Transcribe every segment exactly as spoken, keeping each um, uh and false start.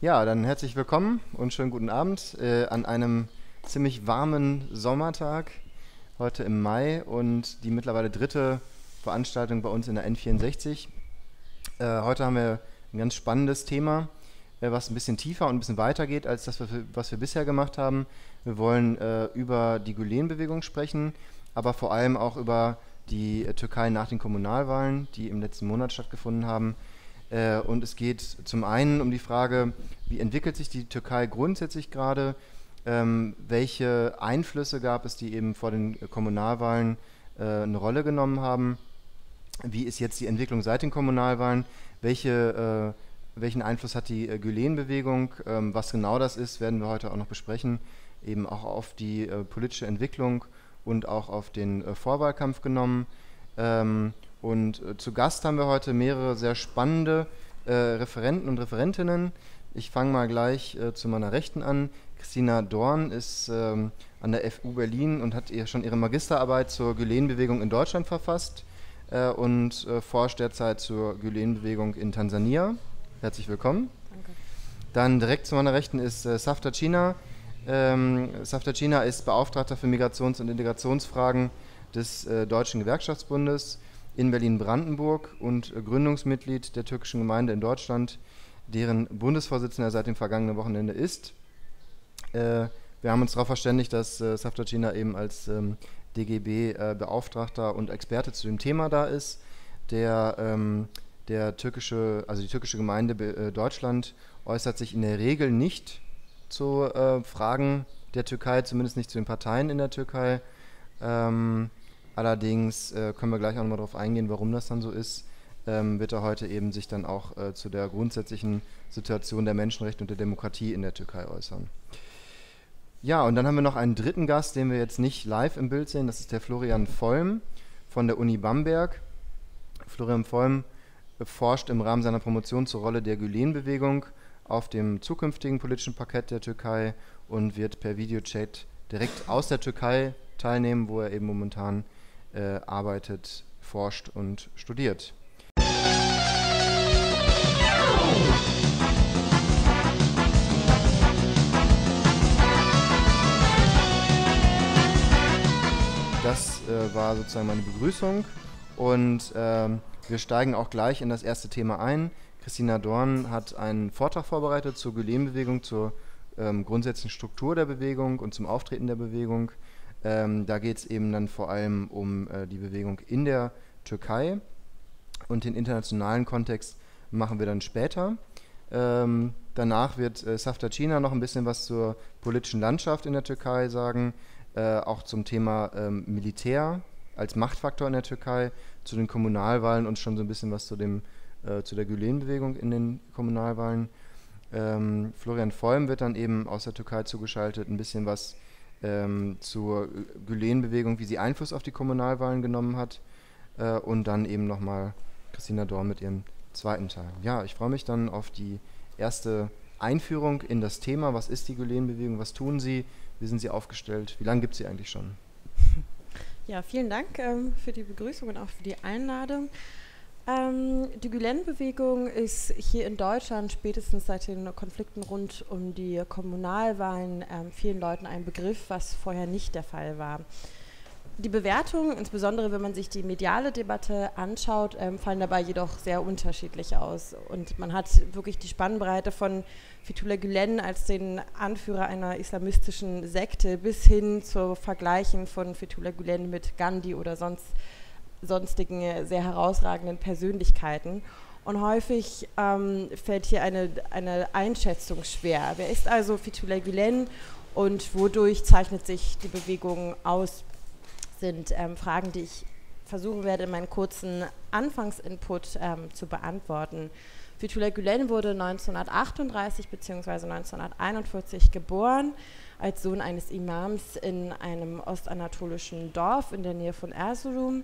Ja, dann herzlich willkommen und schönen guten Abend äh, an einem ziemlich warmen Sommertag heute im Mai und die mittlerweile dritte Veranstaltung bei uns in der N vierundsechzig. Äh, heute haben wir ein ganz spannendes Thema, äh, was ein bisschen tiefer und ein bisschen weiter geht als das, was wir, was wir bisher gemacht haben. Wir wollen äh, über die Gülen-Bewegung sprechen, aber vor allem auch über die äh, Türkei nach den Kommunalwahlen, die im letzten Monat stattgefunden haben. Äh, und es geht zum einen um die Frage, wie entwickelt sich die Türkei grundsätzlich gerade, ähm, welche Einflüsse gab es, die eben vor den äh, Kommunalwahlen äh, eine Rolle genommen haben, wie ist jetzt die Entwicklung seit den Kommunalwahlen, welche, äh, welchen Einfluss hat die äh, Gülen-Bewegung, ähm, was genau das ist, werden wir heute auch noch besprechen, eben auch auf die äh, politische Entwicklung und auch auf den äh, Vorwahlkampf genommen. Ähm, Und äh, zu Gast haben wir heute mehrere sehr spannende äh, Referenten und Referentinnen. Ich fange mal gleich äh, zu meiner Rechten an. Christina Dorn ist ähm, an der F U Berlin und hat ihr schon ihre Magisterarbeit zur Gülen-Bewegung in Deutschland verfasst äh, und äh, forscht derzeit zur Gülen-Bewegung in Tansania. Herzlich willkommen. Danke. Dann direkt zu meiner Rechten ist äh, Safta Cina. Ähm, Safta Cina ist Beauftragter für Migrations- und Integrationsfragen des äh, Deutschen Gewerkschaftsbundes in Berlin-Brandenburg und äh, Gründungsmitglied der türkischen Gemeinde in Deutschland, deren Bundesvorsitzender seit dem vergangenen Wochenende ist. Äh, wir haben uns darauf verständigt, dass äh, Safta Cina eben als ähm, D G B-Beauftragter äh, und Experte zu dem Thema da ist. Der, ähm, der türkische, also die türkische Gemeinde äh, Deutschland äußert sich in der Regel nicht zu äh, Fragen der Türkei, zumindest nicht zu den Parteien in der Türkei. Ähm, Allerdings äh, können wir gleich auch nochmal darauf eingehen, warum das dann so ist, ähm, wird er heute eben sich dann auch äh, zu der grundsätzlichen Situation der Menschenrechte und der Demokratie in der Türkei äußern. Ja, und dann haben wir noch einen dritten Gast, den wir jetzt nicht live im Bild sehen, das ist der Florian Vollm von der Uni Bamberg. Florian Vollm äh, forscht im Rahmen seiner Promotion zur Rolle der Gülen-Bewegung auf dem zukünftigen politischen Parkett der Türkei und wird per Videochat direkt aus der Türkei teilnehmen, wo er eben momentan Äh, arbeitet, forscht und studiert. Das äh, war sozusagen meine Begrüßung und ähm, wir steigen auch gleich in das erste Thema ein. Christina Dorn hat einen Vortrag vorbereitet zur Gülen-Bewegung, zur ähm, grundsätzlichen Struktur der Bewegung und zum Auftreten der Bewegung. Ähm, da geht es eben dann vor allem um äh, die Bewegung in der Türkei und den internationalen Kontext machen wir dann später. Ähm, danach wird äh, Safta Cina noch ein bisschen was zur politischen Landschaft in der Türkei sagen, äh, auch zum Thema ähm, Militär als Machtfaktor in der Türkei, zu den Kommunalwahlen und schon so ein bisschen was zu, dem, äh, zu der Gülen-Bewegung in den Kommunalwahlen. Ähm, Florian Vollm wird dann eben aus der Türkei zugeschaltet, ein bisschen was Ähm, zur Gülen-Bewegung, wie sie Einfluss auf die Kommunalwahlen genommen hat äh, und dann eben nochmal Christina Dorn mit ihrem zweiten Teil. Ja, ich freue mich dann auf die erste Einführung in das Thema. Was ist die Gülen-Bewegung? Was tun sie? Wie sind sie aufgestellt? Wie lange gibt es sie eigentlich schon? Ja, vielen Dank ähm, für die Begrüßung und auch für die Einladung. Ähm, die Gülen-Bewegung ist hier in Deutschland spätestens seit den Konflikten rund um die Kommunalwahlen ähm, vielen Leuten ein Begriff, was vorher nicht der Fall war. Die Bewertungen, insbesondere wenn man sich die mediale Debatte anschaut, ähm, fallen dabei jedoch sehr unterschiedlich aus. Und man hat wirklich die Spannbreite von Fethullah Gülen als den Anführer einer islamistischen Sekte bis hin zu Vergleichen von Fethullah Gülen mit Gandhi oder sonst sonstigen sehr herausragenden Persönlichkeiten. Und häufig ähm, fällt hier eine, eine Einschätzung schwer. Wer ist also Fethullah Gülen und wodurch zeichnet sich die Bewegung aus? Sind ähm, Fragen, die ich versuchen werde, in meinen kurzen Anfangsinput ähm, zu beantworten. Fethullah Gülen wurde neunzehnhundertachtunddreißig bzw. neunzehnhunderteinundvierzig geboren, als Sohn eines Imams in einem ostanatolischen Dorf in der Nähe von Erzurum.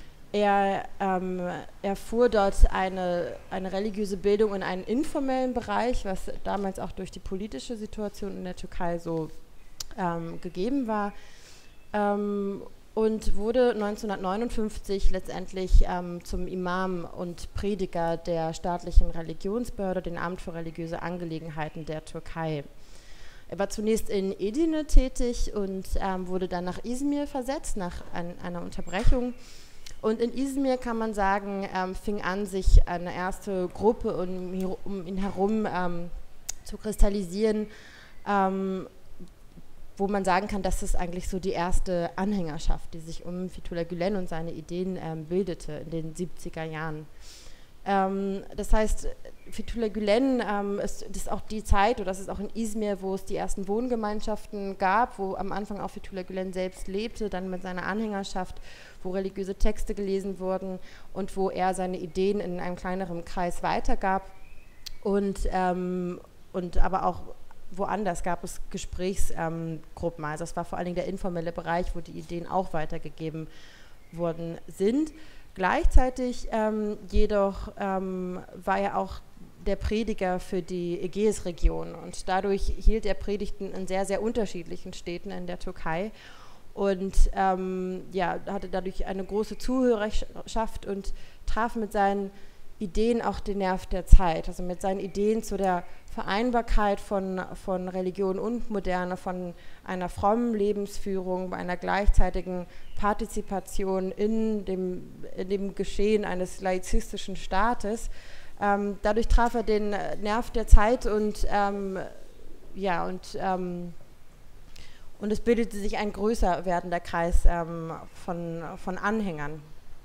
Er ähm, erfuhr dort eine, eine religiöse Bildung in einem informellen Bereich, was damals auch durch die politische Situation in der Türkei so ähm, gegeben war. Ähm, und wurde neunzehnhundertneunundfünfzig letztendlich ähm, zum Imam und Prediger der staatlichen Religionsbehörde, dem Amt für religiöse Angelegenheiten der Türkei. Er war zunächst in Edirne tätig und ähm, wurde dann nach Izmir versetzt, nach ein, einer Unterbrechung. Und in Izmir, kann man sagen, ähm, fing an, sich eine erste Gruppe um, um ihn herum ähm, zu kristallisieren, ähm, wo man sagen kann, dass es eigentlich so die erste Anhängerschaft, die sich um Fethullah Gülen und seine Ideen ähm, bildete in den siebziger Jahren. Ähm, das heißt, Fethullah Gülen ähm, ist, das ist auch die Zeit, oder das ist auch in Izmir, wo es die ersten Wohngemeinschaften gab, wo am Anfang auch Fethullah Gülen selbst lebte, dann mit seiner Anhängerschaft, wo religiöse Texte gelesen wurden und wo er seine Ideen in einem kleineren Kreis weitergab. Und, ähm, und aber auch woanders gab es Gesprächsgruppen, ähm, also das war vor allen Dingen der informelle Bereich, wo die Ideen auch weitergegeben worden sind. Gleichzeitig ähm, jedoch ähm, war er auch der Prediger für die Ägäisregion und dadurch hielt er Predigten in sehr, sehr unterschiedlichen Städten in der Türkei und ähm, ja, hatte dadurch eine große Zuhörerschaft und traf mit seinen Ideen auch den Nerv der Zeit, also mit seinen Ideen zu der Vereinbarkeit von, von Religion und Moderne, von einer frommen Lebensführung, einer gleichzeitigen Partizipation in dem, in dem Geschehen eines laizistischen Staates. Ähm, dadurch traf er den Nerv der Zeit und, ähm, ja, und, ähm, und es bildete sich ein größer werdender Kreis ähm, von, von Anhängern.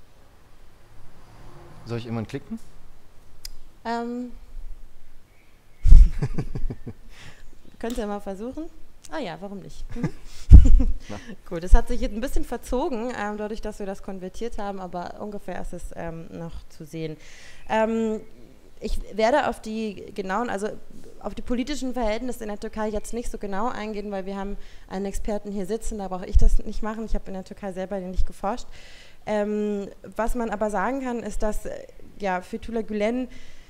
Soll ich irgendwann klicken? Ähm, könnt ihr mal versuchen? Ah ja, warum nicht? Mhm. Gut, es hat sich jetzt ein bisschen verzogen, ähm, dadurch, dass wir das konvertiert haben, aber ungefähr ist es ähm, noch zu sehen. Ähm, ich werde auf die genauen, also auf die politischen Verhältnisse in der Türkei jetzt nicht so genau eingehen, weil wir haben einen Experten hier sitzen, da brauche ich das nicht machen. Ich habe in der Türkei selber nicht geforscht. Ähm, was man aber sagen kann, ist, dass ja, Fethullah Gülen,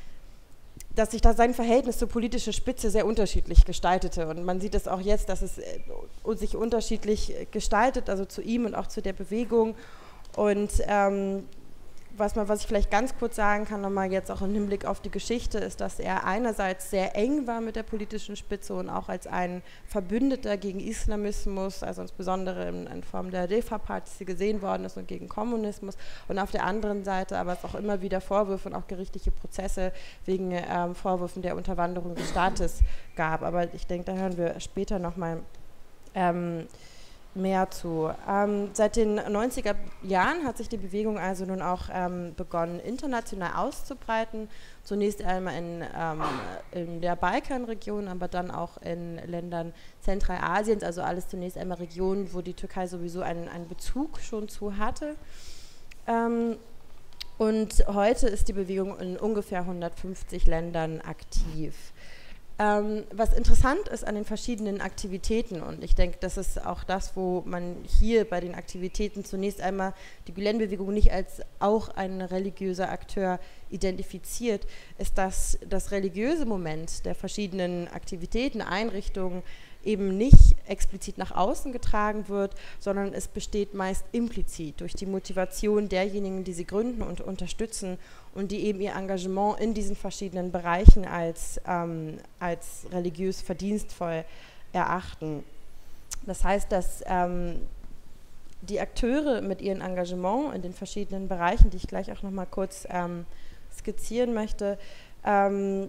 dass sich da sein Verhältnis zur politischen Spitze sehr unterschiedlich gestaltete. Und man sieht es auch jetzt, dass es äh, sich unterschiedlich gestaltet, also zu ihm und auch zu der Bewegung. Und ähm, was, man, was ich vielleicht ganz kurz sagen kann, nochmal jetzt auch im Hinblick auf die Geschichte, ist, dass er einerseits sehr eng war mit der politischen Spitze und auch als ein Verbündeter gegen Islamismus, also insbesondere in, in Form der Refah-Partei gesehen worden ist und gegen Kommunismus. Und auf der anderen Seite aber es auch immer wieder Vorwürfe und auch gerichtliche Prozesse wegen ähm, Vorwürfen der Unterwanderung des Staates gab. Aber ich denke, da hören wir später nochmal ähm, mehr zu. Ähm, seit den neunziger Jahren hat sich die Bewegung also nun auch ähm, begonnen, international auszubreiten. Zunächst einmal in, ähm, in der Balkanregion, aber dann auch in Ländern Zentralasiens, also alles zunächst einmal Regionen, wo die Türkei sowieso einen, einen Bezug schon zu hatte. Ähm, und heute ist die Bewegung in ungefähr hundertfünfzig Ländern aktiv. Ähm, was interessant ist an den verschiedenen Aktivitäten, und ich denke, das ist auch das, wo man hier bei den Aktivitäten zunächst einmal die Gülen-Bewegung nicht als auch ein religiöser Akteur identifiziert, ist, dass das religiöse Moment der verschiedenen Aktivitäten, Einrichtungen eben nicht explizit nach außen getragen wird, sondern es besteht meist implizit durch die Motivation derjenigen, die sie gründen und unterstützen und die eben ihr Engagement in diesen verschiedenen Bereichen als, ähm, als religiös verdienstvoll erachten. Das heißt, dass ähm, die Akteure mit ihrem Engagement in den verschiedenen Bereichen, die ich gleich auch noch mal kurz ähm, skizzieren möchte, ähm,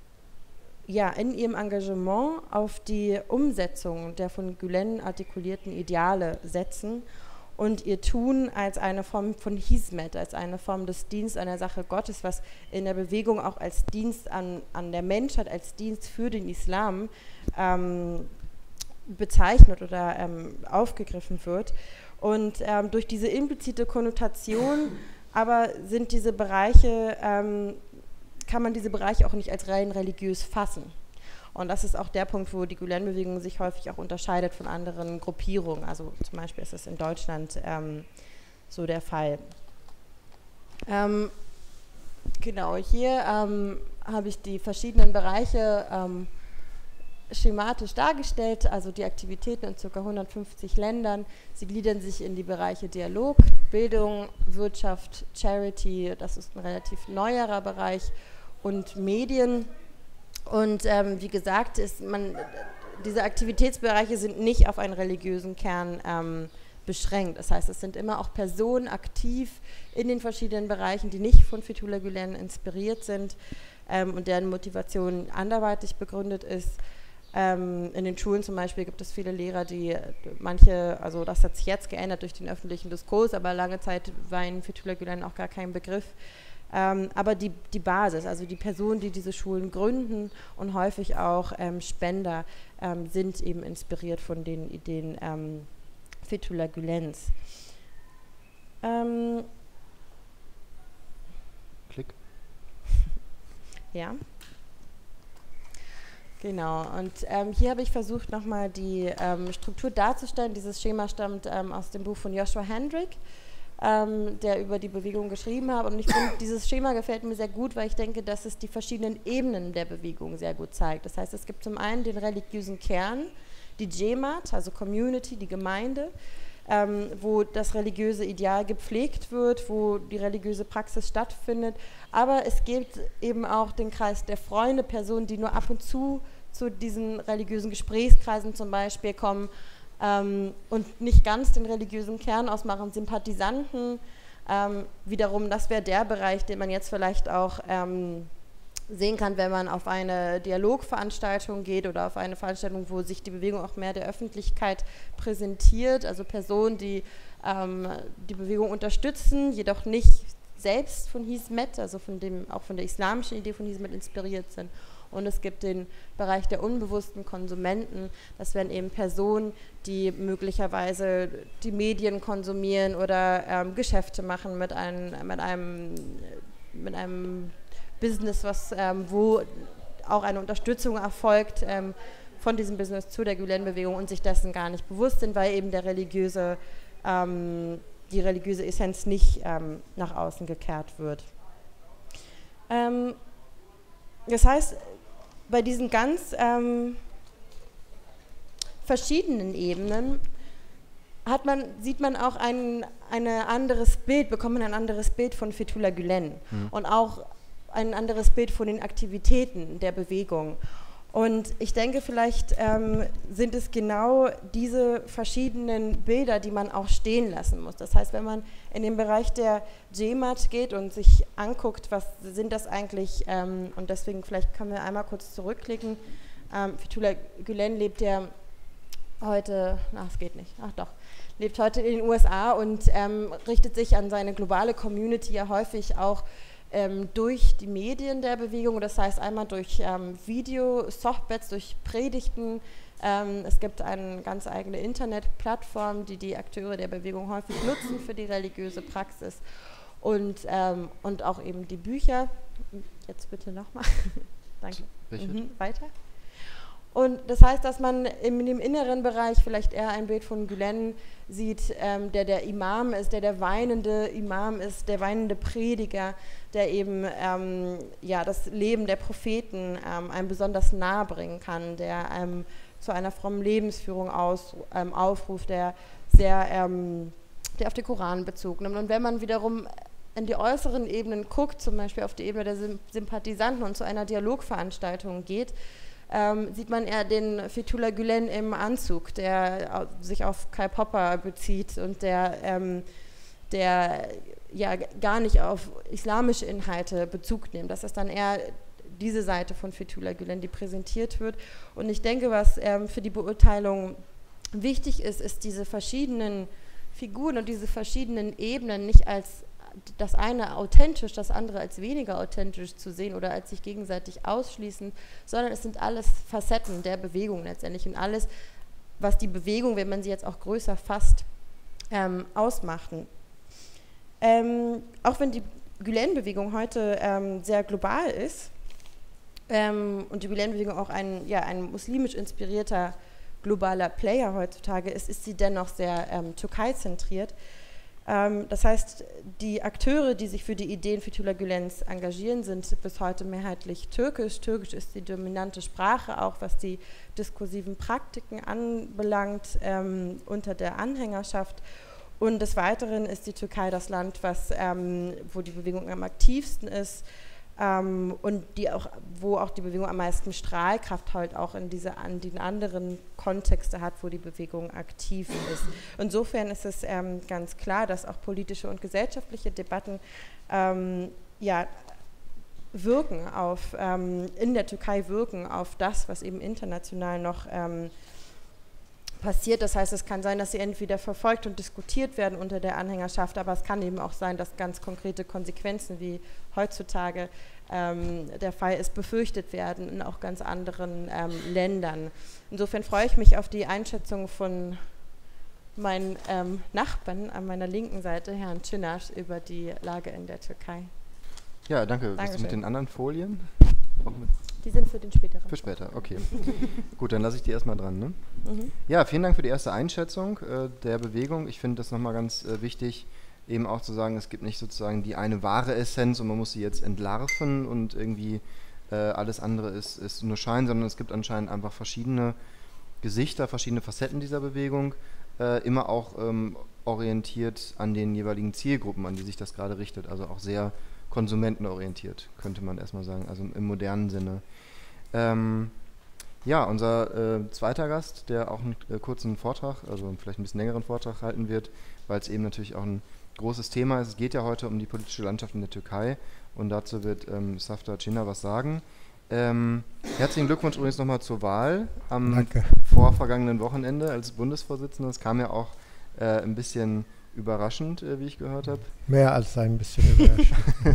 ja, in ihrem Engagement auf die Umsetzung der von Gülen artikulierten Ideale setzen und ihr Tun als eine Form von Hizmet, als eine Form des Dienstes an der Sache Gottes, was in der Bewegung auch als Dienst an, an der Menschheit, als Dienst für den Islam ähm, bezeichnet oder ähm, aufgegriffen wird. Und ähm, durch diese implizite Konnotation aber sind diese Bereiche, ähm, kann man diese Bereiche auch nicht als rein religiös fassen. Und das ist auch der Punkt, wo die Gülen-Bewegung sich häufig auch unterscheidet von anderen Gruppierungen. Also zum Beispiel ist es in Deutschland ähm, so der Fall. Ähm, genau, hier ähm, habe ich die verschiedenen Bereiche ähm, schematisch dargestellt, also die Aktivitäten in ca. hundertfünfzig Ländern. Sie gliedern sich in die Bereiche Dialog, Bildung, Wirtschaft, Charity, das ist ein relativ neuerer Bereich, und Medien. Und ähm, wie gesagt, ist man, diese Aktivitätsbereiche sind nicht auf einen religiösen Kern ähm, beschränkt. Das heißt, es sind immer auch Personen aktiv in den verschiedenen Bereichen, die nicht von Fethullah Gülen inspiriert sind ähm, und deren Motivation anderweitig begründet ist. Ähm, in den Schulen zum Beispiel gibt es viele Lehrer, die manche, also das hat sich jetzt geändert durch den öffentlichen Diskurs, aber lange Zeit war in Fethullah Gülen auch gar kein Begriff. Ähm, aber die, die Basis, also die Personen, die diese Schulen gründen und häufig auch ähm, Spender, ähm, sind eben inspiriert von den Ideen ähm, Fethullah Gülens. Ähm, Klick. Ja. Genau, und ähm, hier habe ich versucht, nochmal die ähm, Struktur darzustellen. Dieses Schema stammt ähm, aus dem Buch von Joshua Hendrick, ähm, der über die Bewegung geschrieben hat. Und ich finde, dieses Schema gefällt mir sehr gut, weil ich denke, dass es die verschiedenen Ebenen der Bewegung sehr gut zeigt. Das heißt, es gibt zum einen den religiösen Kern, die Jemaat, also Community, die Gemeinde, ähm, wo das religiöse Ideal gepflegt wird, wo die religiöse Praxis stattfindet. Aber es gibt eben auch den Kreis der Freunde, Personen, die nur ab und zu zu diesen religiösen Gesprächskreisen zum Beispiel kommen ähm, und nicht ganz den religiösen Kern ausmachen, Sympathisanten. Ähm, wiederum, das wäre der Bereich, den man jetzt vielleicht auch ähm, sehen kann, wenn man auf eine Dialogveranstaltung geht oder auf eine Veranstaltung, wo sich die Bewegung auch mehr der Öffentlichkeit präsentiert, also Personen, die ähm, die Bewegung unterstützen, jedoch nicht selbst von Hizmet, also von dem, auch von der islamischen Idee von Hizmet inspiriert sind. Und es gibt den Bereich der unbewussten Konsumenten, das wären eben Personen, die möglicherweise die Medien konsumieren oder ähm, Geschäfte machen mit einem, mit einem, mit einem Business, was, ähm, wo auch eine Unterstützung erfolgt ähm, von diesem Business zu der Gülen-Bewegung und sich dessen gar nicht bewusst sind, weil eben der religiöse, ähm, die religiöse Essenz nicht ähm, nach außen gekehrt wird. Ähm, das heißt, bei diesen ganz ähm, verschiedenen Ebenen hat man, sieht man auch ein, ein anderes Bild, bekommt man ein anderes Bild von Fethullah Gülen mhm. und auch ein anderes Bild von den Aktivitäten der Bewegung. Und ich denke, vielleicht ähm, sind es genau diese verschiedenen Bilder, die man auch stehen lassen muss. Das heißt, wenn man in den Bereich der Jemaat geht und sich anguckt, was sind das eigentlich, ähm, und deswegen vielleicht können wir einmal kurz zurückklicken. Ähm, Fethullah Gülen lebt ja heute, ach, es geht nicht, ach doch, lebt heute in den U S A und ähm, richtet sich an seine globale Community ja häufig auch Ähm, durch die Medien der Bewegung, das heißt einmal durch ähm, Video, Softbets, durch Predigten. Ähm, es gibt eine ganz eigene Internetplattform, die die Akteure der Bewegung häufig nutzen für die religiöse Praxis und, ähm, und auch eben die Bücher. Jetzt bitte nochmal. Danke. Mhm, weiter. Und das heißt, dass man in dem inneren Bereich vielleicht eher ein Bild von Gülen sieht, ähm, der der Imam ist, der der weinende Imam ist, der weinende Prediger, der eben ähm, ja, das Leben der Propheten ähm, einem besonders nahe bringen kann, der einem zu einer frommen Lebensführung aus, ähm, aufruft, der sehr, ähm, der auf den Koran Bezug nimmt. Und wenn man wiederum in die äußeren Ebenen guckt, zum Beispiel auf die Ebene der Sympathisanten und zu einer Dialogveranstaltung geht, Ähm, sieht man eher den Fethullah Gülen im Anzug, der sich auf Karl Popper bezieht und der, ähm, der ja gar nicht auf islamische Inhalte Bezug nimmt. Das ist dann eher diese Seite von Fethullah Gülen, die präsentiert wird. Und ich denke, was ähm, für die Beurteilung wichtig ist, ist diese verschiedenen Figuren und diese verschiedenen Ebenen nicht als das eine authentisch, das andere als weniger authentisch zu sehen oder als sich gegenseitig ausschließen, sondern es sind alles Facetten der Bewegung letztendlich und alles, was die Bewegung, wenn man sie jetzt auch größer fasst, ähm, ausmachten. Ähm, auch wenn die Gülen-Bewegung heute ähm, sehr global ist ähm, und die Gülen-Bewegung auch ein, ja, ein muslimisch inspirierter globaler Player heutzutage ist, ist sie dennoch sehr ähm, Türkei-zentriert. Ähm, das heißt, die Akteure, die sich für die Ideen Fethullah Gülens engagieren, sind bis heute mehrheitlich türkisch. Türkisch ist die dominante Sprache, auch was die diskursiven Praktiken anbelangt, ähm, unter der Anhängerschaft. Und des Weiteren ist die Türkei das Land, was, ähm, wo die Bewegung am aktivsten ist ähm, und die auch, wo auch die Bewegung am meisten Strahlkraft halt auch in diese an den anderen Kontexte hat, wo die Bewegung aktiv ist. Insofern ist es ähm, ganz klar, dass auch politische und gesellschaftliche Debatten ähm, ja, wirken auf, ähm, in der Türkei wirken auf das, was eben international noch ähm, passiert. Das heißt, es kann sein, dass sie entweder verfolgt und diskutiert werden unter der Anhängerschaft, aber es kann eben auch sein, dass ganz konkrete Konsequenzen, wie heutzutage ähm, der Fall ist, befürchtet werden in auch ganz anderen ähm, Ländern. Insofern freue ich mich auf die Einschätzung von meinen ähm, Nachbarn an meiner linken Seite, Herrn Çınar, über die Lage in der Türkei. Ja, danke. Dankeschön. Bist du mit den anderen Folien? Auch mit Die sind für den späteren. Für später, okay. Gut, dann lasse ich die erstmal dran. Ne? Mhm. Ja, vielen Dank für die erste Einschätzung äh, der Bewegung. Ich finde das nochmal ganz äh, wichtig, eben auch zu sagen, es gibt nicht sozusagen die eine wahre Essenz und man muss sie jetzt entlarven und irgendwie äh, alles andere ist, ist nur Schein, sondern es gibt anscheinend einfach verschiedene Gesichter, verschiedene Facetten dieser Bewegung, äh, immer auch ähm, orientiert an den jeweiligen Zielgruppen, an die sich das gerade richtet, also auch sehr konsumentenorientiert, könnte man erstmal sagen, also im modernen Sinne. Ähm, ja, unser äh, zweiter Gast, der auch einen äh, kurzen Vortrag, also vielleicht ein bisschen längeren Vortrag halten wird, weil es eben natürlich auch ein großes Thema ist. Es geht ja heute um die politische Landschaft in der Türkei und dazu wird ähm, Safta Çınar was sagen. Ähm, herzlichen Glückwunsch übrigens nochmal zur Wahl am Danke. vorvergangenen Wochenende als Bundesvorsitzender. Das kam ja auch äh, ein bisschen überraschend, äh, wie ich gehört habe. Mehr als ein bisschen überraschend.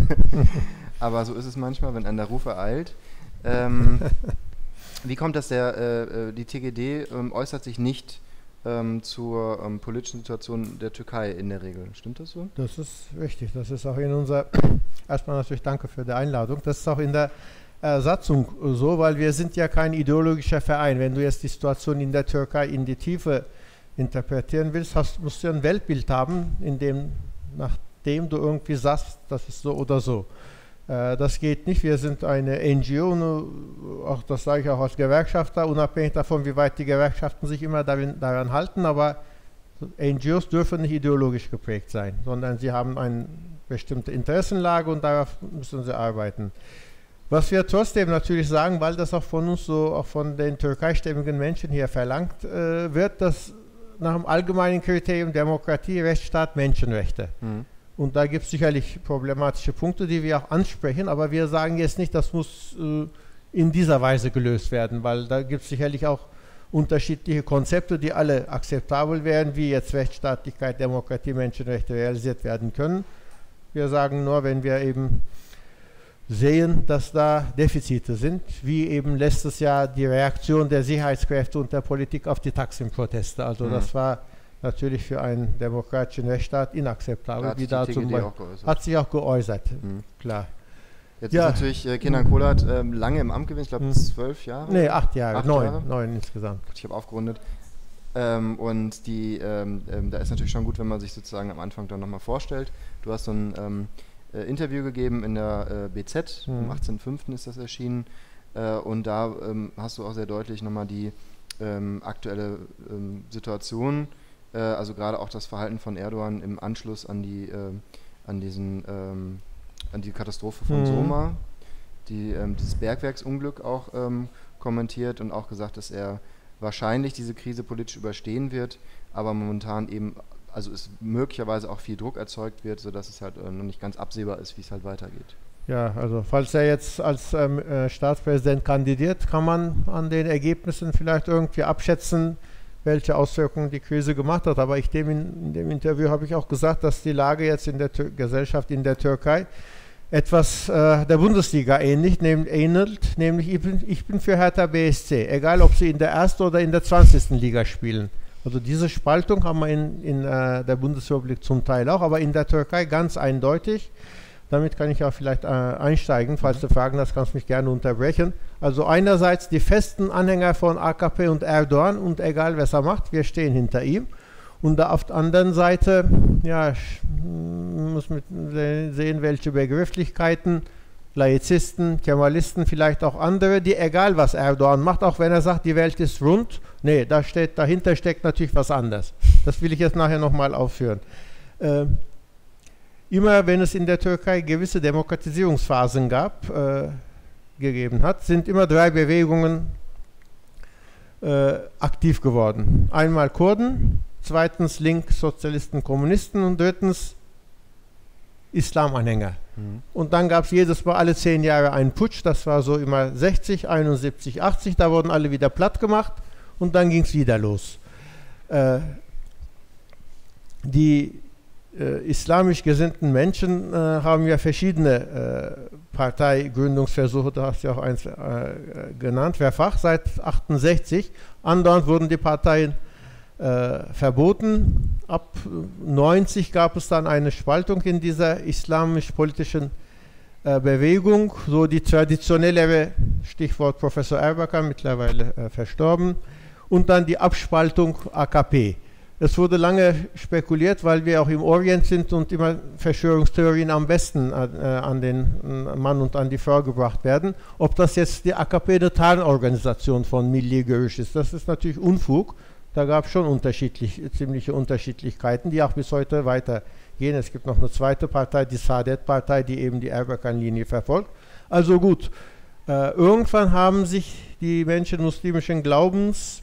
Aber so ist es manchmal, wenn einen der Ruf ereilt. Ähm, wie kommt das, der, äh, die T G D ähm, äußert sich nicht ähm, zur ähm, politischen Situation der Türkei in der Regel. Stimmt das so? Das ist richtig. Das ist auch in unserer, erstmal natürlich danke für die Einladung, das ist auch in der äh, Satzung so, weil wir sind ja kein ideologischer Verein. Wenn du jetzt die Situation in der Türkei in die Tiefe interpretieren willst, hast, musst du ein Weltbild haben, in dem, nachdem du irgendwie sagst, das ist so oder so. Äh, das geht nicht. Wir sind eine N G O, nur, auch das sage ich auch als Gewerkschafter, unabhängig davon, wie weit die Gewerkschaften sich immer darin, daran halten, aber N G Os dürfen nicht ideologisch geprägt sein, sondern sie haben eine bestimmte Interessenlage und darauf müssen sie arbeiten. Was wir trotzdem natürlich sagen, weil das auch von uns so, auch von den türkeistämmigen Menschen hier verlangt äh, wird, dass nach dem allgemeinen Kriterium Demokratie, Rechtsstaat, Menschenrechte. Mhm. Und da gibt es sicherlich problematische Punkte, die wir auch ansprechen, aber wir sagen jetzt nicht, das muss äh, in dieser Weise gelöst werden, weil da gibt es sicherlich auch unterschiedliche Konzepte, die alle akzeptabel wären, wie jetzt Rechtsstaatlichkeit, Demokratie, Menschenrechte realisiert werden können. Wir sagen nur, wenn wir eben sehen, dass da Defizite sind, wie eben letztes Jahr die Reaktion der Sicherheitskräfte und der Politik auf die Taksim-Proteste. Also mhm. das war natürlich für einen demokratischen Rechtsstaat inakzeptabel. Da wie dazu hat sich auch geäußert, mhm. klar. Jetzt ja. ist natürlich äh, Kenan Kolat ähm, lange im Amt gewesen, ich glaube mhm. zwölf Jahre? Nee, acht Jahre, acht neun, Jahre? neun insgesamt. Ich habe aufgerundet. Ähm, und die, ähm, ähm, da ist natürlich schon gut, wenn man sich sozusagen am Anfang dann nochmal vorstellt. Du hast so ein ähm, äh, Interview gegeben in der äh, B Z, mhm. am achtzehnten fünften ist das erschienen. Äh, und da ähm, hast du auch sehr deutlich nochmal die ähm, aktuelle ähm, Situation, äh, also gerade auch das Verhalten von Erdogan im Anschluss an die, äh, an diesen, ähm, an die Katastrophe von mhm. Soma, die, ähm, dieses Bergwerksunglück auch ähm, kommentiert und auch gesagt, dass er wahrscheinlich diese Krise politisch überstehen wird, aber momentan eben, also es möglicherweise auch viel Druck erzeugt wird, sodass es halt äh, noch nicht ganz absehbar ist, wie es halt weitergeht. Ja, also falls er jetzt als ähm, äh, Staatspräsident kandidiert, kann man an den Ergebnissen vielleicht irgendwie abschätzen, welche Auswirkungen die Krise gemacht hat. Aber ich dem in, in dem Interview habe ich auch gesagt, dass die Lage jetzt in der Tür- Gesellschaft in der Türkei etwas äh, der Bundesliga ähnlich, nehm, ähnelt, nämlich ich bin, ich bin für Hertha B S C, egal ob sie in der ersten oder in der zwanzigsten Liga spielen. Also diese Spaltung haben wir in, in äh, der Bundesrepublik zum Teil auch, aber in der Türkei ganz eindeutig. Damit kann ich auch vielleicht äh, einsteigen, falls du Fragen hast, kannst du mich gerne unterbrechen. Also einerseits die festen Anhänger von A K P und Erdogan und egal was er macht, wir stehen hinter ihm. Und auf der anderen Seite ja, muss mit sehen, welche Begrifflichkeiten, Laizisten, Kemalisten, vielleicht auch andere, die egal was Erdogan macht, auch wenn er sagt, die Welt ist rund, nee, da steht, dahinter steckt natürlich was anderes. Das will ich jetzt nachher nochmal aufführen. Äh, immer wenn es in der Türkei gewisse Demokratisierungsphasen gab, äh, gegeben hat, sind immer drei Bewegungen äh, aktiv geworden. Einmal Kurden, zweitens Linkssozialisten, Kommunisten und drittens Islamanhänger. Mhm. Und dann gab es jedes Mal alle zehn Jahre einen Putsch, das war so immer sechzig, einundsiebzig, achtzig, da wurden alle wieder platt gemacht und dann ging es wieder los. Äh, die äh, islamisch gesinnten Menschen äh, haben ja verschiedene äh, Parteigründungsversuche, da hast du ja auch eins äh, genannt, Verfach, seit achtundsechzig. Andauernd wurden die Parteien Äh, verboten. Ab neunzig gab es dann eine Spaltung in dieser islamisch-politischen äh, Bewegung, so die traditionellere, Stichwort Professor Erbakan, mittlerweile äh, verstorben, und dann die Abspaltung A K P. Es wurde lange spekuliert, weil wir auch im Orient sind und immer Verschwörungstheorien am besten äh, an den Mann und an die Frau gebracht werden, ob das jetzt die A K P eine Tarnorganisation von Milli Görüş ist. Das ist natürlich Unfug. Da gab es schon unterschiedlich, ziemliche Unterschiedlichkeiten, die auch bis heute weitergehen. Es gibt noch eine zweite Partei, die Saadet-Partei, die eben die Erbakan-Linie verfolgt. Also gut, äh, irgendwann haben sich die Menschen muslimischen Glaubens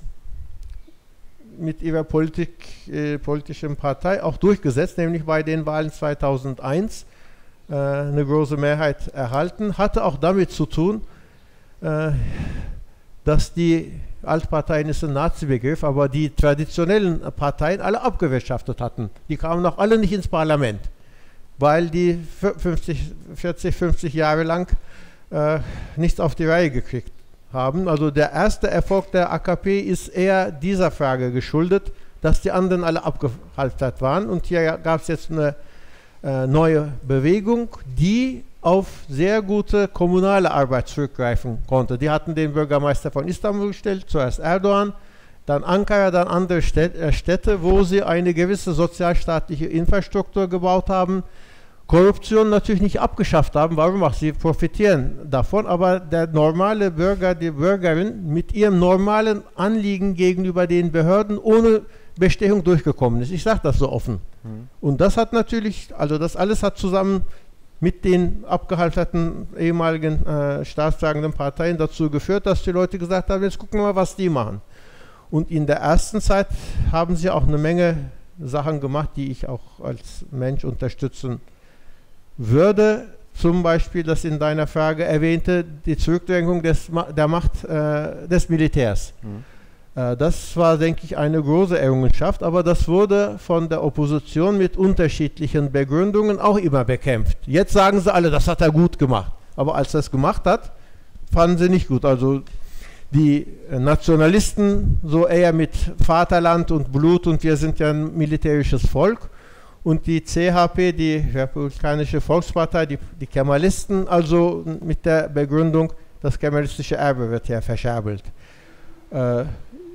mit ihrer Politik, äh, politischen Partei auch durchgesetzt, nämlich bei den Wahlen zweitausendeins äh, eine große Mehrheit erhalten. Hatte auch damit zu tun, äh, dass die Altparteien ist ein Nazi-Begriff, aber die traditionellen Parteien alle abgewirtschaftet hatten. Die kamen auch alle nicht ins Parlament, weil die fünfzig, vierzig, fünfzig Jahre lang äh, nichts auf die Reihe gekriegt haben. Also der erste Erfolg der A K P ist eher dieser Frage geschuldet, dass die anderen alle abgehalftert waren. Und hier gab es jetzt eine äh, neue Bewegung, die auf sehr gute kommunale Arbeit zurückgreifen konnte. Die hatten den Bürgermeister von Istanbul gestellt, zuerst Erdogan, dann Ankara, dann andere Städte, wo sie eine gewisse sozialstaatliche Infrastruktur gebaut haben, Korruption natürlich nicht abgeschafft haben. Warum auch? Sie profitieren davon, aber der normale Bürger, die Bürgerin mit ihrem normalen Anliegen gegenüber den Behörden ohne Bestechung durchgekommen ist. Ich sage das so offen. Mhm. Und das hat natürlich, also das alles hat zusammen mit den abgehalfterten ehemaligen äh, staatstragenden Parteien dazu geführt, dass die Leute gesagt haben, jetzt gucken wir mal, was die machen. Und in der ersten Zeit haben sie auch eine Menge Sachen gemacht, die ich auch als Mensch unterstützen würde. Zum Beispiel das in deiner Frage erwähnte, die Zurückdrängung des, der Macht äh, des Militärs. Mhm. Das war, denke ich, eine große Errungenschaft, aber das wurde von der Opposition mit unterschiedlichen Begründungen auch immer bekämpft. Jetzt sagen sie alle, das hat er gut gemacht. Aber als er es gemacht hat, fanden sie nicht gut. Also die Nationalisten so eher mit Vaterland und Blut und wir sind ja ein militärisches Volk. Und die C H P, die Republikanische Volkspartei, die, die Kemalisten, also mit der Begründung, das kemalistische Erbe wird ja verscherbelt. Äh,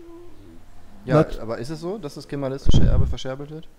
Ja, aber ist es so, dass das kemalistische Erbe verscherbelt wird?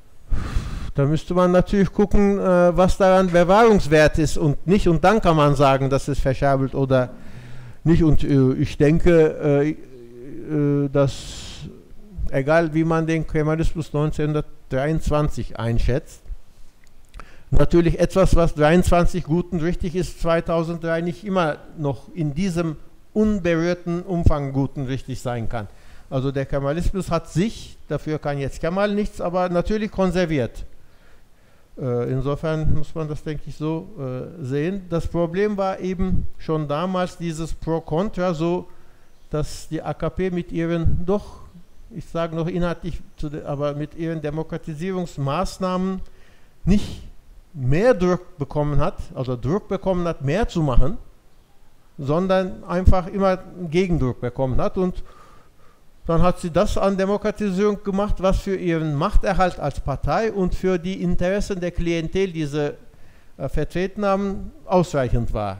Da müsste man natürlich gucken, äh, was daran bewahrungswert ist und nicht. Und dann kann man sagen, dass es verscherbelt oder nicht. Und äh, ich denke, äh, äh, dass, egal wie man den Kemalismus neunzehnhundertdreiundzwanzig einschätzt, natürlich etwas, was dreiundzwanzig gut und richtig ist, zweitausenddrei nicht immer noch in diesem unberührten Umfang gut und richtig sein kann. Also der Kemalismus hat sich, dafür kann jetzt Kemal nichts, aber natürlich konserviert. Äh, insofern muss man das, denke ich, so äh, sehen. Das Problem war eben schon damals dieses Pro-Contra, so dass die A K P mit ihren, doch, ich sage noch inhaltlich, zu de, aber mit ihren Demokratisierungsmaßnahmen nicht mehr Druck bekommen hat, also Druck bekommen hat, mehr zu machen, sondern einfach immer einen Gegendruck bekommen hat. Und dann hat sie das an Demokratisierung gemacht, was für ihren Machterhalt als Partei und für die Interessen der Klientel, die sie äh, vertreten haben, ausreichend war.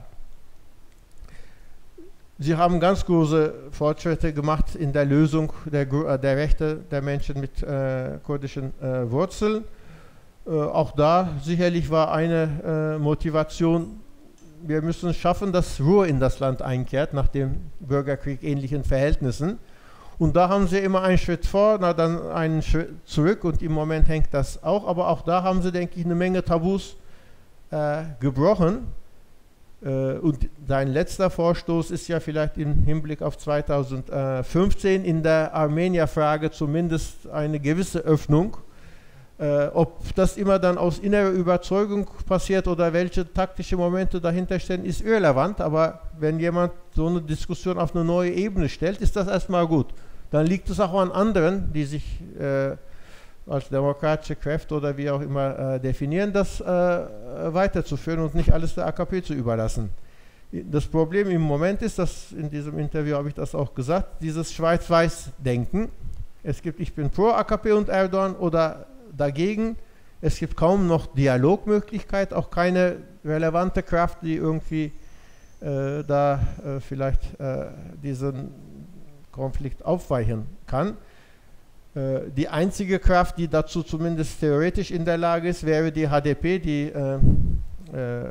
Sie haben ganz große Fortschritte gemacht in der Lösung der, der Rechte der Menschen mit äh, kurdischen äh, Wurzeln. Äh, auch da sicherlich war eine äh, Motivation, wir müssen es schaffen, dass Ruhe in das Land einkehrt, nach dem Bürgerkrieg ähnlichen Verhältnissen. Und da haben sie immer einen Schritt vor, na, dann einen Schritt zurück und im Moment hängt das auch. Aber auch da haben sie, denke ich, eine Menge Tabus äh, gebrochen. Äh, und dein letzter Vorstoß ist ja vielleicht im Hinblick auf zweitausendfünfzehn in der Armenier-Frage zumindest eine gewisse Öffnung. Äh, ob das immer dann aus innerer Überzeugung passiert oder welche taktische Momente dahinter stehen, ist irrelevant. Aber wenn jemand so eine Diskussion auf eine neue Ebene stellt, ist das erstmal gut. Dann liegt es auch an anderen, die sich äh, als demokratische Kräfte oder wie auch immer äh, definieren, das äh, weiterzuführen und nicht alles der A K P zu überlassen. Das Problem im Moment ist, dass in diesem Interview habe ich das auch gesagt, dieses Schwarz-Weiß-Denken. Es gibt, ich bin pro A K P und Erdogan oder dagegen. Es gibt kaum noch Dialogmöglichkeit, auch keine relevante Kraft, die irgendwie äh, da äh, vielleicht äh, diesen Konflikt aufweichen kann. Äh, die einzige Kraft, die dazu zumindest theoretisch in der Lage ist, wäre die H D P, die äh, äh,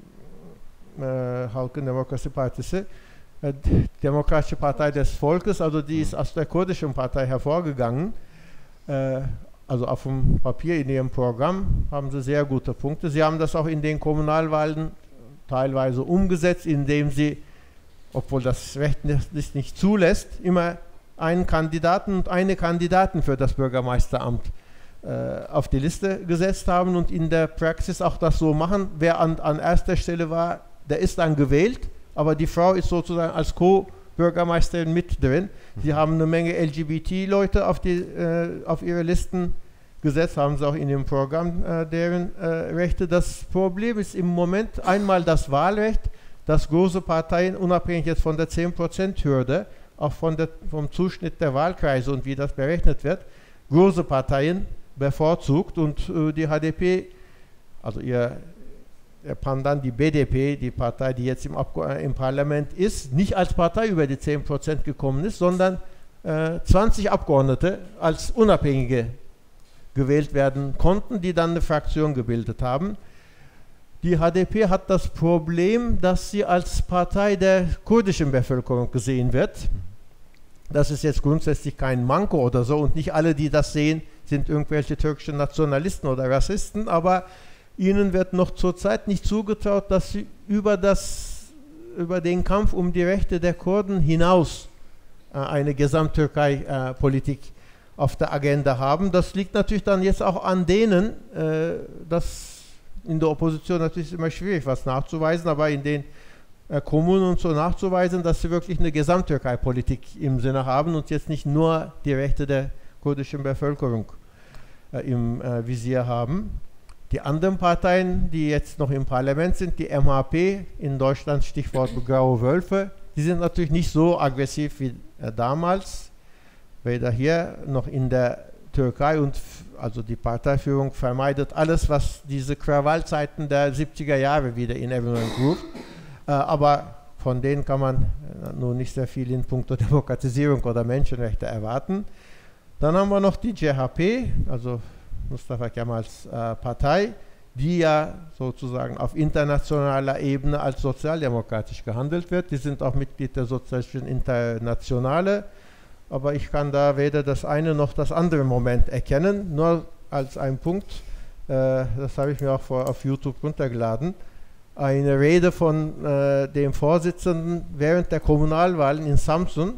äh, Halkın Demokrasi Partisi, äh, Demokratische Partei des Volkes, also die ist aus der kurdischen Partei hervorgegangen. Äh, Also auf dem Papier in ihrem Programm haben sie sehr gute Punkte. Sie haben das auch in den Kommunalwahlen teilweise umgesetzt, indem sie, obwohl das Recht nicht, nicht zulässt, immer einen Kandidaten und eine Kandidatin für das Bürgermeisteramt äh, auf die Liste gesetzt haben und in der Praxis auch das so machen. Wer an, an erster Stelle war, der ist dann gewählt, aber die Frau ist sozusagen als Co-Bürgermeisterin mit drin. Sie haben eine Menge L G B T-Leute auf, äh, auf ihre Listen gesetzt, haben sie auch in dem Programm äh, deren äh, Rechte. Das Problem ist im Moment einmal das Wahlrecht, dass große Parteien, unabhängig jetzt von der zehn Prozent Hürde, auch von der, vom Zuschnitt der Wahlkreise und wie das berechnet wird, große Parteien bevorzugt und äh, die H D P, also ihr der Pendant, die B D P, die Partei, die jetzt im, im Parlament ist, nicht als Partei über die zehn Prozent gekommen ist, sondern äh, zwanzig Abgeordnete als Unabhängige gewählt werden konnten, die dann eine Fraktion gebildet haben. Die H D P hat das Problem, dass sie als Partei der kurdischen Bevölkerung gesehen wird. Das ist jetzt grundsätzlich kein Manko oder so und nicht alle, die das sehen, sind irgendwelche türkischen Nationalisten oder Rassisten, aber ihnen wird noch zurzeit nicht zugetraut, dass sie über, das, über den Kampf um die Rechte der Kurden hinaus äh, eine Gesamttürkei-Politik äh, auf der Agenda haben. Das liegt natürlich dann jetzt auch an denen, äh, dass in der Opposition natürlich immer schwierig was nachzuweisen, aber in den äh, Kommunen und so nachzuweisen, dass sie wirklich eine Gesamttürkei-Politik im Sinne haben und jetzt nicht nur die Rechte der kurdischen Bevölkerung äh, im äh, Visier haben. Die anderen Parteien, die jetzt noch im Parlament sind, die M H P, in Deutschland Stichwort graue Wölfe, die sind natürlich nicht so aggressiv wie äh, damals, weder hier noch in der Türkei und also die Parteiführung vermeidet alles, was diese Krawallzeiten der siebziger Jahre wieder in Erinnerung ruft. Äh, aber von denen kann man äh, nur nicht sehr viel in puncto Demokratisierung oder Menschenrechte erwarten. Dann haben wir noch die J H P, also Mustafa Kemals äh, Partei, die ja sozusagen auf internationaler Ebene als sozialdemokratisch gehandelt wird. Die sind auch Mitglied der Sozialistischen Internationale, aber ich kann da weder das eine noch das andere Moment erkennen, nur als ein Punkt, äh, das habe ich mir auch vor, auf YouTube runtergeladen, eine Rede von äh, dem Vorsitzenden während der Kommunalwahlen in Samsun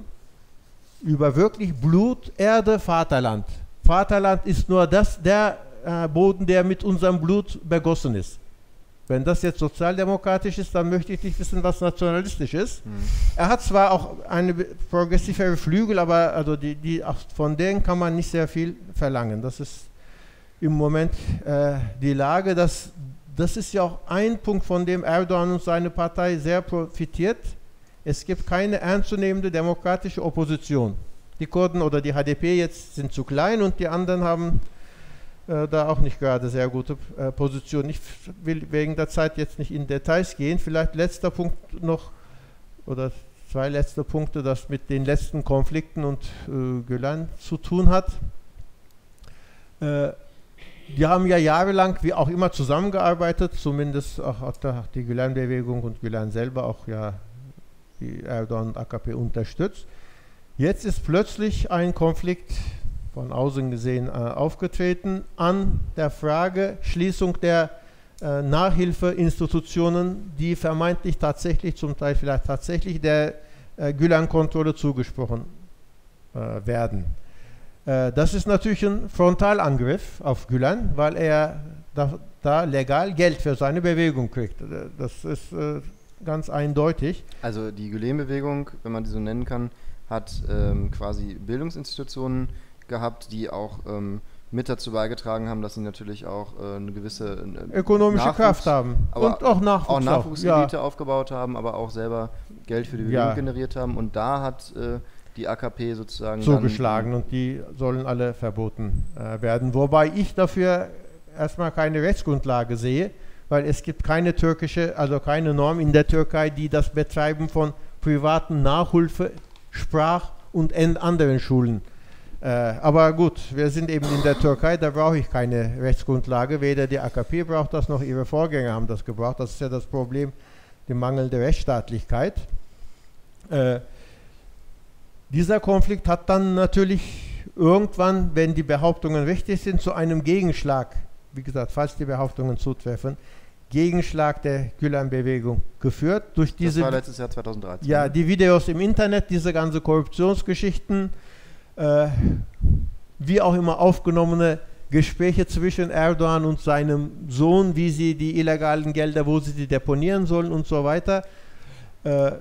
über wirklich Blut, Erde, Vaterland. Vaterland ist nur das, der äh, Boden, der mit unserem Blut begossen ist. Wenn das jetzt sozialdemokratisch ist, dann möchte ich nicht wissen, was nationalistisch ist. Mhm. Er hat zwar auch eine progressivere Flügel, aber also die, die, von denen kann man nicht sehr viel verlangen. Das ist im Moment äh, die Lage. Das, das ist ja auch ein Punkt, von dem Erdogan und seine Partei sehr profitiert. Es gibt keine ernstzunehmende demokratische Opposition. Die Kurden oder die H D P jetzt sind zu klein und die anderen haben äh, da auch nicht gerade sehr gute äh, Positionen. Ich will wegen der Zeit jetzt nicht in Details gehen. Vielleicht letzter Punkt noch oder zwei letzte Punkte, das mit den letzten Konflikten und äh, Gülen zu tun hat. Äh, die haben ja jahrelang wie auch immer zusammengearbeitet, zumindest auch hat die Gülen-Bewegung und Gülen selber auch ja die Erdogan und A K P unterstützt. Jetzt ist plötzlich ein Konflikt von außen gesehen äh, aufgetreten an der Frage Schließung der äh, Nachhilfeinstitutionen, die vermeintlich tatsächlich, zum Teil vielleicht tatsächlich der äh, Gülen-Kontrolle zugesprochen äh, werden. Äh, das ist natürlich ein Frontalangriff auf Gülen, weil er da, da legal Geld für seine Bewegung kriegt. Das ist äh, ganz eindeutig. Also die Gülen-Bewegung, wenn man die so nennen kann, hat ähm, quasi Bildungsinstitutionen gehabt, die auch ähm, mit dazu beigetragen haben, dass sie natürlich auch äh, eine gewisse äh, ökonomische Nachwuchs, Kraft haben und auch Nachwuchs auch Nachwuchselite ja. aufgebaut haben, aber auch selber Geld für die Bewegung ja. generiert haben. Und da hat äh, die A K P sozusagen zugeschlagen und die sollen alle verboten äh, werden. Wobei ich dafür erstmal keine Rechtsgrundlage sehe, weil es gibt keine türkische, also keine Norm in der Türkei, die das Betreiben von privaten Nachhilfe, Sprach- und anderen Schulen. Äh, aber gut, wir sind eben in der Türkei, da brauche ich keine Rechtsgrundlage. Weder die A K P braucht das, noch ihre Vorgänger haben das gebraucht. Das ist ja das Problem, die mangelnde Rechtsstaatlichkeit. Äh, dieser Konflikt hat dann natürlich irgendwann, wenn die Behauptungen richtig sind, zu einem Gegenschlag, wie gesagt, falls die Behauptungen zutreffen, Gegenschlag der Gülen-Bewegung geführt. Durch diese, das war letztes Jahr zweitausenddreizehn. Ja, die Videos im Internet, diese ganze Korruptionsgeschichten, äh, wie auch immer aufgenommene Gespräche zwischen Erdogan und seinem Sohn, wie sie die illegalen Gelder, wo sie die deponieren sollen und so weiter. Äh,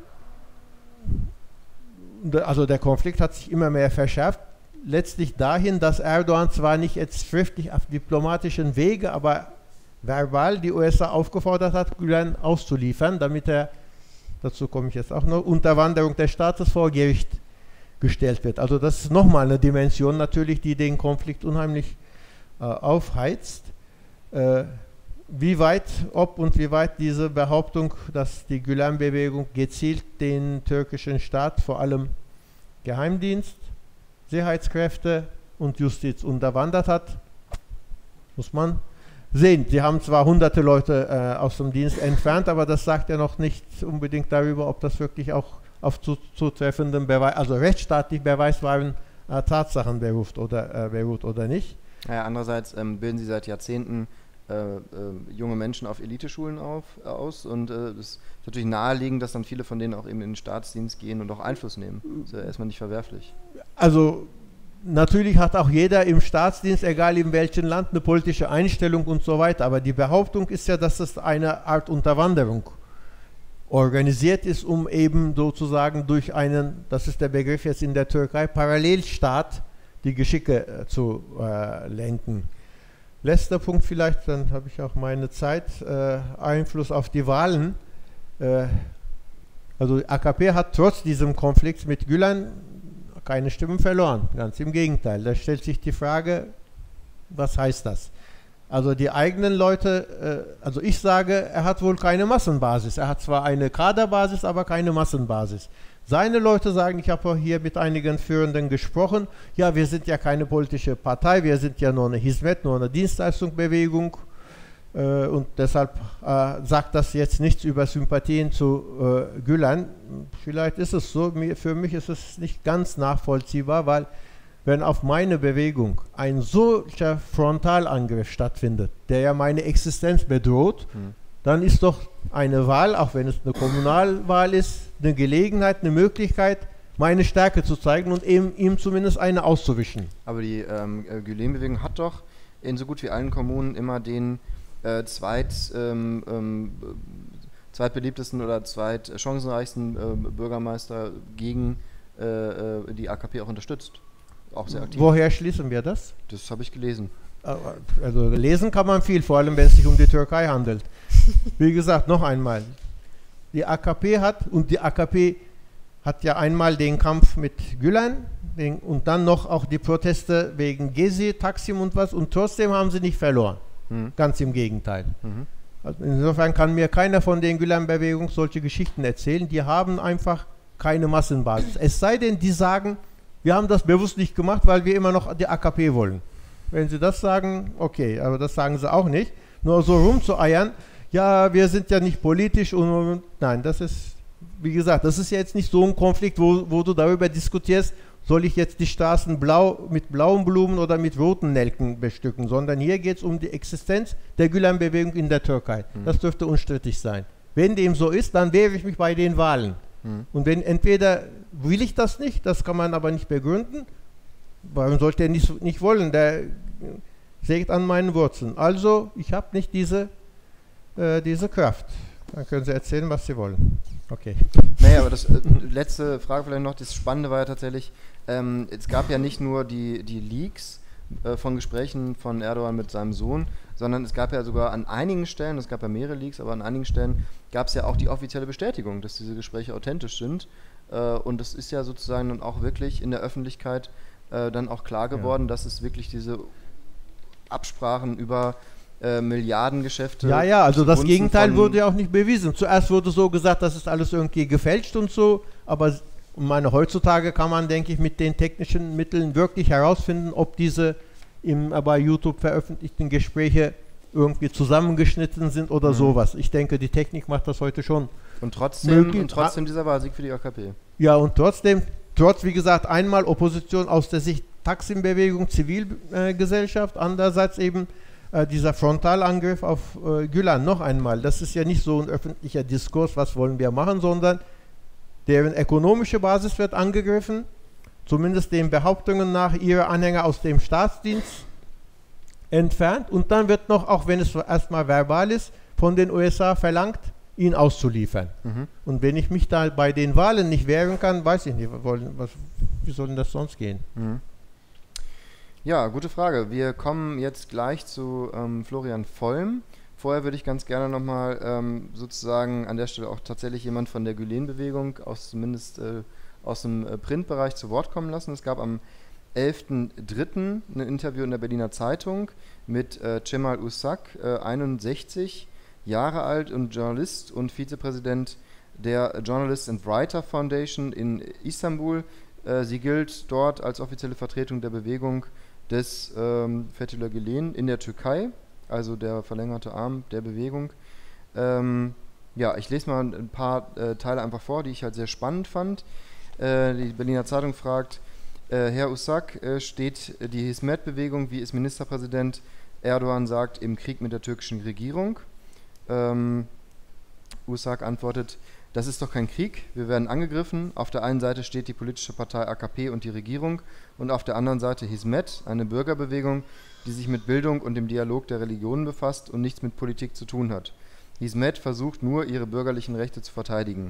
also der Konflikt hat sich immer mehr verschärft, letztlich dahin, dass Erdogan zwar nicht jetzt schriftlich auf diplomatischen Wege, aber verbal die U S A aufgefordert hat, Gülen auszuliefern, damit er, dazu komme ich jetzt auch noch, Unterwanderung des Staates vor Gericht gestellt wird. Also das ist nochmal eine Dimension natürlich, die den Konflikt unheimlich äh, aufheizt. Äh, wie weit, ob und wie weit diese Behauptung, dass die Gülen-Bewegung gezielt den türkischen Staat, vor allem Geheimdienst, Sicherheitskräfte und Justiz unterwandert hat, muss man sehen. Sie haben zwar hunderte Leute äh, aus dem Dienst entfernt, aber das sagt ja noch nicht unbedingt darüber, ob das wirklich auch auf zu, zutreffenden Beweis, also rechtsstaatlich beweisbaren äh, Tatsachen beruht oder, äh, beruht oder nicht. Ja, andererseits ähm, bilden sie seit Jahrzehnten äh, äh, junge Menschen auf Eliteschulen auf, äh, aus und es äh, ist natürlich naheliegend, dass dann viele von denen auch eben in den Staatsdienst gehen und auch Einfluss nehmen. Das ist ja erstmal nicht verwerflich. Also natürlich hat auch jeder im Staatsdienst, egal in welchem Land, eine politische Einstellung und so weiter. Aber die Behauptung ist ja, dass es eine Art Unterwanderung organisiert ist, um eben sozusagen durch einen, das ist der Begriff jetzt in der Türkei, Parallelstaat die Geschicke äh, zu äh, lenken. Letzter Punkt vielleicht, dann habe ich auch meine Zeit, äh, Einfluss auf die Wahlen. Äh, also A K P hat trotz diesem Konflikt mit Gülen keine Stimmen verloren, ganz im Gegenteil. Da stellt sich die Frage, was heißt das? Also die eigenen Leute, äh, also ich sage, er hat wohl keine Massenbasis. Er hat zwar eine Kaderbasis, aber keine Massenbasis. Seine Leute sagen, ich habe hier mit einigen Führenden gesprochen, ja, wir sind ja keine politische Partei, wir sind ja nur eine Hizmet, nur eine Dienstleistungsbewegung äh, und deshalb äh, sagt das jetzt nichts über Sympathien zu äh, Gülen. Vielleicht ist es so, für mich ist es nicht ganz nachvollziehbar, weil wenn auf meine Bewegung ein solcher Frontalangriff stattfindet, der ja meine Existenz bedroht, mhm. dann ist doch eine Wahl, auch wenn es eine Kommunalwahl ist, eine Gelegenheit, eine Möglichkeit, meine Stärke zu zeigen und eben ihm zumindest eine auszuwischen. Aber die ähm, Gülen-Bewegung hat doch in so gut wie allen Kommunen immer den äh, zweit, ähm, ähm, zweitbeliebtesten oder zweitchancenreichsten äh, Bürgermeister gegen äh, die A K P auch unterstützt. Auch sehr aktiv. Woher schließen wir das? Das habe ich gelesen. Also lesen kann man viel, vor allem wenn es sich um die Türkei handelt. Wie gesagt, noch einmal, die A K P hat, und die A K P hat ja einmal den Kampf mit Gülen den, und dann noch auch die Proteste wegen Gezi, Taksim und was, und trotzdem haben sie nicht verloren. Mhm. Ganz im Gegenteil. Mhm. Also insofern kann mir keiner von den Gülen-Bewegungen solche Geschichten erzählen. Die haben einfach keine Massenbasis. Es sei denn, die sagen, wir haben das bewusst nicht gemacht, weil wir immer noch die A K P wollen. Wenn Sie das sagen, okay, aber das sagen Sie auch nicht. Nur so rumzueiern, ja, wir sind ja nicht politisch und, und nein, das ist, wie gesagt, das ist ja jetzt nicht so ein Konflikt, wo, wo du darüber diskutierst, soll ich jetzt die Straßen blau, mit blauen Blumen oder mit roten Nelken bestücken, sondern hier geht es um die Existenz der Gülen-Bewegung in der Türkei. Mhm. Das dürfte unstrittig sein. Wenn dem so ist, dann wehre ich mich bei den Wahlen. Mhm. Und wenn entweder will ich das nicht, das kann man aber nicht begründen, warum sollte er nicht, nicht wollen, der sägt an meinen Wurzeln. Also, ich habe nicht diese, äh, diese Kraft. Dann können Sie erzählen, was Sie wollen. Okay. Naja, aber das äh, letzte Frage vielleicht noch, das Spannende war ja tatsächlich, ähm, es gab ja nicht nur die, die Leaks äh, von Gesprächen von Erdogan mit seinem Sohn, sondern es gab ja sogar an einigen Stellen, es gab ja mehrere Leaks, aber an einigen Stellen gab es ja auch die offizielle Bestätigung, dass diese Gespräche authentisch sind. Äh, und das ist ja sozusagen dann auch wirklich in der Öffentlichkeit äh, dann auch klar geworden, ja. dass es wirklich diese Absprachen über Äh, Milliardengeschäfte. Ja, ja, also das Gegenteil wurde ja auch nicht bewiesen. Zuerst wurde so gesagt, das ist alles irgendwie gefälscht und so, aber meine, heutzutage kann man, denke ich, mit den technischen Mitteln wirklich herausfinden, ob diese im, bei YouTube veröffentlichten Gespräche irgendwie zusammengeschnitten sind oder mhm. sowas. Ich denke, die Technik macht das heute schon. Und trotzdem, und trotzdem dieser Wahlsieg für die A K P. Ja, und trotzdem, trotz, wie gesagt, einmal Opposition aus der Sicht Taksim-Bewegung, Zivilgesellschaft, äh, andererseits eben Äh, dieser Frontalangriff auf äh, Gülen, noch einmal, das ist ja nicht so ein öffentlicher Diskurs, was wollen wir machen, sondern deren ökonomische Basis wird angegriffen, zumindest den Behauptungen nach ihre Anhänger aus dem Staatsdienst entfernt und dann wird noch, auch wenn es erstmal verbal ist, von den U S A verlangt, ihn auszuliefern. Mhm. Und wenn ich mich da bei den Wahlen nicht wehren kann, weiß ich nicht, was, wie soll denn das sonst gehen? Mhm. Ja, gute Frage. Wir kommen jetzt gleich zu ähm, Florian Vollm. Vorher würde ich ganz gerne nochmal ähm, sozusagen an der Stelle auch tatsächlich jemand von der Gülen-Bewegung, aus, zumindest äh, aus dem äh, Printbereich, zu Wort kommen lassen. Es gab am elften dritten ein Interview in der Berliner Zeitung mit äh, Cemal Usak, äh, einundsechzig Jahre alt und Journalist und Vizepräsident der Journalists and Writer Foundation in Istanbul. Äh, sie gilt dort als offizielle Vertretung der Bewegung des ähm, Fethullah Gülen in der Türkei, also der verlängerte Arm der Bewegung. Ähm, ja, ich lese mal ein paar äh, Teile einfach vor, die ich halt sehr spannend fand. Äh, die Berliner Zeitung fragt, äh, Herr Usak, äh, steht die Hizmet-Bewegung, wie es Ministerpräsident Erdogan sagt, im Krieg mit der türkischen Regierung? Ähm, Usak antwortet, das ist doch kein Krieg, wir werden angegriffen. Auf der einen Seite steht die politische Partei A K P und die Regierung und auf der anderen Seite Hizmet, eine Bürgerbewegung, die sich mit Bildung und dem Dialog der Religionen befasst und nichts mit Politik zu tun hat. Hizmet versucht nur, ihre bürgerlichen Rechte zu verteidigen.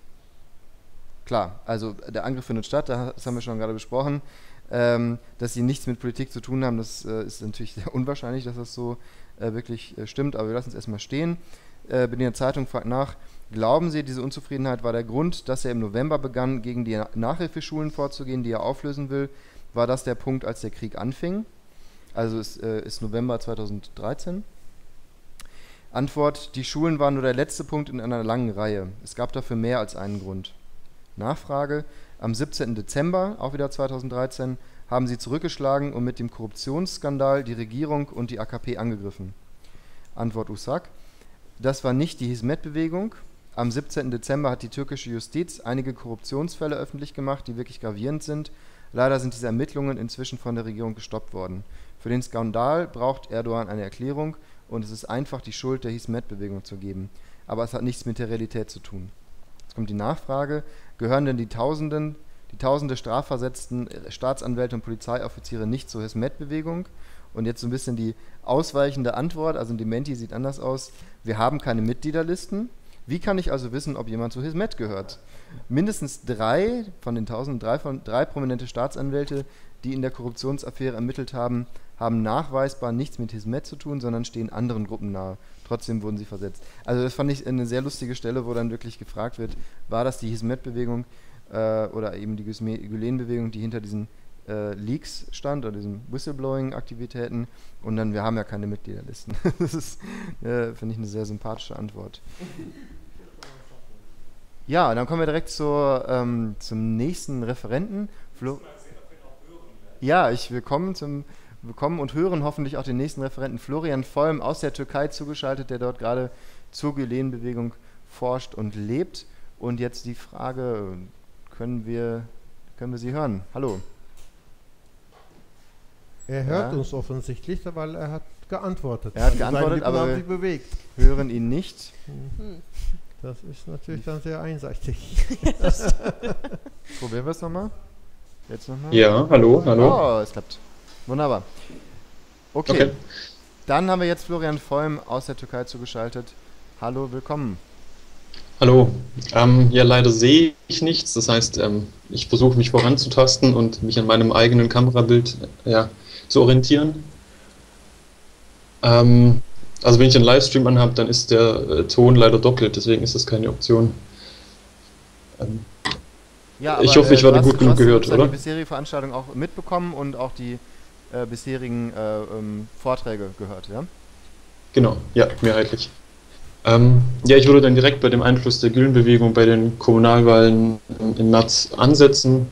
Klar, also der Angriff findet statt, das haben wir schon gerade besprochen. Ähm, dass sie nichts mit Politik zu tun haben, das äh, ist natürlich sehr unwahrscheinlich, dass das so äh, wirklich äh, stimmt, aber wir lassen es erstmal stehen. Äh, Berliner Zeitung fragt nach, glauben Sie, diese Unzufriedenheit war der Grund, dass er im November begann, gegen die Nachhilfeschulen vorzugehen, die er auflösen will? War das der Punkt, als der Krieg anfing? Also es äh, ist November zweitausenddreizehn. Antwort, die Schulen waren nur der letzte Punkt in einer langen Reihe. Es gab dafür mehr als einen Grund. Nachfrage, am siebzehnten Dezember, auch wieder zweitausenddreizehn, haben sie zurückgeschlagen und mit dem Korruptionsskandal die Regierung und die A K P angegriffen. Antwort Usak, das war nicht die Hizmet-Bewegung. Am siebzehnten Dezember hat die türkische Justiz einige Korruptionsfälle öffentlich gemacht, die wirklich gravierend sind. Leider sind diese Ermittlungen inzwischen von der Regierung gestoppt worden. Für den Skandal braucht Erdogan eine Erklärung und es ist einfach, die Schuld der Hizmet-Bewegung zu geben. Aber es hat nichts mit der Realität zu tun. Jetzt kommt die Nachfrage, gehören denn die Tausenden, die tausende strafversetzten Staatsanwälte und Polizeioffiziere nicht zur Hizmet-Bewegung? Und jetzt so ein bisschen die ausweichende Antwort, also die Menti sieht anders aus, wir haben keine Mitgliederlisten. Wie kann ich also wissen, ob jemand zu Hizmet gehört? Mindestens drei von den tausend, drei, von, drei prominente Staatsanwälte, die in der Korruptionsaffäre ermittelt haben, haben nachweisbar nichts mit Hizmet zu tun, sondern stehen anderen Gruppen nahe. Trotzdem wurden sie versetzt. Also das fand ich eine sehr lustige Stelle, wo dann wirklich gefragt wird, war das die Hizmet-Bewegung äh, oder eben die Gülen-Bewegung, die hinter diesen äh, Leaks stand oder diesen Whistleblowing-Aktivitäten, und dann, wir haben ja keine Mitgliederlisten. Das ist, äh, finde ich, eine sehr sympathische Antwort. Ja, dann kommen wir direkt zur, ähm, zum nächsten Referenten. Flo ja, ich willkommen zum bekommen und hören hoffentlich auch den nächsten Referenten Florian Vollm aus der Türkei zugeschaltet, der dort gerade zur Gülen-Bewegung forscht und lebt. Und jetzt die Frage, können wir, können wir Sie hören? Hallo. Er hört ja. uns offensichtlich, weil er hat geantwortet. Er hat also geantwortet, aber haben sich bewegt. hören ihn nicht. Hm. Das ist natürlich dann sehr einseitig. Probieren wir es nochmal. Jetzt nochmal. Ja, hallo, hallo. Oh, es klappt. Wunderbar. Okay. okay. Dann haben wir jetzt Florian Vollm aus der Türkei zugeschaltet. Hallo, willkommen. Hallo. Ähm, ja, leider sehe ich nichts. Das heißt, ähm, ich versuche mich voranzutasten und mich an meinem eigenen Kamerabild ja, zu orientieren. Ähm, also wenn ich einen Livestream anhabe, dann ist der äh, Ton leider doppelt, deswegen ist das keine Option. Ähm, ja, aber, ich hoffe, ich äh, werde hast, gut genug gehört, oder? oder? Die bisherige Veranstaltung auch mitbekommen und auch die äh, bisherigen äh, ähm, Vorträge gehört, ja? Genau, ja, mehrheitlich. Ähm, ja, ich würde dann direkt bei dem Einfluss der Gülen-Bewegung bei den Kommunalwahlen im März ansetzen.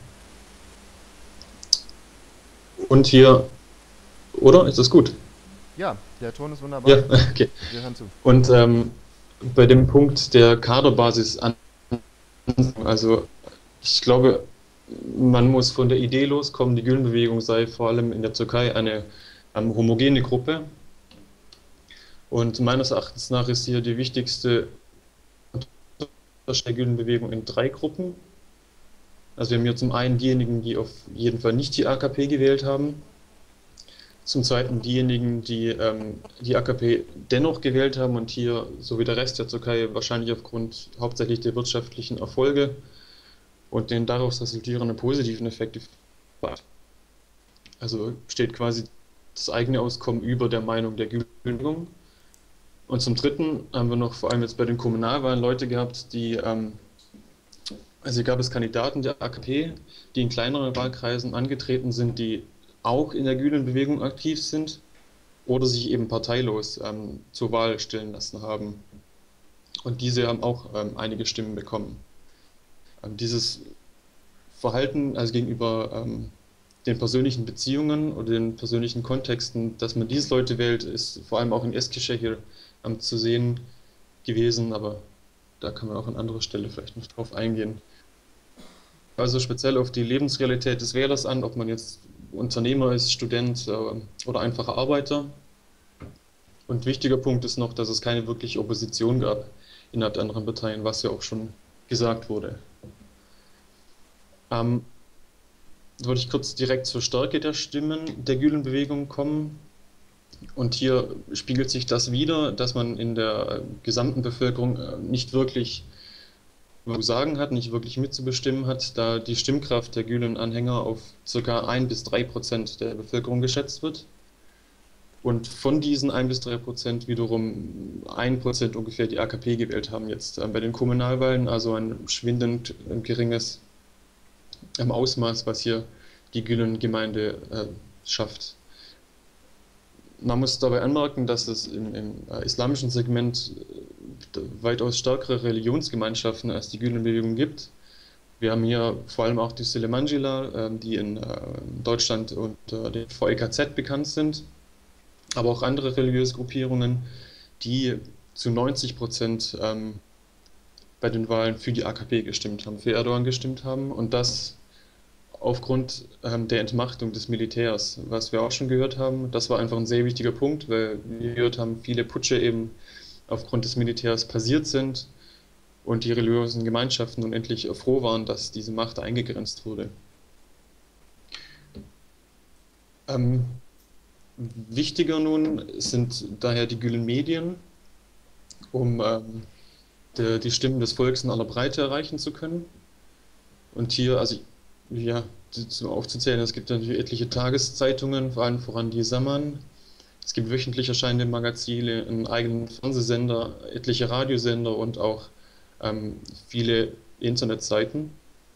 Und hier, oder? Ist das gut? Ja, der Ton ist wunderbar. Ja, okay. Wir hören zu. Und ähm, bei dem Punkt der Kaderbasis an, also ich glaube, man muss von der Idee loskommen, die Gülen-Bewegung sei vor allem in der Türkei eine ähm, homogene Gruppe. Und meines Erachtens nach ist hier die wichtigste der Gülen-Bewegung in drei Gruppen. Also wir haben hier zum einen diejenigen, die auf jeden Fall nicht die A K P gewählt haben. Zum zweiten diejenigen, die ähm, die A K P dennoch gewählt haben und hier, so wie der Rest der Türkei, wahrscheinlich aufgrund hauptsächlich der wirtschaftlichen Erfolge und den daraus resultierenden positiven Effekte. Also steht quasi das eigene Auskommen über der Meinung der Gülen-Bewegung. Und zum Dritten haben wir noch vor allem jetzt bei den Kommunalwahlen Leute gehabt, die, ähm, also gab es Kandidaten der A K P, die in kleineren Wahlkreisen angetreten sind, die auch in der Gülen-Bewegung aktiv sind oder sich eben parteilos ähm, zur Wahl stellen lassen haben. Und diese haben auch ähm, einige Stimmen bekommen. Ähm, dieses Verhalten, also gegenüber ähm, den persönlichen Beziehungen oder den persönlichen Kontexten, dass man diese Leute wählt, ist vor allem auch in Eskişehir ähm, zu sehen gewesen, aber da kann man auch an anderer Stelle vielleicht noch drauf eingehen. Also speziell auf die Lebensrealität des Wählers an, ob man jetzt Unternehmer ist, Student äh, oder einfacher Arbeiter. Und wichtiger Punkt ist noch, dass es keine wirkliche Opposition gab innerhalb der anderen Parteien, was ja auch schon gesagt wurde. Ähm, würde ich kurz direkt zur Stärke der Stimmen der Gülen-Bewegung kommen. Und hier spiegelt sich das wider, dass man in der gesamten Bevölkerung nicht wirklich zu sagen hat, nicht wirklich mitzubestimmen hat, da die Stimmkraft der Gülen-Anhänger auf ca. ein bis drei Prozent der Bevölkerung geschätzt wird. Und von diesen ein bis drei Prozent wiederum ein Prozent ungefähr die A K P gewählt haben jetzt bei den Kommunalwahlen, also ein schwindend geringes Ausmaß, was hier die Gülen-Gemeinde äh, schafft. Man muss dabei anmerken, dass es im, im äh, islamischen Segment äh, weitaus stärkere Religionsgemeinschaften als die Gülen-Bewegung gibt. Wir haben hier vor allem auch die Süleymancılar, äh, die in äh, Deutschland unter dem V E K Z bekannt sind, aber auch andere religiöse Gruppierungen, die zu neunzig Prozent ähm, bei den Wahlen für die A K P gestimmt haben, für Erdogan gestimmt haben, und das aufgrund ähm, der Entmachtung des Militärs, was wir auch schon gehört haben. Das war einfach ein sehr wichtiger Punkt, weil wir gehört haben, viele Putsche eben aufgrund des Militärs passiert sind und die religiösen Gemeinschaften nun endlich froh waren, dass diese Macht eingegrenzt wurde. Ähm, wichtiger nun sind daher die Gülen-Medien, um ähm, die, die Stimmen des Volkes in aller Breite erreichen zu können. Und hier, also ja, aufzuzählen, es gibt natürlich etliche Tageszeitungen, vor allem voran die Zaman. Es gibt wöchentlich erscheinende Magazine, einen eigenen Fernsehsender, etliche Radiosender und auch ähm, viele Internetseiten.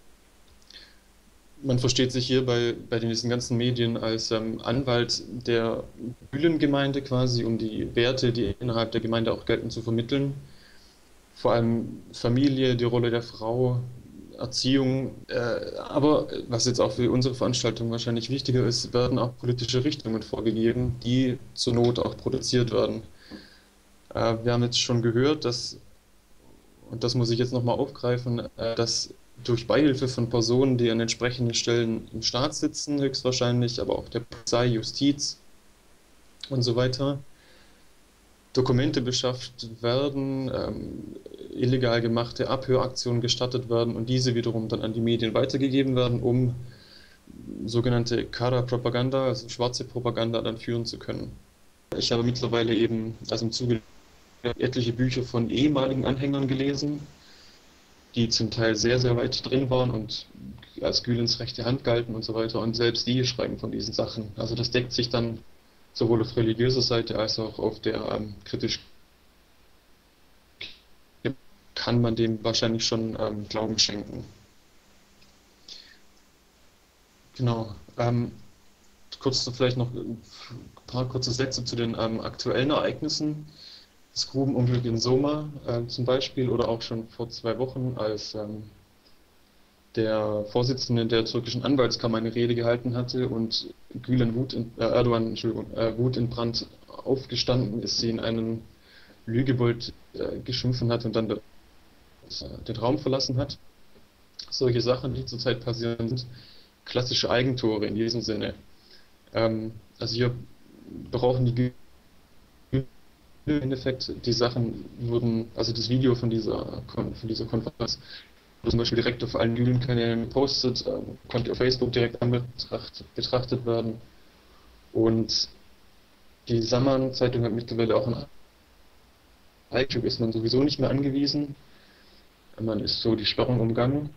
Man versteht sich hier bei, bei diesen ganzen Medien als ähm, Anwalt der Gülen-Gemeinde quasi, um die Werte, die innerhalb der Gemeinde auch gelten, zu vermitteln. Vor allem Familie, die Rolle der Frau, Erziehung. Äh, aber was jetzt auch für unsere Veranstaltung wahrscheinlich wichtiger ist, werden auch politische Richtungen vorgegeben, die zur Not auch produziert werden. Äh, wir haben jetzt schon gehört, dass, und das muss ich jetzt nochmal aufgreifen, äh, dass durch Beihilfe von Personen, die an entsprechenden Stellen im Staat sitzen, höchstwahrscheinlich, aber auch der Polizei, Justiz und so weiter, Dokumente beschafft werden, ähm, illegal gemachte Abhöraktionen gestartet werden und diese wiederum dann an die Medien weitergegeben werden, um sogenannte Kara-Propaganda, also schwarze Propaganda, dann führen zu können. Ich habe mittlerweile eben, also im Zuge etliche Bücher von ehemaligen Anhängern gelesen, die zum Teil sehr, sehr weit drin waren und als Gülens rechte Hand galten und so weiter. Und selbst die schreiben von diesen Sachen. Also das deckt sich dann sowohl auf religiöser Seite als auch auf der ähm, kritisch, kann man dem wahrscheinlich schon ähm, Glauben schenken. Genau. Ähm, kurz vielleicht noch ein paar kurze Sätze zu den ähm, aktuellen Ereignissen. Das Grubenunglück in Soma äh, zum Beispiel oder auch schon vor zwei Wochen, als ähm, der Vorsitzende der türkischen Anwaltskammer eine Rede gehalten hatte und Gülen Wut in, äh, Erdogan, Entschuldigung, äh, Wut in Brand aufgestanden ist, sie in einen Lügebold äh, geschimpfen hat und dann de, äh, den Raum verlassen hat. Solche Sachen, die zurzeit passieren, sind klassische Eigentore in diesem Sinne. Ähm, also hier brauchen die Gülen im Endeffekt, die Sachen wurden, also das Video von dieser, von dieser Konferenz, zum Beispiel direkt auf allen Gülen-Kanälen gepostet, äh, konnte auf Facebook direkt anbetracht, betrachtet werden. Und die Saman-Zeitung hat mittlerweile auch ein Eigenstück, ist man sowieso nicht mehr angewiesen. Man ist so die Sperrung umgangen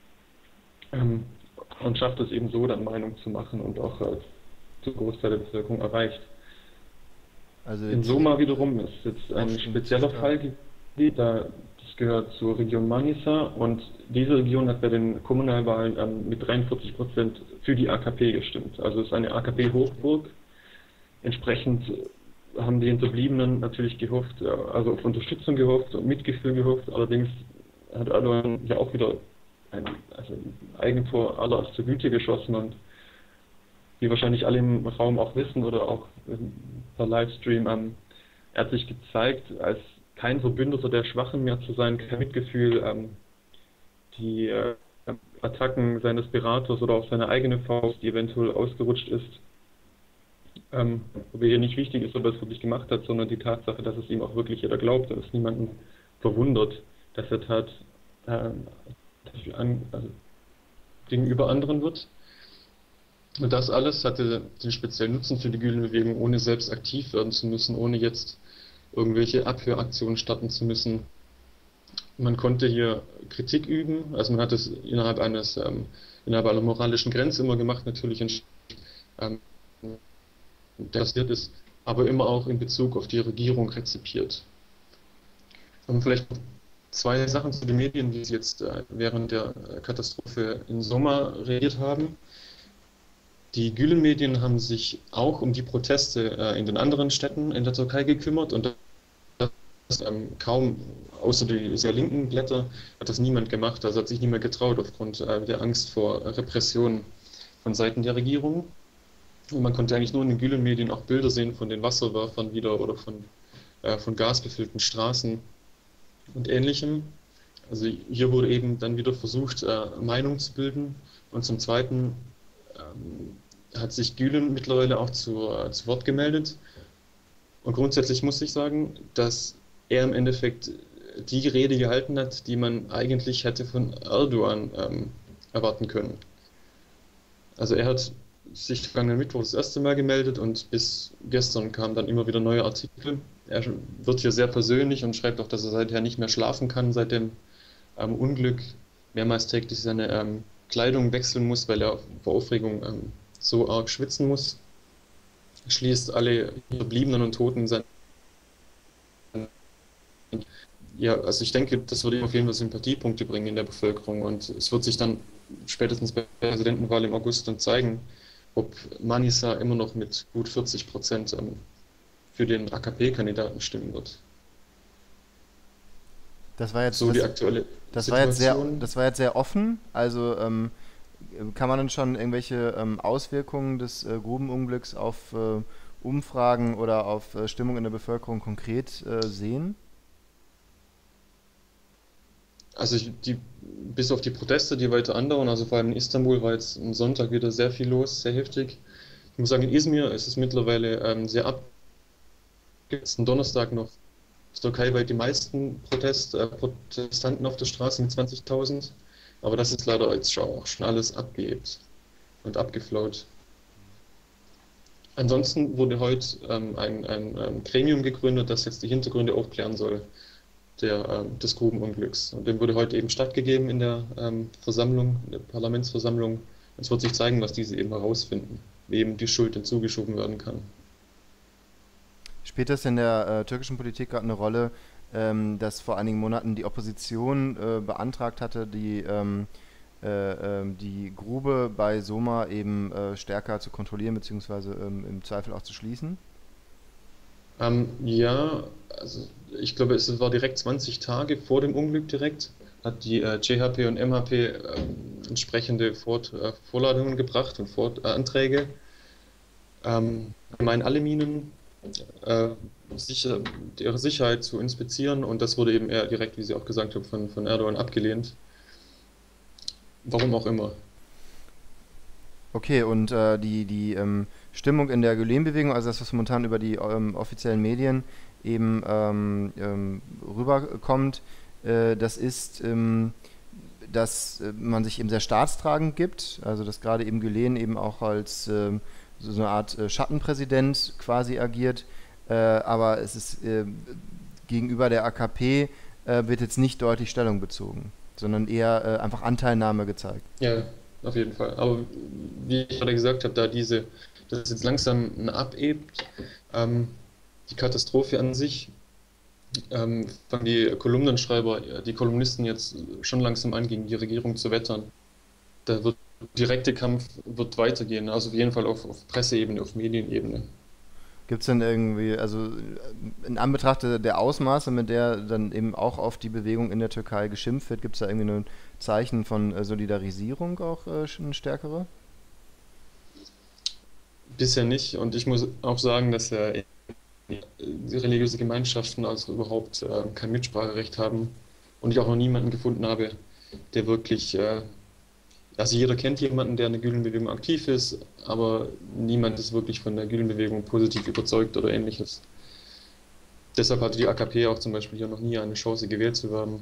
ähm, und schafft es eben so, dann Meinung zu machen und auch äh, zu Großteil der Bevölkerung erreicht. Also in Soma wiederum ist jetzt ein spezieller Fall gewesen, da das gehört zur Region Manisa und diese Region hat bei den Kommunalwahlen ähm, mit dreiundvierzig Prozent für die A K P gestimmt. Also es ist eine A K P-Hochburg. Entsprechend haben die Hinterbliebenen natürlich gehofft, also auf Unterstützung gehofft und Mitgefühl gehofft. Allerdings hat Erdogan ja auch wieder ein, also ein Eigentor aller zur Güte geschossen und wie wahrscheinlich alle im Raum auch wissen oder auch per Livestream, ähm, er hat sich gezeigt, als kein Verbündeter der Schwachen mehr zu sein, kein Mitgefühl, ähm, die äh, Attacken seines Beraters oder auch seine eigene Faust, die eventuell ausgerutscht ist, ähm, wobei hier nicht wichtig ist, ob er es wirklich gemacht hat, sondern die Tatsache, dass es ihm auch wirklich jeder glaubt und es niemanden verwundert, dass er tat, äh, an, also gegenüber anderen wird. Und das alles hatte den speziellen Nutzen für die Gülen-Bewegung, ohne selbst aktiv werden zu müssen, ohne jetzt irgendwelche Abhöraktionen starten zu müssen. Man konnte hier Kritik üben, also man hat es innerhalb eines, ähm, innerhalb einer moralischen Grenze immer gemacht, natürlich, ähm, passiert ist, aber immer auch in Bezug auf die Regierung rezipiert. Und vielleicht zwei Sachen zu den Medien, wie sie jetzt äh, während der Katastrophe in Soma reagiert haben. Die Gülen-Medien haben sich auch um die Proteste äh, in den anderen Städten in der Türkei gekümmert und das ähm, kaum, außer die sehr linken Blätter, hat das niemand gemacht. Also hat sich niemand getraut aufgrund äh, der Angst vor Repression von Seiten der Regierung. Und man konnte eigentlich nur in den Gülen-Medien auch Bilder sehen von den Wasserwerfern wieder oder von, äh, von gasbefüllten Straßen und Ähnlichem. Also hier wurde eben dann wieder versucht, äh, Meinung zu bilden. Und zum Zweiten hat sich Gülen mittlerweile auch zu, äh, zu Wort gemeldet. Und grundsätzlich muss ich sagen, dass er im Endeffekt die Rede gehalten hat, die man eigentlich hätte von Erdogan ähm, erwarten können. Also er hat sich vergangenen Mittwoch das erste Mal gemeldet und bis gestern kamen dann immer wieder neue Artikel. Er wird hier sehr persönlich und schreibt auch, dass er seither nicht mehr schlafen kann seit dem ähm, Unglück, mehrmals täglich seine ähm, Kleidung wechseln muss, weil er vor Aufregung ähm, so arg schwitzen muss. Schließt alle Verbliebenen und Toten sein. Ja, also ich denke, das würde ihm auf jeden Fall Sympathiepunkte bringen in der Bevölkerung und es wird sich dann spätestens bei der Präsidentenwahl im August dann zeigen, ob Manisa immer noch mit gut vierzig Prozent ähm, für den A K P-Kandidaten stimmen wird. Das war jetzt, so das, die aktuelle das war jetzt sehr, Situation. das war jetzt sehr offen. Also ähm, kann man dann schon irgendwelche ähm, Auswirkungen des äh, Grubenunglücks auf äh, Umfragen oder auf äh, Stimmung in der Bevölkerung konkret äh, sehen? Also ich, die, bis auf die Proteste, die weiter andauern, also vor allem in Istanbul war jetzt am Sonntag wieder sehr viel los, sehr heftig. Ich muss sagen, in Izmir ist es mittlerweile ähm, sehr ab. Letzten Donnerstag noch türkeiweit die meisten Protest, äh, Protestanten auf der Straße mit zwanzigtausend. Aber das ist leider jetzt schon auch schon alles abgehebt und abgeflaut. Ansonsten wurde heute ähm, ein, ein, ein Gremium gegründet, das jetzt die Hintergründe aufklären soll der, ähm, des Grubenunglücks. Und dem wurde heute eben stattgegeben in der ähm, Versammlung, in der Parlamentsversammlung. Es wird sich zeigen, was diese eben herausfinden, wem die Schuld denn zugeschoben werden kann. Spielt das in der äh, türkischen Politik gerade eine Rolle, ähm, dass vor einigen Monaten die Opposition äh, beantragt hatte, die, ähm, äh, ähm, die Grube bei Soma eben äh, stärker zu kontrollieren, beziehungsweise ähm, im Zweifel auch zu schließen? Ähm, ja, also ich glaube, es war direkt zwanzig Tage vor dem Unglück direkt, hat die äh, J H P und M H P äh, entsprechende Vor äh, Vorladungen gebracht und Vor äh, Anträge. Ähm, allgemein alle Minen, äh, sicher, ihre Sicherheit zu inspizieren, und das wurde eben eher direkt, wie Sie auch gesagt haben, von, von Erdogan abgelehnt. Warum auch immer. Okay, und äh, die, die ähm, Stimmung in der Gülen-Bewegung, also das, was momentan über die ähm, offiziellen Medien eben ähm, ähm, rüberkommt, äh, das ist, ähm, dass äh, man sich eben sehr staatstragend gibt, also dass gerade eben Gülen eben auch als ähm, so eine Art äh, Schattenpräsident quasi agiert, äh, aber es ist äh, gegenüber der A K P äh, wird jetzt nicht deutlich Stellung bezogen, sondern eher äh, einfach Anteilnahme gezeigt. Ja, auf jeden Fall. Aber wie ich gerade gesagt habe, da diese, das jetzt langsam abebt, ähm, die Katastrophe an sich, ähm, fangen die Kolumnenschreiber, die Kolumnisten jetzt schon langsam an, gegen die Regierung zu wettern. Da wird direkte Kampf wird weitergehen, also auf jeden Fall auf, auf Presseebene, auf Medienebene. Gibt es denn irgendwie, also in Anbetracht der Ausmaße, mit der dann eben auch auf die Bewegung in der Türkei geschimpft wird, gibt es da irgendwie ein Zeichen von Solidarisierung auch äh, ein stärkere? Bisher nicht, und ich muss auch sagen, dass äh, die religiöse Gemeinschaften also überhaupt äh, kein Mitspracherecht haben und ich auch noch niemanden gefunden habe, der wirklich, äh, also jeder kennt jemanden, der in der Gülen-Bewegung aktiv ist, aber niemand ist wirklich von der Gülen-Bewegung positiv überzeugt oder ähnliches. Deshalb hatte die A K P auch zum Beispiel hier noch nie eine Chance, gewählt zu werden.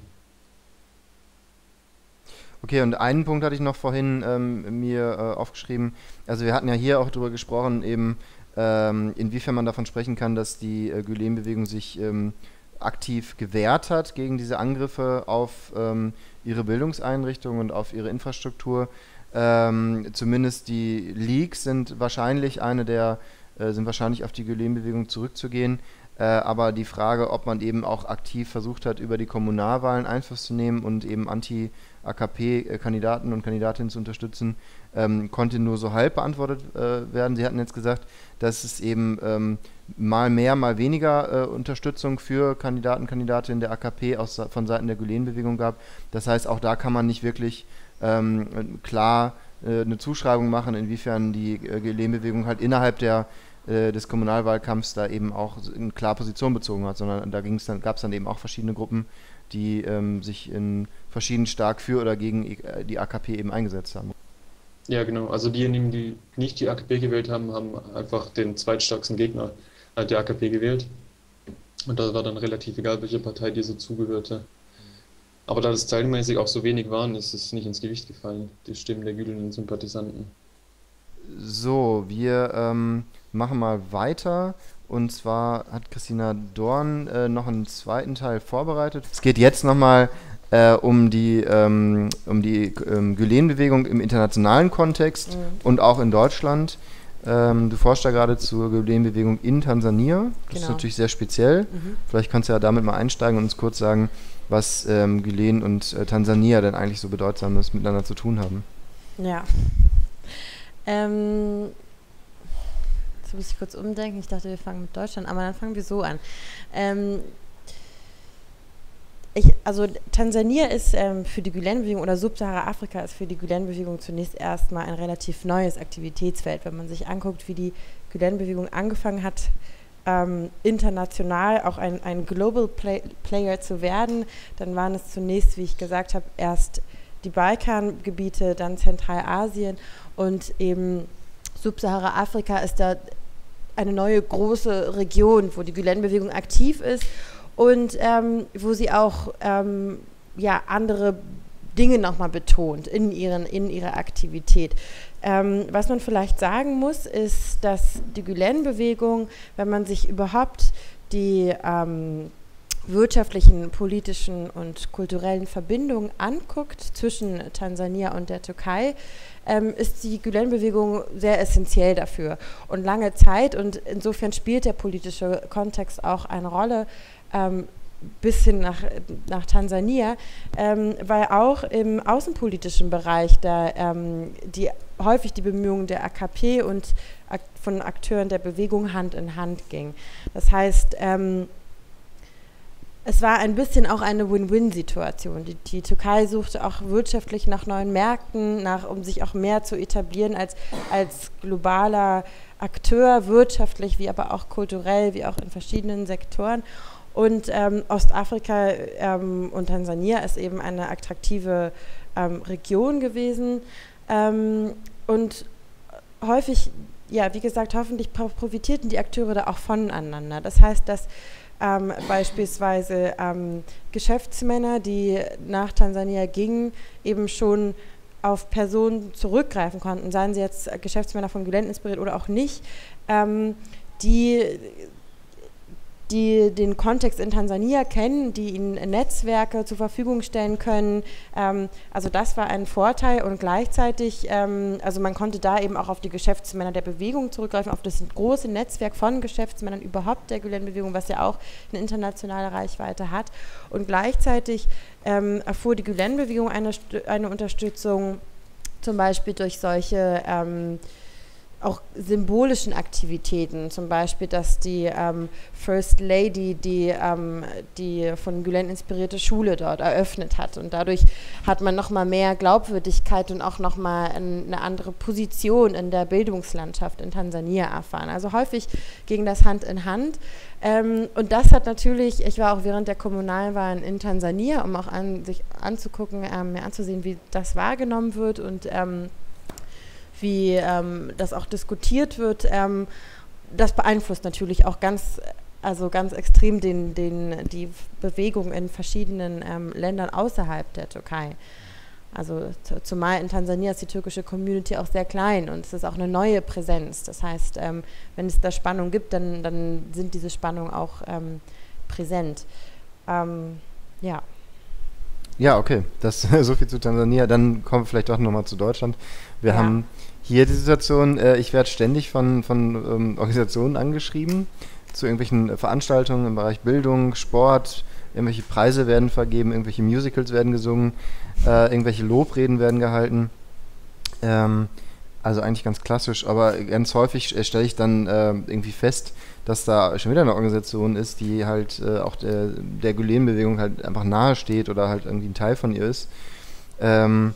Okay, und einen Punkt hatte ich noch vorhin ähm, mir äh, aufgeschrieben. Also wir hatten ja hier auch darüber gesprochen, eben ähm, inwiefern man davon sprechen kann, dass die äh, Gülen-Bewegung sich ähm, aktiv gewehrt hat gegen diese Angriffe auf ähm, ihre Bildungseinrichtungen und auf ihre Infrastruktur. Ähm, zumindest die Leaks sind wahrscheinlich eine der, äh, sind wahrscheinlich auf die Gülen-Bewegung zurückzugehen. Äh, aber die Frage, ob man eben auch aktiv versucht hat, über die Kommunalwahlen Einfluss zu nehmen und eben Anti-A K P-Kandidaten und Kandidatinnen zu unterstützen, ähm, konnte nur so halb beantwortet äh, werden. Sie hatten jetzt gesagt, dass es eben ähm, mal mehr, mal weniger äh, Unterstützung für Kandidaten, Kandidatinnen der A K P aus, von Seiten der Gülen-Bewegung gab. Das heißt, auch da kann man nicht wirklich ähm, klar äh, eine Zuschreibung machen, inwiefern die äh, Gülen-Bewegung halt innerhalb der des Kommunalwahlkampfs da eben auch in klar Position bezogen hat, sondern da ging's dann, gab es dann eben auch verschiedene Gruppen, die ähm, sich in verschieden stark für oder gegen die A K P eben eingesetzt haben. Ja, genau. Also diejenigen, die nicht die A K P gewählt haben, haben einfach den zweitstärksten Gegner der A K P gewählt. Und da war dann relativ egal, welche Partei diese zugehörte. Aber da das zahlenmäßig auch so wenig waren, ist es nicht ins Gewicht gefallen, die Stimmen der gülen Sympathisanten. So, wir ähm, machen mal weiter. Und zwar hat Christina Dorn äh, noch einen zweiten Teil vorbereitet. Es geht jetzt nochmal äh, um die, ähm, um die ähm, Gülen-Bewegung im internationalen Kontext mhm. und auch in Deutschland. Ähm, du forschst da gerade zur Gülen-Bewegung in Tansania. Das genau. ist natürlich sehr speziell. Mhm. Vielleicht kannst du ja damit mal einsteigen und uns kurz sagen, was ähm, Gülen und äh, Tansania denn eigentlich so Bedeutsames miteinander zu tun haben. Ja. Ähm, jetzt muss ich kurz umdenken. Ich dachte, wir fangen mit Deutschland, aber dann fangen wir so an. Ähm, ich, also Tansania ist ähm, für die Gülen-Bewegung oder Subsahara-Afrika ist für die Gülen-Bewegung zunächst erstmal ein relativ neues Aktivitätsfeld. Wenn man sich anguckt, wie die Gülen-Bewegung angefangen hat, ähm, international auch ein, ein Global Play Player zu werden, dann waren es zunächst, wie ich gesagt habe, erst die Balkangebiete, dann Zentralasien und eben Subsahara-Afrika ist da eine neue große Region, wo die Gülen-Bewegung aktiv ist und ähm, wo sie auch ähm, ja, andere Dinge nochmal betont in, ihren, in ihrer Aktivität. Ähm, was man vielleicht sagen muss, ist, dass die Gülen-Bewegung, wenn man sich überhaupt die ähm, wirtschaftlichen, politischen und kulturellen Verbindungen anguckt zwischen Tansania und der Türkei, ähm, ist die Gülen-Bewegung sehr essentiell dafür. Und lange Zeit, und insofern spielt der politische Kontext auch eine Rolle, ähm, bis hin nach, nach Tansania, ähm, weil auch im außenpolitischen Bereich da ähm, die, häufig die Bemühungen der A K P und ak von Akteuren der Bewegung Hand in Hand ging. Das heißt, ähm, es war ein bisschen auch eine Win-Win-Situation. Die, die Türkei suchte auch wirtschaftlich nach neuen Märkten, nach, um sich auch mehr zu etablieren als, als globaler Akteur, wirtschaftlich wie aber auch kulturell, wie auch in verschiedenen Sektoren. Und ähm, Ostafrika ähm, und Tansania ist eben eine attraktive ähm, Region gewesen. Ähm, und häufig, ja, wie gesagt, hoffentlich profitierten die Akteure da auch voneinander. Das heißt, dass ähm, beispielsweise ähm, Geschäftsmänner, die nach Tansania gingen, eben schon auf Personen zurückgreifen konnten, seien sie jetzt Geschäftsmänner von Gülen inspiriert oder auch nicht, ähm, die die den Kontext in Tansania kennen, die ihnen Netzwerke zur Verfügung stellen können. Ähm, also das war ein Vorteil und gleichzeitig, ähm, also man konnte da eben auch auf die Geschäftsmänner der Bewegung zurückgreifen, auf das große Netzwerk von Geschäftsmännern überhaupt der Gülen-Bewegung, was ja auch eine internationale Reichweite hat. Und gleichzeitig ähm, erfuhr die Gülen-Bewegung eine, eine Unterstützung, zum Beispiel durch solche ähm, auch symbolischen Aktivitäten, zum Beispiel, dass die ähm, First Lady die, ähm, die von Gülen inspirierte Schule dort eröffnet hat und dadurch hat man nochmal mehr Glaubwürdigkeit und auch nochmal ein, eine andere Position in der Bildungslandschaft in Tansania erfahren. Also häufig ging das Hand in Hand ähm, und das hat natürlich, ich war auch während der Kommunalwahlen in Tansania, um auch an, sich anzugucken, ähm, mir anzusehen, wie das wahrgenommen wird und ähm, wie ähm, das auch diskutiert wird, ähm, das beeinflusst natürlich auch ganz, also ganz extrem den, den, die Bewegung in verschiedenen ähm, Ländern außerhalb der Türkei. Also zumal in Tansania ist die türkische Community auch sehr klein und es ist auch eine neue Präsenz. Das heißt, ähm, wenn es da Spannung gibt, dann, dann sind diese Spannungen auch ähm, präsent. Ähm, ja. Ja, okay, das so viel zu Tansania. Dann kommen wir vielleicht doch nochmal zu Deutschland. Wir ja. haben hier die Situation, äh, ich werde ständig von, von ähm, Organisationen angeschrieben zu irgendwelchen Veranstaltungen im Bereich Bildung, Sport, irgendwelche Preise werden vergeben, irgendwelche Musicals werden gesungen, äh, irgendwelche Lobreden werden gehalten. Ähm, also eigentlich ganz klassisch, aber ganz häufig äh, stelle ich dann äh, irgendwie fest, dass da schon wieder eine Organisation ist, die halt äh, auch der, der Gülen-Bewegung halt einfach nahe steht oder halt irgendwie ein Teil von ihr ist. Ähm,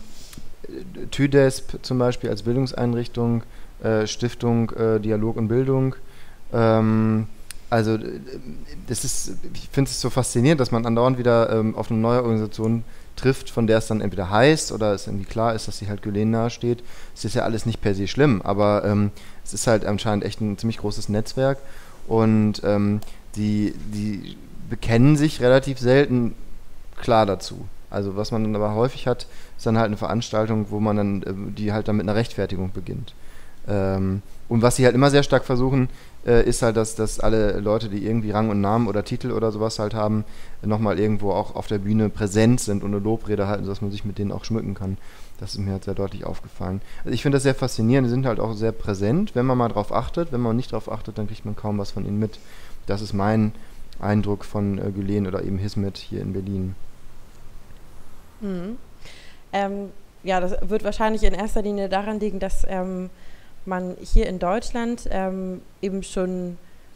TÜDESP zum Beispiel als Bildungseinrichtung, äh, Stiftung äh, Dialog und Bildung. Ähm, also das ist, ich finde es so faszinierend, dass man andauernd wieder ähm, auf eine neue Organisation trifft, von der es dann entweder heißt oder es irgendwie klar ist, dass sie halt Gülen nahe steht. Es ist ja alles nicht per se schlimm, aber ähm, es ist halt anscheinend echt ein ziemlich großes Netzwerk und ähm, die, die bekennen sich relativ selten klar dazu. Also was man dann aber häufig hat, ist dann halt eine Veranstaltung, wo man dann, äh, die halt dann mit einer Rechtfertigung beginnt. Ähm, und was sie halt immer sehr stark versuchen, äh, ist halt, dass, dass alle Leute, die irgendwie Rang und Namen oder Titel oder sowas halt haben, nochmal irgendwo auch auf der Bühne präsent sind und eine Lobrede halten, sodass man sich mit denen auch schmücken kann. Das ist mir halt sehr deutlich aufgefallen. Also ich finde das sehr faszinierend, die sind halt auch sehr präsent, wenn man mal drauf achtet. Wenn man nicht drauf achtet, dann kriegt man kaum was von ihnen mit. Das ist mein Eindruck von äh, Gülen oder eben Hizmet hier in Berlin. Mhm. Ähm, ja, das wird wahrscheinlich in erster Linie daran liegen, dass ähm, man hier in Deutschland ähm, eben schon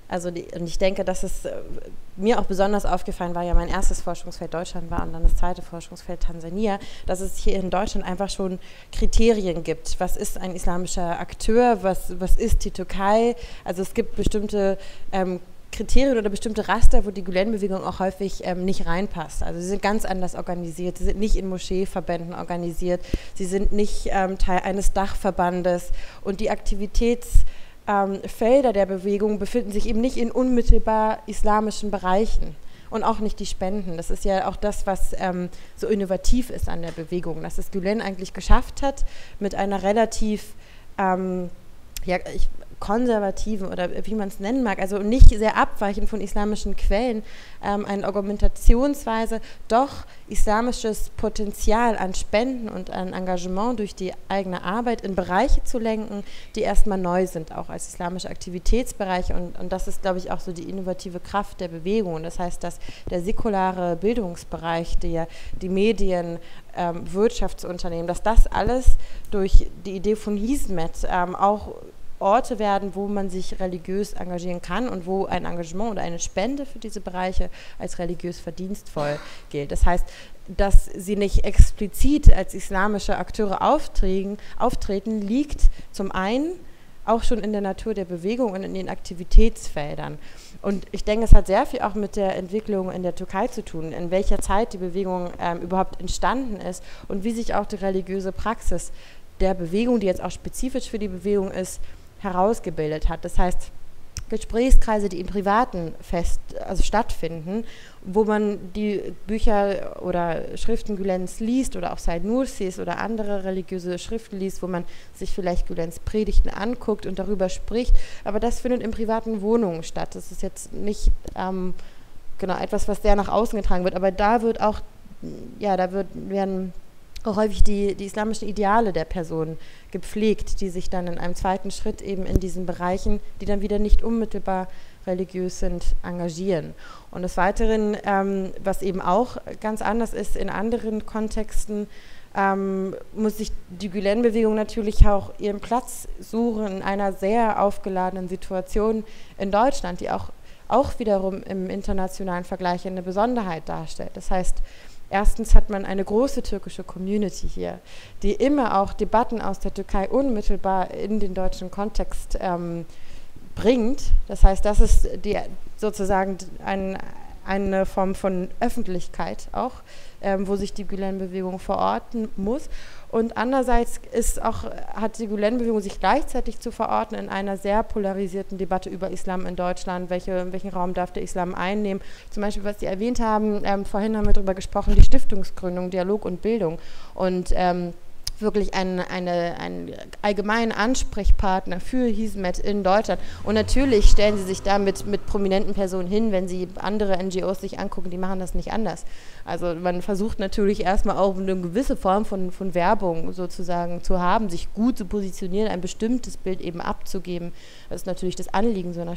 Also die, und ich denke, dass es äh, mir auch besonders aufgefallen war, ja mein erstes Forschungsfeld Deutschland war und dann das zweite Forschungsfeld Tansania, dass es hier in Deutschland einfach schon Kriterien gibt. Was ist ein islamischer Akteur, was, was ist die Türkei? Also es gibt bestimmte ähm, Kriterien oder bestimmte Raster, wo die Gülen-Bewegung auch häufig ähm, nicht reinpasst. Also sie sind ganz anders organisiert, sie sind nicht in Moscheeverbänden organisiert, sie sind nicht ähm, Teil eines Dachverbandes und die Aktivitäts- Ähm, Felder der Bewegung befinden sich eben nicht in unmittelbar islamischen Bereichen und auch nicht die Spenden. Das ist ja auch das, was ähm, so innovativ ist an der Bewegung, dass es Gülen eigentlich geschafft hat, mit einer relativ ähm, ja, ich, konservativen oder wie man es nennen mag, also nicht sehr abweichend von islamischen Quellen, ähm, eine Argumentationsweise, doch islamisches Potenzial an Spenden und an Engagement durch die eigene Arbeit in Bereiche zu lenken, die erstmal neu sind, auch als islamische Aktivitätsbereiche und, und das ist, glaube ich, auch so die innovative Kraft der Bewegung. Und das heißt, dass der säkulare Bildungsbereich, der, die Medien, ähm, Wirtschaftsunternehmen, dass das alles durch die Idee von Hizmet ähm, auch Orte werden, wo man sich religiös engagieren kann und wo ein Engagement oder eine Spende für diese Bereiche als religiös verdienstvoll gilt. Das heißt, dass sie nicht explizit als islamische Akteure auftreten, auftreten, liegt zum einen auch schon in der Natur der Bewegung und in den Aktivitätsfeldern. Und ich denke, es hat sehr viel auch mit der Entwicklung in der Türkei zu tun, in welcher Zeit die Bewegung ähm, überhaupt entstanden ist und wie sich auch die religiöse Praxis der Bewegung, die jetzt auch spezifisch für die Bewegung ist, herausgebildet hat. Das heißt, Gesprächskreise, die im Privaten fest, also stattfinden, wo man die Bücher oder Schriften Gülens liest oder auch Said Nursis oder andere religiöse Schriften liest, wo man sich vielleicht Gülens Predigten anguckt und darüber spricht, aber das findet in privaten Wohnungen statt. Das ist jetzt nicht ähm, genau etwas, was sehr nach außen getragen wird, aber da wird auch, ja, da wird, werden auch häufig die, die islamischen Ideale der Person gepflegt, die sich dann in einem zweiten Schritt eben in diesen Bereichen, die dann wieder nicht unmittelbar religiös sind, engagieren. Und des Weiteren, ähm, was eben auch ganz anders ist in anderen Kontexten, ähm, muss sich die Gülen-Bewegung natürlich auch ihren Platz suchen in einer sehr aufgeladenen Situation in Deutschland, die auch, auch wiederum im internationalen Vergleich eine Besonderheit darstellt. Das heißt, erstens hat man eine große türkische Community hier, die immer auch Debatten aus der Türkei unmittelbar in den deutschen Kontext ähm, bringt. Das heißt, das ist die, sozusagen ein, eine Form von Öffentlichkeit auch, ähm, wo sich die Gülen-Bewegung verorten muss. Und andererseits ist auch, hat die Gülen-Bewegung sich gleichzeitig zu verorten in einer sehr polarisierten Debatte über Islam in Deutschland. Welche, welchen Raum darf der Islam einnehmen? Zum Beispiel, was Sie erwähnt haben, ähm, vorhin haben wir darüber gesprochen, die Stiftungsgründung, Dialog und Bildung. Und ähm, wirklich einen, eine, einen allgemeinen Ansprechpartner für Hizmet in Deutschland. Und natürlich stellen sie sich da mit, mit prominenten Personen hin, wenn sie andere N G Os sich angucken, die machen das nicht anders. Also man versucht natürlich erstmal auch eine gewisse Form von, von Werbung sozusagen zu haben, sich gut zu positionieren, ein bestimmtes Bild eben abzugeben. Das ist natürlich das Anliegen so einer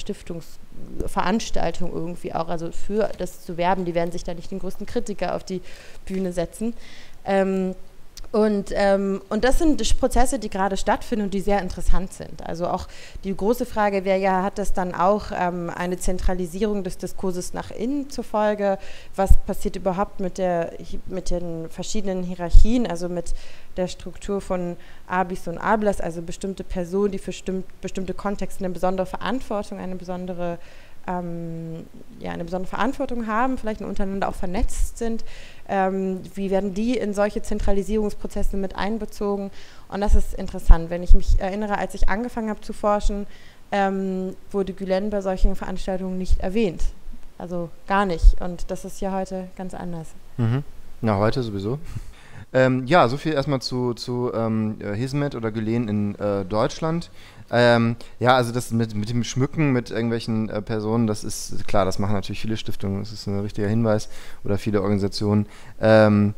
Stiftungsveranstaltung irgendwie auch, also für das zu werben. Die werden sich da nicht den größten Kritiker auf die Bühne setzen. Ähm, Und, ähm, und das sind Prozesse, die gerade stattfinden und die sehr interessant sind. Also auch die große Frage wäre ja, hat das dann auch ähm, eine Zentralisierung des Diskurses nach innen zur Folge? Was passiert überhaupt mit, der, mit den verschiedenen Hierarchien, also mit der Struktur von Abis und Ablas, also bestimmte Personen, die für stimmt, bestimmte Kontexte eine besondere Verantwortung, eine besondere Ähm, ja, eine besondere Verantwortung haben, vielleicht untereinander auch vernetzt sind. Ähm, wie werden die in solche Zentralisierungsprozesse mit einbezogen? Und das ist interessant. Wenn ich mich erinnere, als ich angefangen habe zu forschen, ähm, wurde Gülen bei solchen Veranstaltungen nicht erwähnt. Also gar nicht. Und das ist ja heute ganz anders. Mhm. Na, heute sowieso. Ähm, ja, so viel erstmal zu, zu ähm, Hizmet oder Gülen in äh, Deutschland. Ähm, ja, also das mit, mit dem Schmücken mit irgendwelchen äh, Personen, das ist klar, das machen natürlich viele Stiftungen, das ist ein richtiger Hinweis, oder viele Organisationen. Ähm,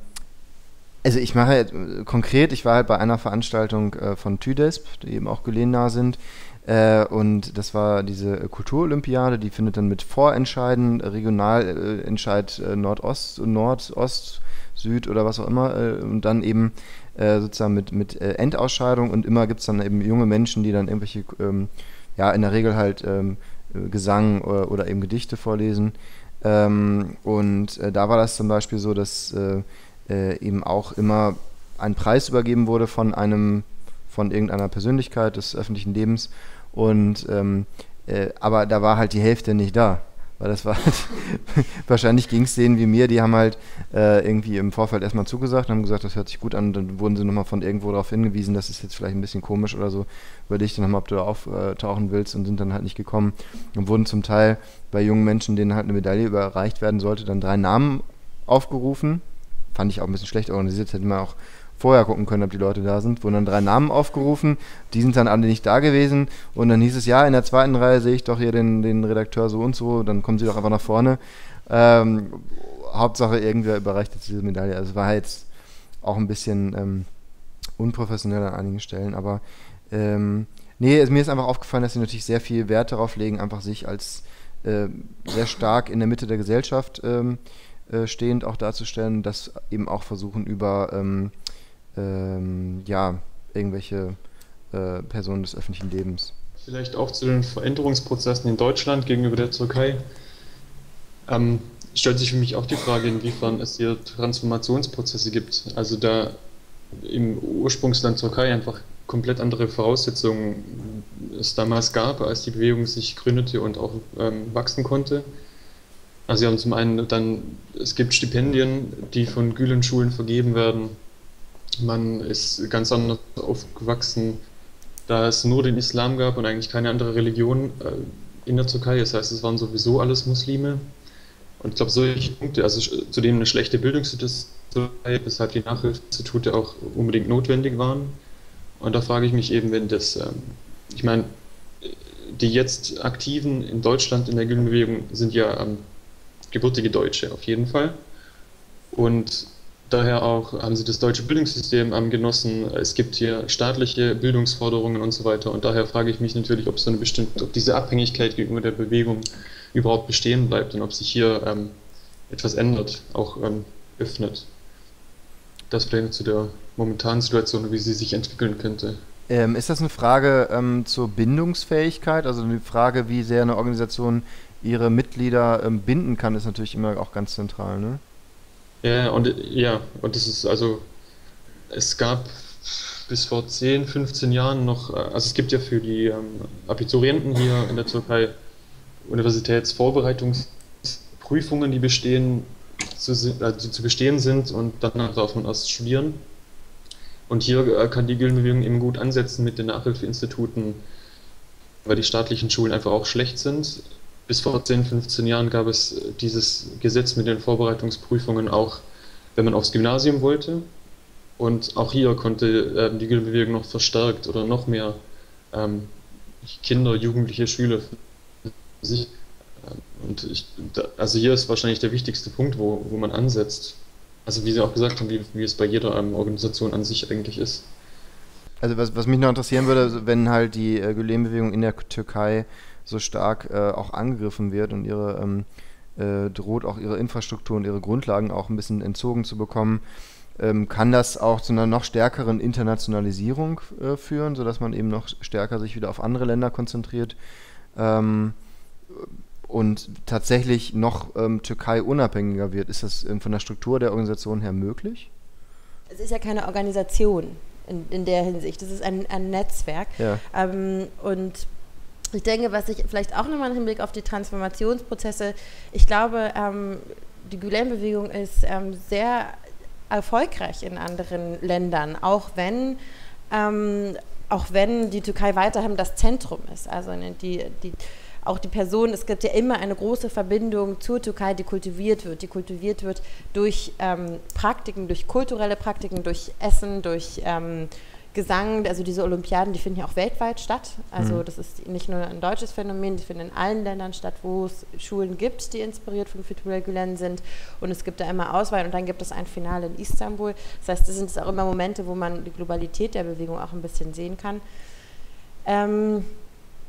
also ich mache äh, konkret, ich war halt bei einer Veranstaltung äh, von TÜDESP, die eben auch Gülen nah sind, äh, und das war diese Kulturolympiade, die findet dann mit Vorentscheiden, Regionalentscheid äh, Nordost und Nordost, Süd oder was auch immer, äh, und dann eben äh, sozusagen mit, mit äh, Endausscheidung, und immer gibt es dann eben junge Menschen, die dann irgendwelche, ähm, ja, in der Regel halt ähm, Gesang oder, oder eben Gedichte vorlesen. Ähm, und äh, da war das zum Beispiel so, dass äh, äh, eben auch immer ein Preis übergeben wurde von einem, von irgendeiner Persönlichkeit des öffentlichen Lebens. Und ähm, äh, aber da war halt die Hälfte nicht da. Weil das war halt, wahrscheinlich ging es denen wie mir, die haben halt äh, irgendwie im Vorfeld erstmal zugesagt und haben gesagt, das hört sich gut an, und dann wurden sie nochmal von irgendwo darauf hingewiesen, das ist jetzt vielleicht ein bisschen komisch oder so, überleg dich nochmal, ob du da auftauchen willst, und sind dann halt nicht gekommen und wurden zum Teil bei jungen Menschen, denen halt eine Medaille überreicht werden sollte, dann drei Namen aufgerufen. Fand ich auch ein bisschen schlecht organisiert, hätte man auch vorher gucken können, ob die Leute da sind. Wurden dann drei Namen aufgerufen, die sind dann alle nicht da gewesen, und dann hieß es, ja, in der zweiten Reihe sehe ich doch hier den, den Redakteur so und so, dann kommen sie doch einfach nach vorne. Ähm, Hauptsache irgendwer überreicht jetzt diese Medaille. Also es war jetzt auch ein bisschen ähm, unprofessionell an einigen Stellen, aber ähm, nee, es, mir ist einfach aufgefallen, dass sie natürlich sehr viel Wert darauf legen, einfach sich als äh, sehr stark in der Mitte der Gesellschaft ähm, äh, stehend auch darzustellen, das eben auch versuchen über ähm, Ähm, ja, irgendwelche äh, Personen des öffentlichen Lebens. Vielleicht auch zu den Veränderungsprozessen in Deutschland gegenüber der Türkei. Ähm, stellt sich für mich auch die Frage, inwiefern es hier Transformationsprozesse gibt. Also da im Ursprungsland Türkei einfach komplett andere Voraussetzungen es damals gab, als die Bewegung sich gründete und auch ähm, wachsen konnte. Also sie haben zum einen dann, es gibt Stipendien, die von Gülen-Schulen vergeben werden. Man ist ganz anders aufgewachsen, da es nur den Islam gab und eigentlich keine andere Religion äh, in der Türkei. Das heißt, es waren sowieso alles Muslime. Und ich glaube, solche Punkte, also zudem eine schlechte Bildungssituation, weshalb die Nachhilfeinstitute auch unbedingt notwendig waren. Und da frage ich mich eben, wenn das, ähm, ich meine, die jetzt Aktiven in Deutschland in der Gülen-Bewegung sind ja ähm, gebürtige Deutsche auf jeden Fall. Und daher auch haben sie das deutsche Bildungssystem ähm, genossen. Es gibt hier staatliche Bildungsforderungen und so weiter. Und daher frage ich mich natürlich, ob so eine bestimmte, ob diese Abhängigkeit gegenüber der Bewegung überhaupt bestehen bleibt und ob sich hier ähm, etwas ändert, auch ähm, öffnet. Das vielleicht zu der momentanen Situation, wie sie sich entwickeln könnte. Ähm, ist das eine Frage ähm, zur Bindungsfähigkeit? Also eine Frage, wie sehr eine Organisation ihre Mitglieder ähm, binden kann, ist natürlich immer auch ganz zentral, ne? Ja, und ja, und das ist also, es gab bis vor zehn, fünfzehn Jahren noch, also es gibt ja für die ähm, Abiturienten hier in der Türkei Universitätsvorbereitungsprüfungen, die bestehen, zu, äh, die zu bestehen sind, und danach darf man erst studieren. Und hier äh, kann die Gülen-Bewegung eben gut ansetzen mit den Nachhilfeinstituten, weil die staatlichen Schulen einfach auch schlecht sind. Bis vor zehn, fünfzehn Jahren gab es dieses Gesetz mit den Vorbereitungsprüfungen auch, wenn man aufs Gymnasium wollte. Und auch hier konnte äh, die Gülen-Bewegung noch verstärkt oder noch mehr ähm, Kinder, Jugendliche, Schüler für sich. Und ich, da, also hier ist wahrscheinlich der wichtigste Punkt, wo, wo man ansetzt. Also wie Sie auch gesagt haben, wie, wie es bei jeder ähm, Organisation an sich eigentlich ist. Also was, was mich noch interessieren würde, wenn halt die äh, Gülen-Bewegung in der Türkei so stark äh, auch angegriffen wird und ihre ähm, äh, droht auch ihre Infrastruktur und ihre Grundlagen auch ein bisschen entzogen zu bekommen, ähm, kann das auch zu einer noch stärkeren Internationalisierung äh, führen, sodass man eben noch stärker sich wieder auf andere Länder konzentriert ähm, und tatsächlich noch ähm, Türkei unabhängiger wird. Ist das ähm, von der Struktur der Organisation her möglich? Es ist ja keine Organisation in, in der Hinsicht, es ist ein, ein Netzwerk. Ja. Ähm, und ich denke, was ich vielleicht auch nochmal im Hinblick auf die Transformationsprozesse, ich glaube, ähm, die Gülen-Bewegung ist ähm, sehr erfolgreich in anderen Ländern, auch wenn, ähm, auch wenn die Türkei weiterhin das Zentrum ist. Also ne, die, die, auch die Person, es gibt ja immer eine große Verbindung zur Türkei, die kultiviert wird, die kultiviert wird durch ähm, Praktiken, durch kulturelle Praktiken, durch Essen, durch ähm, Gesang, also diese Olympiaden, die finden ja auch weltweit statt. Also mhm. das ist nicht nur ein deutsches Phänomen, die finden in allen Ländern statt, wo es Schulen gibt, die inspiriert von Fethullah Gülen sind. Und es gibt da immer Auswahl und dann gibt es ein Finale in Istanbul. Das heißt, das sind auch immer Momente, wo man die Globalität der Bewegung auch ein bisschen sehen kann. Ähm,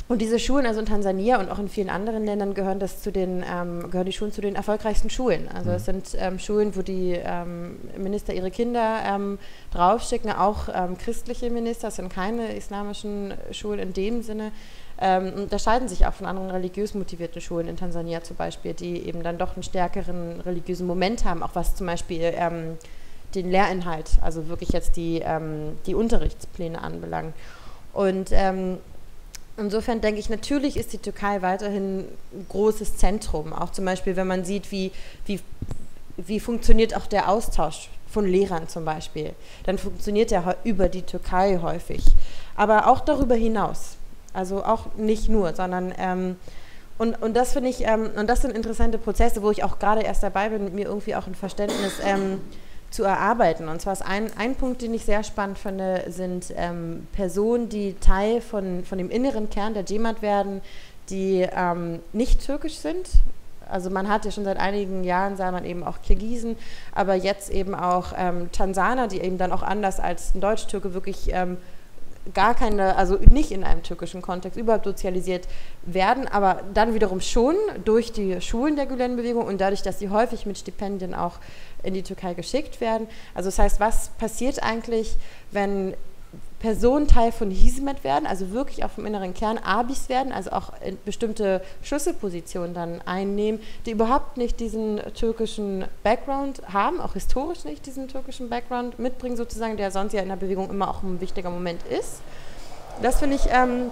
Und diese Schulen, also in Tansania und auch in vielen anderen Ländern, gehören das zu den, ähm, gehören die Schulen zu den erfolgreichsten Schulen. Also es sind ähm, Schulen, wo die ähm, Minister ihre Kinder ähm, draufschicken, auch ähm, christliche Minister, es sind keine islamischen Schulen in dem Sinne. Ähm, unterscheiden sich auch von anderen religiös motivierten Schulen in Tansania zum Beispiel, die eben dann doch einen stärkeren religiösen Moment haben, auch was zum Beispiel ähm, den Lehrinhalt, also wirklich jetzt die, ähm, die Unterrichtspläne anbelangt. Und ähm, insofern denke ich, natürlich ist die Türkei weiterhin ein großes Zentrum, auch zum Beispiel, wenn man sieht, wie, wie, wie funktioniert auch der Austausch von Lehrern zum Beispiel, dann funktioniert der über die Türkei häufig, aber auch darüber hinaus. Also auch nicht nur, sondern ähm, und, und das finde ich, ähm, und das sind interessante Prozesse, wo ich auch gerade erst dabei bin, mir irgendwie auch ein Verständnis ähm, zu erarbeiten. Und zwar ist ein, ein Punkt, den ich sehr spannend finde, sind ähm, Personen, die Teil von, von dem inneren Kern der Cemaat werden, die ähm, nicht türkisch sind. Also man hat ja schon seit einigen Jahren, sah man eben auch Kirgisen, aber jetzt eben auch ähm, Tansaner, die eben dann auch anders als ein Deutsch-Türke wirklich ähm, gar keine, also nicht in einem türkischen Kontext überhaupt sozialisiert werden, aber dann wiederum schon durch die Schulen der Gülen-Bewegung und dadurch, dass sie häufig mit Stipendien auch in die Türkei geschickt werden. Also das heißt, was passiert eigentlich, wenn Personen Teil von Hizmet werden, also wirklich auch vom inneren Kern Abis werden, also auch in bestimmte Schlüsselpositionen dann einnehmen, die überhaupt nicht diesen türkischen Background haben, auch historisch nicht diesen türkischen Background mitbringen sozusagen, der sonst ja in der Bewegung immer auch ein wichtiger Moment ist. Das finde ich ähm,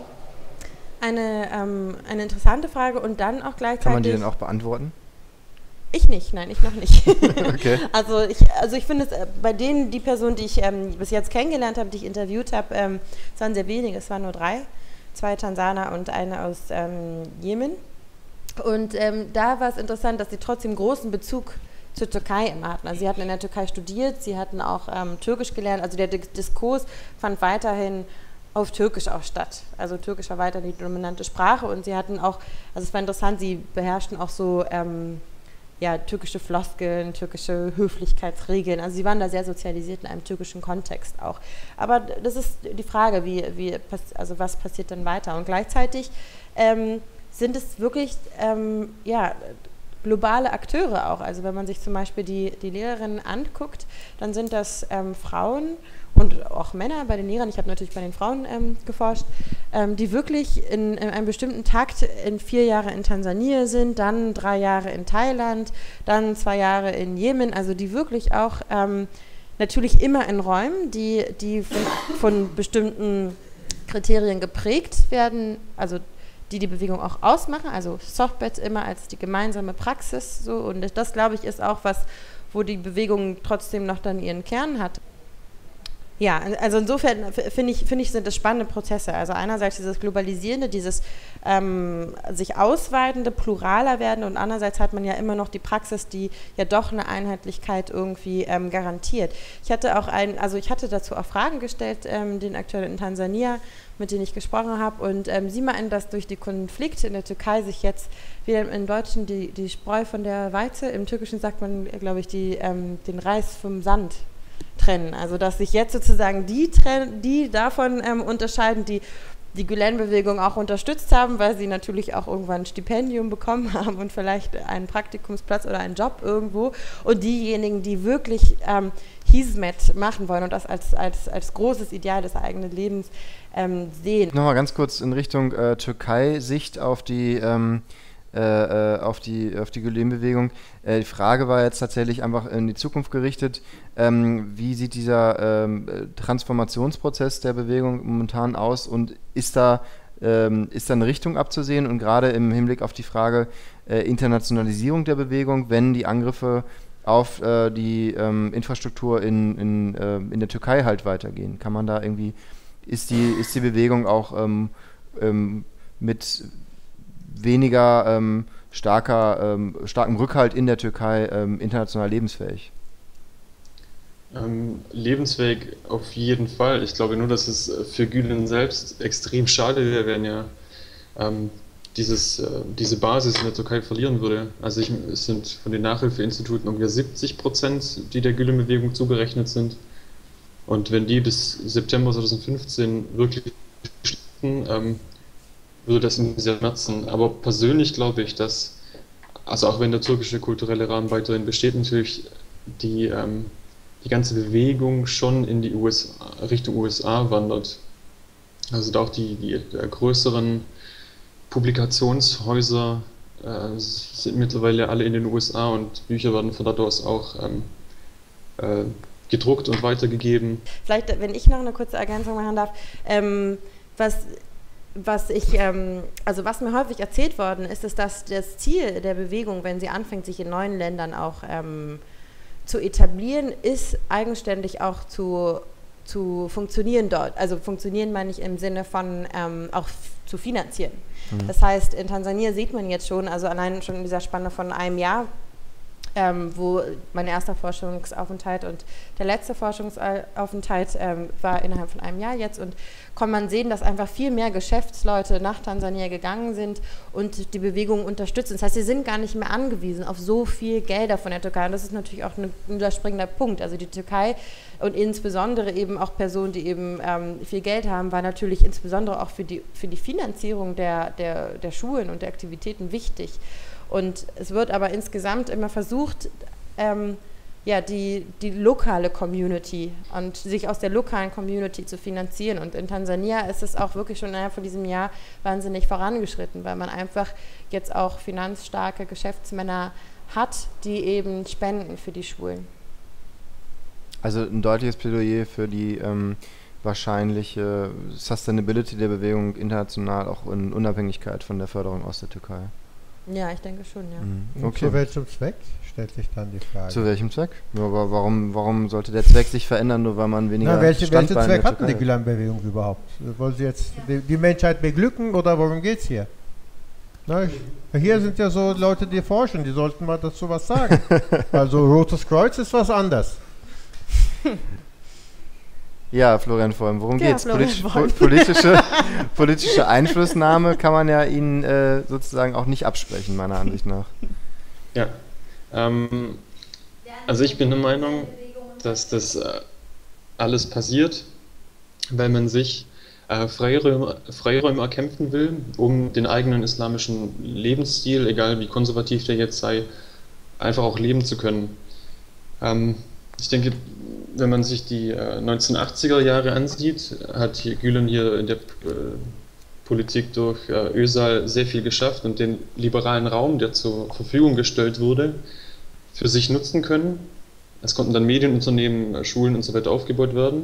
eine, ähm, eine interessante Frage und dann auch gleichzeitig... Kann man die denn auch beantworten? Ich nicht, nein, ich noch nicht. Okay. Also ich, also ich finde es, äh, bei denen, die Personen, die ich ähm, bis jetzt kennengelernt habe, die ich interviewt habe, ähm, es waren sehr wenige, es waren nur drei, zwei Tansaner und eine aus ähm, Jemen. Und ähm, da war es interessant, dass sie trotzdem großen Bezug zur Türkei immer hatten. Also sie hatten in der Türkei studiert, sie hatten auch ähm, Türkisch gelernt, also der Diskurs fand weiterhin auf Türkisch auch statt. Also Türkisch war weiterhin die dominante Sprache und sie hatten auch, also es war interessant, sie beherrschten auch so ähm, ja, türkische Floskeln, türkische Höflichkeitsregeln. Also sie waren da sehr sozialisiert in einem türkischen Kontext auch. Aber das ist die Frage, wie, wie, also was passiert dann weiter? Und gleichzeitig ähm, sind es wirklich ähm, ja, globale Akteure auch. Also wenn man sich zum Beispiel die, die Lehrerinnen anguckt, dann sind das ähm, Frauen und auch Männer bei den Lehrern, ich habe natürlich bei den Frauen ähm, geforscht, ähm, die wirklich in, in einem bestimmten Takt in vier Jahre in Tansania sind, dann drei Jahre in Thailand, dann zwei Jahre in Jemen, also die wirklich auch ähm, natürlich immer in Räumen, die, die von, von bestimmten Kriterien geprägt werden, also die die Bewegung auch ausmachen, also Sohbet immer als die gemeinsame Praxis, so, und das, glaube ich, ist auch was, wo die Bewegung trotzdem noch dann ihren Kern hat. Ja, also insofern finde ich, finde ich, sind das spannende Prozesse. Also einerseits dieses Globalisierende, dieses ähm, sich ausweitende, pluraler werden und andererseits hat man ja immer noch die Praxis, die ja doch eine Einheitlichkeit irgendwie ähm, garantiert. Ich hatte auch ein, also ich hatte dazu auch Fragen gestellt, ähm, den Akteuren in Tansania, mit denen ich gesprochen habe, und ähm, sie meinen, dass durch die Konflikte in der Türkei sich jetzt, wie im Deutschen die, die Spreu von der Weize, im Türkischen sagt man, glaube ich, die, ähm, den Reis vom Sand trennen. Also dass sich jetzt sozusagen die, die davon ähm, unterscheiden, die die Gülen-Bewegung auch unterstützt haben, weil sie natürlich auch irgendwann ein Stipendium bekommen haben und vielleicht einen Praktikumsplatz oder einen Job irgendwo, und diejenigen, die wirklich ähm, Hizmet machen wollen und das als, als, als großes Ideal des eigenen Lebens ähm, sehen. Nochmal ganz kurz in Richtung äh, Türkei-Sicht auf die ähm Äh, auf die, auf die Gülen-Bewegung. Äh, die Frage war jetzt tatsächlich einfach in die Zukunft gerichtet. Ähm, wie sieht dieser ähm, Transformationsprozess der Bewegung momentan aus und ist da, ähm, ist da eine Richtung abzusehen? Und gerade im Hinblick auf die Frage äh, Internationalisierung der Bewegung, wenn die Angriffe auf äh, die ähm, Infrastruktur in, in, äh, in der Türkei halt weitergehen. Kann man da irgendwie, ist die, ist die Bewegung auch ähm, ähm, mit weniger ähm, starker, ähm, starkem Rückhalt in der Türkei ähm, international lebensfähig? Ähm, lebensfähig auf jeden Fall. Ich glaube nur, dass es für Gülen selbst extrem schade wäre, wenn er ähm, dieses, äh, diese Basis in der Türkei verlieren würde. Also ich, es sind von den Nachhilfeinstituten ungefähr siebzig Prozent, die der Gülen-Bewegung zugerechnet sind. Und wenn die bis September zweitausendfünfzehn wirklich ähm, würde das irgendwie sehr schmerzen. Aber persönlich glaube ich, dass, also auch wenn der türkische kulturelle Rahmen weiterhin besteht, natürlich die, ähm, die ganze Bewegung schon in die U S A, Richtung U S A wandert. Also auch die, die äh, größeren Publikationshäuser äh, sind mittlerweile alle in den U S A und Bücher werden von dort aus auch ähm, äh, gedruckt und weitergegeben. Vielleicht, wenn ich noch eine kurze Ergänzung machen darf, ähm, was, was ich, ähm, also was mir häufig erzählt worden ist, ist, dass das Ziel der Bewegung, wenn sie anfängt, sich in neuen Ländern auch ähm, zu etablieren, ist eigenständig auch zu, zu funktionieren dort. Also funktionieren meine ich im Sinne von ähm, auch zu finanzieren. Mhm. Das heißt, in Tansania sieht man jetzt schon, also allein schon in dieser Spanne von einem Jahr, Ähm, wo mein erster Forschungsaufenthalt und der letzte Forschungsaufenthalt ähm, war innerhalb von einem Jahr jetzt, und kann man sehen, dass einfach viel mehr Geschäftsleute nach Tansania gegangen sind und die Bewegung unterstützen. Das heißt, sie sind gar nicht mehr angewiesen auf so viel Gelder von der Türkei, und das ist natürlich auch ein überspringender Punkt. Also die Türkei und insbesondere eben auch Personen, die eben ähm, viel Geld haben, war natürlich insbesondere auch für die, für die Finanzierung der, der, der Schulen und der Aktivitäten wichtig. Und es wird aber insgesamt immer versucht, ähm, ja, die, die lokale Community und sich aus der lokalen Community zu finanzieren. Und in Tansania ist es auch wirklich schon innerhalb von diesem Jahr wahnsinnig vorangeschritten, weil man einfach jetzt auch finanzstarke Geschäftsmänner hat, die eben spenden für die Schulen. Also ein deutliches Plädoyer für die ähm, wahrscheinliche Sustainability der Bewegung international, auch in Unabhängigkeit von der Förderung aus der Türkei. Ja, ich denke schon, ja. Mhm. Okay. Zu welchem Zweck, stellt sich dann die Frage. Zu welchem Zweck? Ja, aber warum, warum sollte der Zweck sich verändern, nur weil man weniger Na, welche, welchen Standbein Zweck der hat denn die Türkei Gülen-Bewegung überhaupt? Wollen Sie jetzt die, die Menschheit beglücken oder worum geht es hier? Na, ich, hier sind ja so Leute, die forschen, die sollten mal dazu was sagen. Also Rotes Kreuz ist was anderes. Ja, Florian Vollm, worum Ja, geht's? Florian Politisch, Vollm. po- politische, politische Einflussnahme kann man ja Ihnen äh, sozusagen auch nicht absprechen, meiner Ansicht nach. Ja, ähm, also ich bin der Meinung, dass das äh, alles passiert, weil man sich äh, Freiräume, Freiräume erkämpfen will, um den eigenen islamischen Lebensstil, egal wie konservativ der jetzt sei, einfach auch leben zu können. Ähm, ich denke, wenn man sich die äh, neunzehnhundertachtziger Jahre ansieht, hat hier Gülen hier in der äh, Politik durch äh, Özal sehr viel geschafft und den liberalen Raum, der zur Verfügung gestellt wurde, für sich nutzen können. Es konnten dann Medienunternehmen, äh, Schulen und so weiter aufgebaut werden.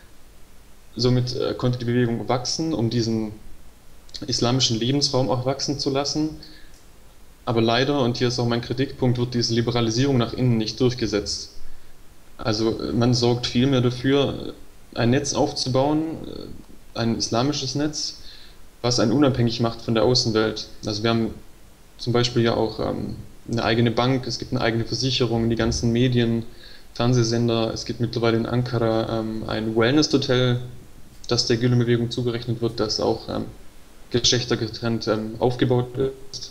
Somit äh, konnte die Bewegung wachsen, um diesen islamischen Lebensraum auch wachsen zu lassen. Aber leider, und hier ist auch mein Kritikpunkt, wird diese Liberalisierung nach innen nicht durchgesetzt. Also man sorgt vielmehr dafür, ein Netz aufzubauen, ein islamisches Netz, was einen unabhängig macht von der Außenwelt. Also wir haben zum Beispiel ja auch ähm, eine eigene Bank, es gibt eine eigene Versicherung, die ganzen Medien, Fernsehsender, es gibt mittlerweile in Ankara ähm, ein Wellness-Hotel, das der Gülen-Bewegung zugerechnet wird, das auch ähm, geschlechtergetrennt ähm, aufgebaut ist.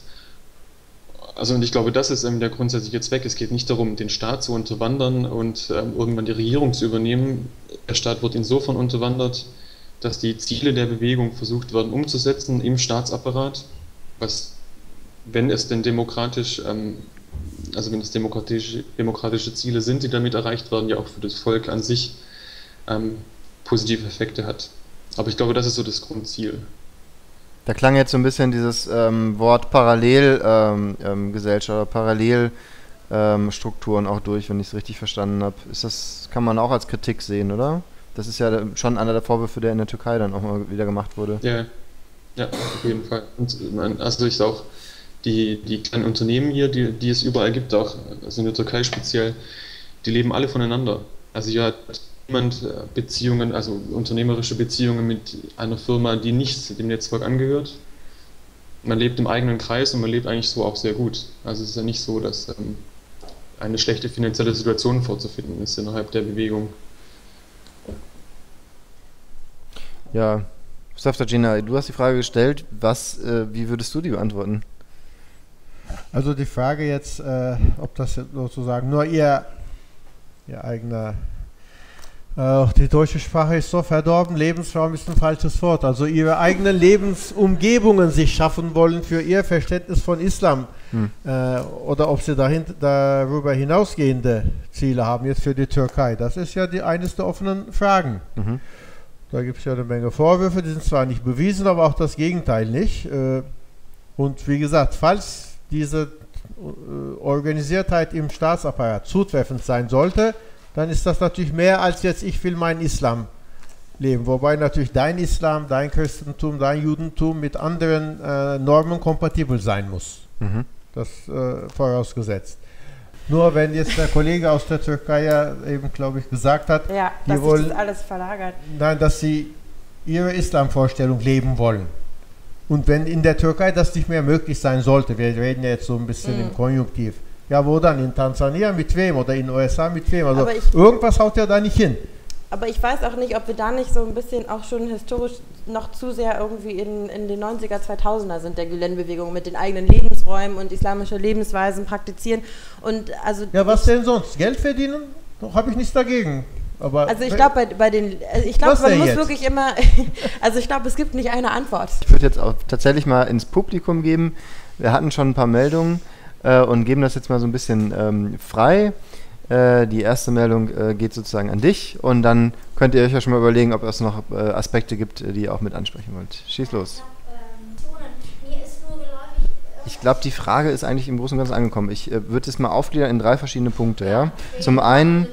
Also und ich glaube, das ist ähm, der grundsätzliche Zweck. Es geht nicht darum, den Staat zu unterwandern und ähm, irgendwann die Regierung zu übernehmen. Der Staat wird insofern unterwandert, dass die Ziele der Bewegung versucht werden umzusetzen im Staatsapparat, was, wenn es denn demokratisch, ähm, also wenn es demokratische, demokratische Ziele sind, die damit erreicht werden, ja auch für das Volk an sich ähm, positive Effekte hat. Aber ich glaube, das ist so das Grundziel. Da klang jetzt so ein bisschen dieses ähm, Wort Parallelgesellschaft ähm, ähm, oder Parallelstrukturen ähm, auch durch, wenn ich es richtig verstanden habe. Ist das, kann man auch als Kritik sehen, oder? Das ist ja schon einer der Vorwürfe, der in der Türkei dann auch mal wieder gemacht wurde. Ja, ja, auf jeden Fall. Und man, also ich auch die, die kleinen Unternehmen hier, die, die es überall gibt, auch also in der Türkei speziell, die leben alle voneinander. Also hier hat niemand Beziehungen, also unternehmerische Beziehungen mit einer Firma, die nicht dem Netzwerk angehört. Man lebt im eigenen Kreis und man lebt eigentlich so auch sehr gut. Also es ist ja nicht so, dass ähm, eine schlechte finanzielle Situation vorzufinden ist innerhalb der Bewegung. Ja, Safdajina, du hast die Frage gestellt, was, äh, wie würdest du die beantworten? Also die Frage jetzt, äh, ob das jetzt sozusagen nur ihr, ihr eigener Äh, die deutsche Sprache ist so verdorben, Lebensraum ist ein falsches Wort. Also ihre eigenen Lebensumgebungen sich schaffen wollen für ihr Verständnis von Islam. Hm. Äh, oder ob sie dahin, darüber hinausgehende Ziele haben jetzt für die Türkei. Das ist ja die, eines der offenen Fragen. Mhm. Da gibt es ja eine Menge Vorwürfe, die sind zwar nicht bewiesen, aber auch das Gegenteil nicht. Äh, und wie gesagt, falls diese äh, Organisiertheit im Staatsapparat zutreffend sein sollte, dann ist das natürlich mehr als jetzt, ich will meinen Islam leben. Wobei natürlich dein Islam, dein Christentum, dein Judentum mit anderen äh, Normen kompatibel sein muss. Mhm. Das äh, vorausgesetzt. Nur wenn jetzt der Kollege aus der Türkei ja eben, glaube ich, gesagt hat, ja, die dass wollen, sich das alles verlagert. Nein, dass sie ihre Islamvorstellung leben wollen. Und wenn in der Türkei das nicht mehr möglich sein sollte, wir reden ja jetzt so ein bisschen mhm. im Konjunktiv, ja, wo dann? In Tansania mit wem? Oder in den U S A mit wem? Also ich, irgendwas haut ja da nicht hin. Aber ich weiß auch nicht, ob wir da nicht so ein bisschen auch schon historisch noch zu sehr irgendwie in, in den neunziger, zweitausender sind, der Gülen-Bewegung mit den eigenen Lebensräumen und islamische Lebensweisen praktizieren. Und also ja, was denn sonst? Geld verdienen? Doch, habe ich nichts dagegen. Aber also ich glaube, bei, bei den, also ich glaube, man muss jetzt? wirklich immer, also ich glaube, es gibt nicht eine Antwort. Ich würde jetzt auch tatsächlich mal ins Publikum geben. Wir hatten schon ein paar Meldungen äh, und geben das jetzt mal so ein bisschen ähm, frei. Äh, die erste Meldung äh, geht sozusagen an dich und dann könnt ihr euch ja schon mal überlegen, ob es noch äh, Aspekte gibt, die ihr auch mit ansprechen wollt. Schieß los. Ich glaube, die Frage ist eigentlich im Großen und Ganzen angekommen. Ich äh, würde es mal aufgliedern in drei verschiedene Punkte. Ja? Zum einen...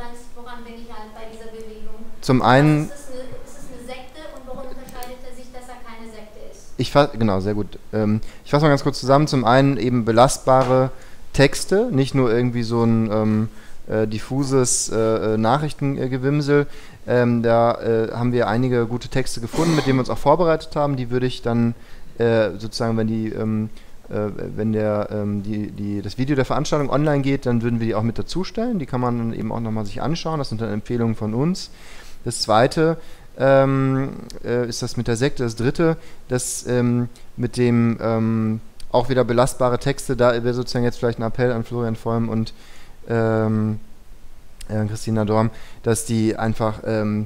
Zum einen... Ist es eine Sekte und warum unterscheidet er sich, dass er keine Sekte ist? Ich fass, genau, sehr gut. Ähm, ich fasse mal ganz kurz zusammen. Zum einen eben belastbare Texte, nicht nur irgendwie so ein ähm, äh, diffuses äh, Nachrichtengewimsel. Ähm, da äh, haben wir einige gute Texte gefunden, mit denen wir uns auch vorbereitet haben. Die würde ich dann äh, sozusagen, wenn die, ähm, äh, wenn der, ähm, die, die, das Video der Veranstaltung online geht, dann würden wir die auch mit dazustellen. Die kann man dann eben auch nochmal sich anschauen. Das sind dann Empfehlungen von uns. Das zweite ähm, äh, ist das mit der Sekte. Das dritte, das ähm, mit dem ähm, auch wieder belastbare Texte, da wäre sozusagen jetzt vielleicht ein Appell an Florian Vollm und ähm, äh, Christina Dorm, dass die einfach, ähm,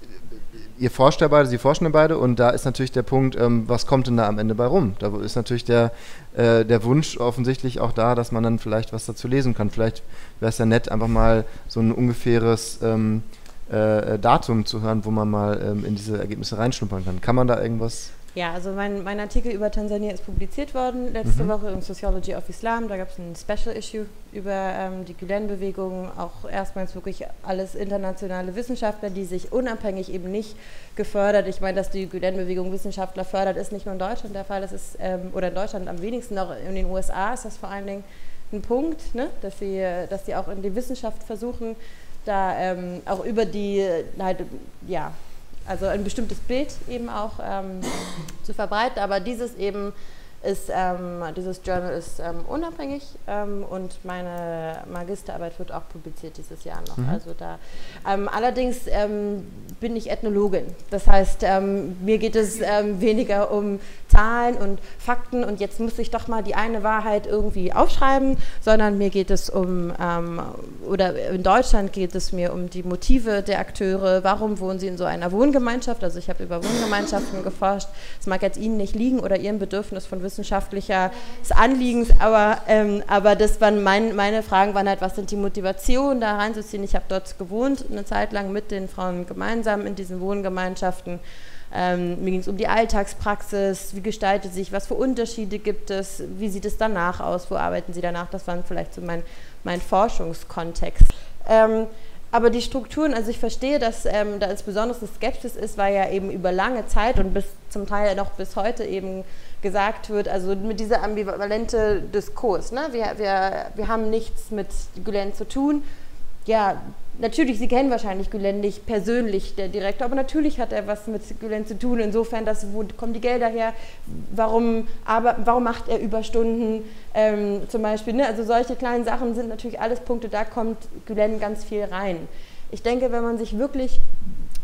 ihr forscht ja beide, sie forschen ja beide und da ist natürlich der Punkt, ähm, was kommt denn da am Ende bei rum? Da ist natürlich der, äh, der Wunsch offensichtlich auch da, dass man dann vielleicht was dazu lesen kann. Vielleicht wäre es ja nett, einfach mal so ein ungefähres ähm, äh, Datum zu hören, wo man mal ähm, in diese Ergebnisse reinschnuppern kann. Kann man da irgendwas... Ja, also mein, mein Artikel über Tansania ist publiziert worden letzte mhm. Woche im Sociology of Islam. Da gab es ein Special Issue über ähm, die Gülen-Bewegung, auch erstmals wirklich alles internationale Wissenschaftler, die sich unabhängig eben nicht gefördert. Ich meine, dass die Gülen-Bewegung Wissenschaftler fördert, ist nicht nur in Deutschland der Fall, das ist, ähm, oder in Deutschland am wenigsten, auch in den U S A ist das vor allen Dingen ein Punkt, ne? dass sie dass sie auch in die Wissenschaft versuchen, da ähm, auch über die, halt, ja, also ein bestimmtes Bild eben auch ähm, zu verbreiten, aber dieses eben ist, ähm, dieses Journal ist ähm, unabhängig ähm, und meine Magisterarbeit wird auch publiziert dieses Jahr noch. Mhm. Also da, ähm, allerdings ähm, bin ich Ethnologin, das heißt, ähm, mir geht es ähm, weniger um Zahlen und Fakten und jetzt muss ich doch mal die eine Wahrheit irgendwie aufschreiben, sondern mir geht es um, ähm, oder in Deutschland geht es mir um die Motive der Akteure, warum wohnen sie in so einer Wohngemeinschaft, also ich habe über Wohngemeinschaften geforscht, es mag jetzt Ihnen nicht liegen oder Ihrem Bedürfnis von wissenschaftlicher Anliegens, aber, ähm, aber das waren mein, meine Fragen waren halt, was sind die Motivationen da reinzuziehen, ich habe dort gewohnt eine Zeit lang mit den Frauen gemeinsam in diesen Wohngemeinschaften. Ähm, mir ging es um die Alltagspraxis, wie gestaltet sich, was für Unterschiede gibt es, wie sieht es danach aus, wo arbeiten Sie danach, das war vielleicht so mein, mein Forschungskontext. Ähm, aber die Strukturen, also ich verstehe, dass ähm, da insbesondere eine Skepsis ist, weil ja eben über lange Zeit und bis zum Teil noch bis heute eben gesagt wird, also mit dieser ambivalente Diskurs, ne? wir, wir, wir haben nichts mit Gülen zu tun. Ja, natürlich, Sie kennen wahrscheinlich Gülen nicht persönlich, der Direktor, aber natürlich hat er was mit Gülen zu tun, insofern, dass, wo kommen die Gelder her, warum, aber, warum macht er Überstunden ähm, zum Beispiel, ne? Also solche kleinen Sachen sind natürlich alles Punkte, da kommt Gülen ganz viel rein. Ich denke, wenn man sich wirklich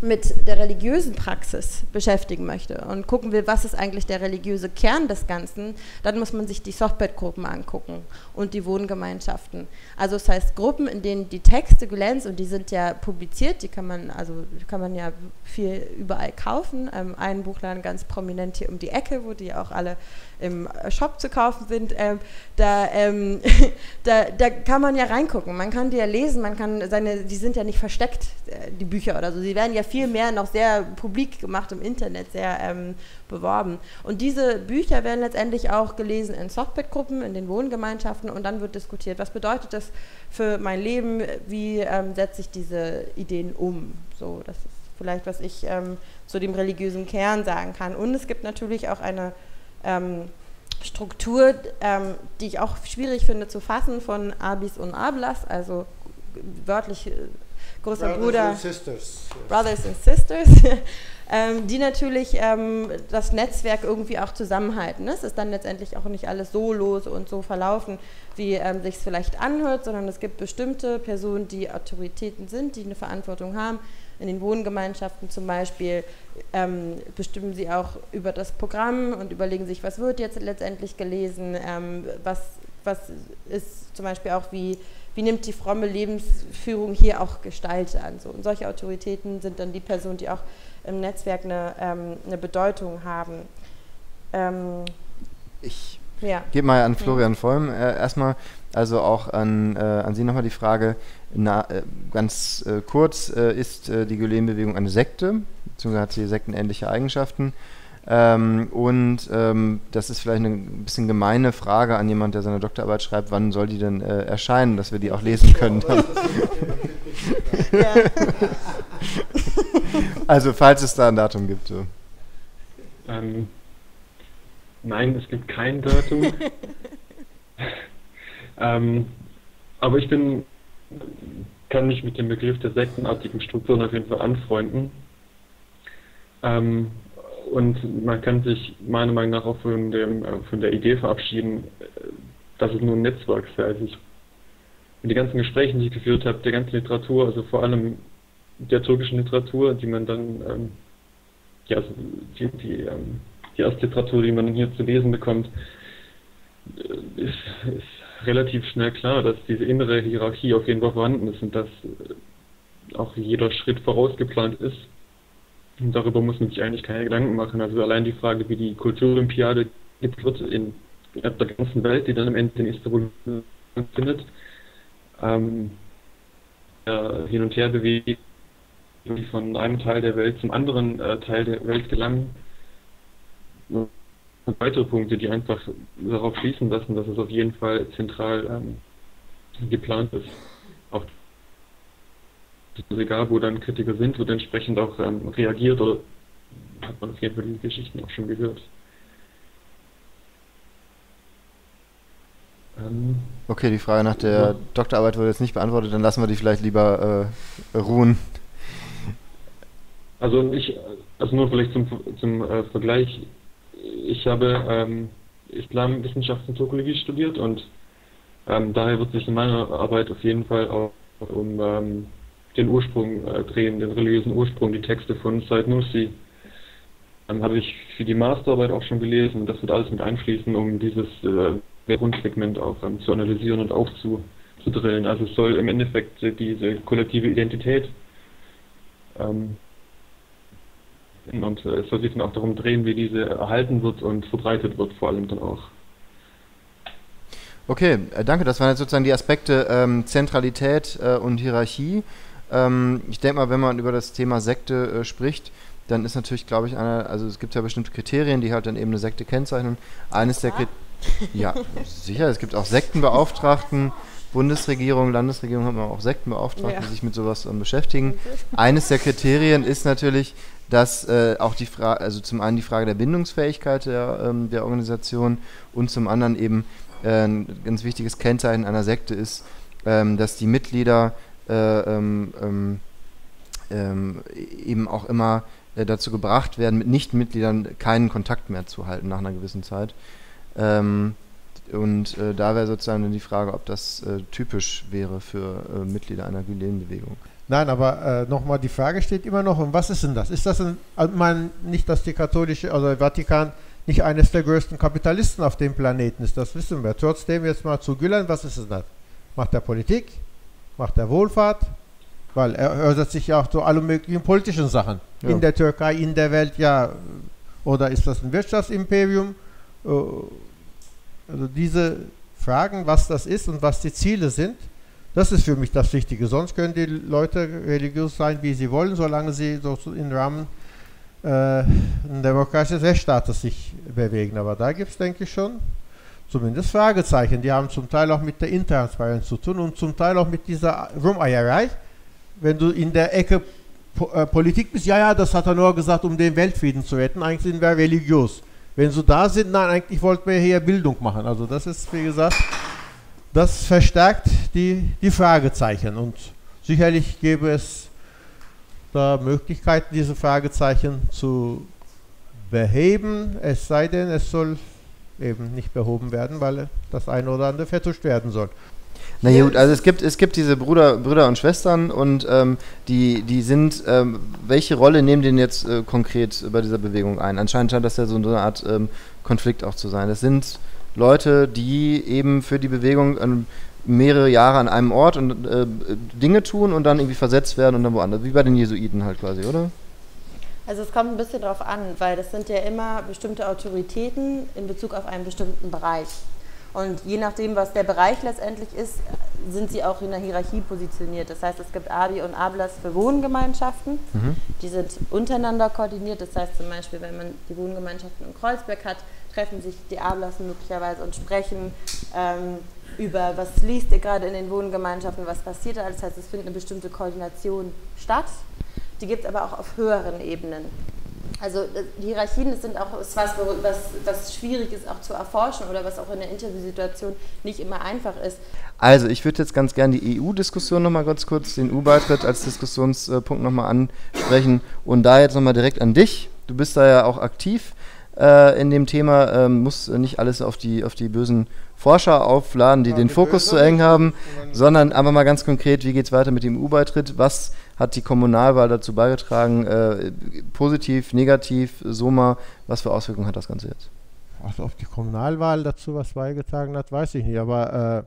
mit der religiösen Praxis beschäftigen möchte und gucken will, was ist eigentlich der religiöse Kern des Ganzen, dann muss man sich die Softbed-Gruppen angucken und die Wohngemeinschaften. Also das heißt Gruppen, in denen die Texte Gülens, und die sind ja publiziert, die kann man also kann man ja viel überall kaufen. Ähm, ein Buchladen ganz prominent hier um die Ecke, wo die auch alle im Shop zu kaufen sind, ähm, da, ähm, da, da kann man ja reingucken, man kann die ja lesen, man kann seine, die sind ja nicht versteckt, äh, die Bücher oder so, sie werden ja viel mehr noch sehr publik gemacht im Internet, sehr ähm, beworben. Und diese Bücher werden letztendlich auch gelesen in Softbed-Gruppen, in den Wohngemeinschaften, und dann wird diskutiert, was bedeutet das für mein Leben, wie ähm, setze ich diese Ideen um. So, das ist vielleicht, was ich ähm, zu dem religiösen Kern sagen kann. Und es gibt natürlich auch eine Ähm, Struktur, ähm, die ich auch schwierig finde zu fassen, von Abis und Ablas, also wörtlich äh, großer Brothers Bruder, and Sisters. Brothers and Sisters, ähm, die natürlich ähm, das Netzwerk irgendwie auch zusammenhalten. Es ist dann letztendlich auch nicht alles so los und so verlaufen, wie ähm, sich es vielleicht anhört, sondern es gibt bestimmte Personen, die Autoritäten sind, die eine Verantwortung haben. In den Wohngemeinschaften zum Beispiel ähm, bestimmen sie auch über das Programm und überlegen sich, was wird jetzt letztendlich gelesen, ähm, was, was ist zum Beispiel auch, wie, wie nimmt die fromme Lebensführung hier auch Gestalt an. So. Und solche Autoritäten sind dann die Personen, die auch im Netzwerk eine, ähm, eine Bedeutung haben. Ähm, ich ja. gebe mal an Florian Vollm äh, erstmal, also auch an, äh, an Sie nochmal die Frage, na, äh, ganz äh, kurz, äh, ist äh, die Gülen-Bewegung eine Sekte, beziehungsweise hat sie sektenähnliche Eigenschaften? Ähm, und ähm, das ist vielleicht eine bisschen gemeine Frage an jemand, der seine Doktorarbeit schreibt, wann soll die denn äh, erscheinen, dass wir die auch lesen können. Ja. Also falls es da ein Datum gibt. So. Ähm, nein, es gibt kein Datum. ähm, aber ich bin, kann mich mit dem Begriff der sektenartigen Strukturen auf jeden Fall anfreunden. Ähm, und man kann sich meiner Meinung nach auch von, dem, von der Idee verabschieden, dass es nur ein Netzwerk sei. Also ich, mit den ganzen Gesprächen, die ich geführt habe, der ganzen Literatur, also vor allem der türkischen Literatur, die man dann, ähm, ja, also die, die, ähm, die Erstliteratur, die man dann hier zu lesen bekommt, ist, ist relativ schnell klar, dass diese innere Hierarchie auf jeden Fall vorhanden ist und dass auch jeder Schritt vorausgeplant ist. Und darüber muss man sich eigentlich keine Gedanken machen. Also allein die Frage, wie die Kulturolympiade gibt wird in der ganzen Welt, die dann am Ende in Istanbul findet, ähm, äh, hin und her bewegt, die von einem Teil der Welt zum anderen äh, Teil der Welt gelangen. Und weitere Punkte, die einfach darauf schließen lassen, dass es auf jeden Fall zentral ähm, geplant ist. Auch egal, wo dann Kritiker sind, wird entsprechend auch ähm, reagiert, oder hat man auf jeden Fall diese Geschichten auch schon gehört. Ähm, okay, die Frage nach der ja. Doktorarbeit wurde jetzt nicht beantwortet, dann lassen wir die vielleicht lieber äh, ruhen. Also ich, also nur vielleicht zum, zum äh, Vergleich, ich habe ähm, Islamwissenschaft und Soziologie studiert und ähm, daher wird sich in meiner Arbeit auf jeden Fall auch um ähm, den Ursprung äh, drehen, den religiösen Ursprung, die Texte von Said Nursi. Dann habe ich für die Masterarbeit auch schon gelesen und das wird alles mit einfließen, um dieses äh, Grundsegment auch ähm, zu analysieren und aufzudrillen. Also es soll im Endeffekt äh, diese kollektive Identität ähm, und äh, es soll sich dann auch darum drehen, wie diese erhalten wird und verbreitet wird, vor allem dann auch. Okay, äh, danke. Das waren jetzt sozusagen die Aspekte ähm, Zentralität äh, und Hierarchie. Ähm, ich denke mal, wenn man über das Thema Sekte äh, spricht, dann ist natürlich, glaube ich, einer, also es gibt ja bestimmte Kriterien, die halt dann eben eine Sekte kennzeichnen. Eines der Kriterien, ja, sicher, es gibt auch Sektenbeauftragten, Bundesregierung, Landesregierung haben auch Sektenbeauftragten, ja. die sich mit sowas ähm, beschäftigen. Eines der Kriterien ist natürlich, dass äh, auch die Frage, also zum einen die Frage der Bindungsfähigkeit der, ähm, der Organisation und zum anderen eben äh, ein ganz wichtiges Kennzeichen einer Sekte ist, ähm, dass die Mitglieder äh, ähm, ähm, ähm, eben auch immer äh, dazu gebracht werden, mit Nichtmitgliedern keinen Kontakt mehr zu halten nach einer gewissen Zeit. Ähm, Und äh, da wäre sozusagen dann die Frage, ob das äh, typisch wäre für äh, Mitglieder einer Gülen-Bewegung. Nein, aber äh, nochmal, die Frage steht immer noch, und was ist denn das? Ist das ein, also man, nicht, dass die katholische, also der Vatikan nicht eines der größten Kapitalisten auf dem Planeten ist, das wissen wir. Trotzdem jetzt mal zu Gülen, was ist denn das? Macht er Politik? Macht er Wohlfahrt? Weil er äußert sich ja auch zu allen möglichen politischen Sachen. Ja. In der Türkei, in der Welt, ja. Oder ist das ein Wirtschaftsimperium? Also diese Fragen, was das ist und was die Ziele sind, das ist für mich das Wichtige. Sonst können die Leute religiös sein, wie sie wollen, solange sie so im Rahmen äh, ein demokratisches Rechtsstaates sich bewegen. Aber da gibt es, denke ich, schon zumindest Fragezeichen. Die haben zum Teil auch mit der Intransparenz zu tun und zum Teil auch mit dieser Rumeierei. Wenn du in der Ecke po äh, Politik bist, ja, ja, das hat er nur gesagt, um den Weltfrieden zu retten. Eigentlich sind wir religiös. Wenn sie da sind, nein, eigentlich wollten wir hier Bildung machen. Also das ist, wie gesagt, das verstärkt die, die Fragezeichen. Und sicherlich gäbe es da Möglichkeiten, diese Fragezeichen zu beheben. Es sei denn, es soll eben nicht behoben werden, weil das eine oder andere vertuscht werden soll. Na gut, also es gibt, es gibt diese Bruder, Brüder und Schwestern und ähm, die, die sind, ähm, welche Rolle nehmen denn jetzt äh, konkret bei dieser Bewegung ein? Anscheinend scheint das ja so eine Art ähm, Konflikt auch zu sein. Das sind Leute, die eben für die Bewegung ähm, mehrere Jahre an einem Ort und äh, Dinge tun und dann irgendwie versetzt werden und dann woanders, wie bei den Jesuiten halt quasi, oder? Also es kommt ein bisschen drauf an, weil das sind ja immer bestimmte Autoritäten in Bezug auf einen bestimmten Bereich. Und je nachdem, was der Bereich letztendlich ist, sind sie auch in der Hierarchie positioniert. Das heißt, es gibt Abi und Ablas für Wohngemeinschaften, mhm. die sind untereinander koordiniert. Das heißt zum Beispiel, wenn man die Wohngemeinschaften in Kreuzberg hat, treffen sich die Ablas möglicherweise und sprechen ähm, über, was liest ihr gerade in den Wohngemeinschaften, was passiert da. Das heißt, es findet eine bestimmte Koordination statt. Die gibt es aber auch auf höheren Ebenen. Also die Hierarchien, das sind auch was, was, was schwierig ist auch zu erforschen oder was auch in der Interviewsituation nicht immer einfach ist. Also ich würde jetzt ganz gerne die E U-Diskussion nochmal ganz kurz, den E U-Beitritt als Diskussionspunkt nochmal ansprechen und da jetzt nochmal direkt an dich. Du bist da ja auch aktiv äh, in dem Thema, ähm, musst nicht alles auf die, auf die bösen Forscher aufladen, die ja, den die Fokus zu eng haben, sondern aber mal ganz konkret, wie geht es weiter mit dem E U-Beitritt? Was hat die Kommunalwahl dazu beigetragen? Äh, positiv, negativ, Soma, was für Auswirkungen hat das Ganze jetzt? Also ob die Kommunalwahl dazu was beigetragen hat, weiß ich nicht, aber äh,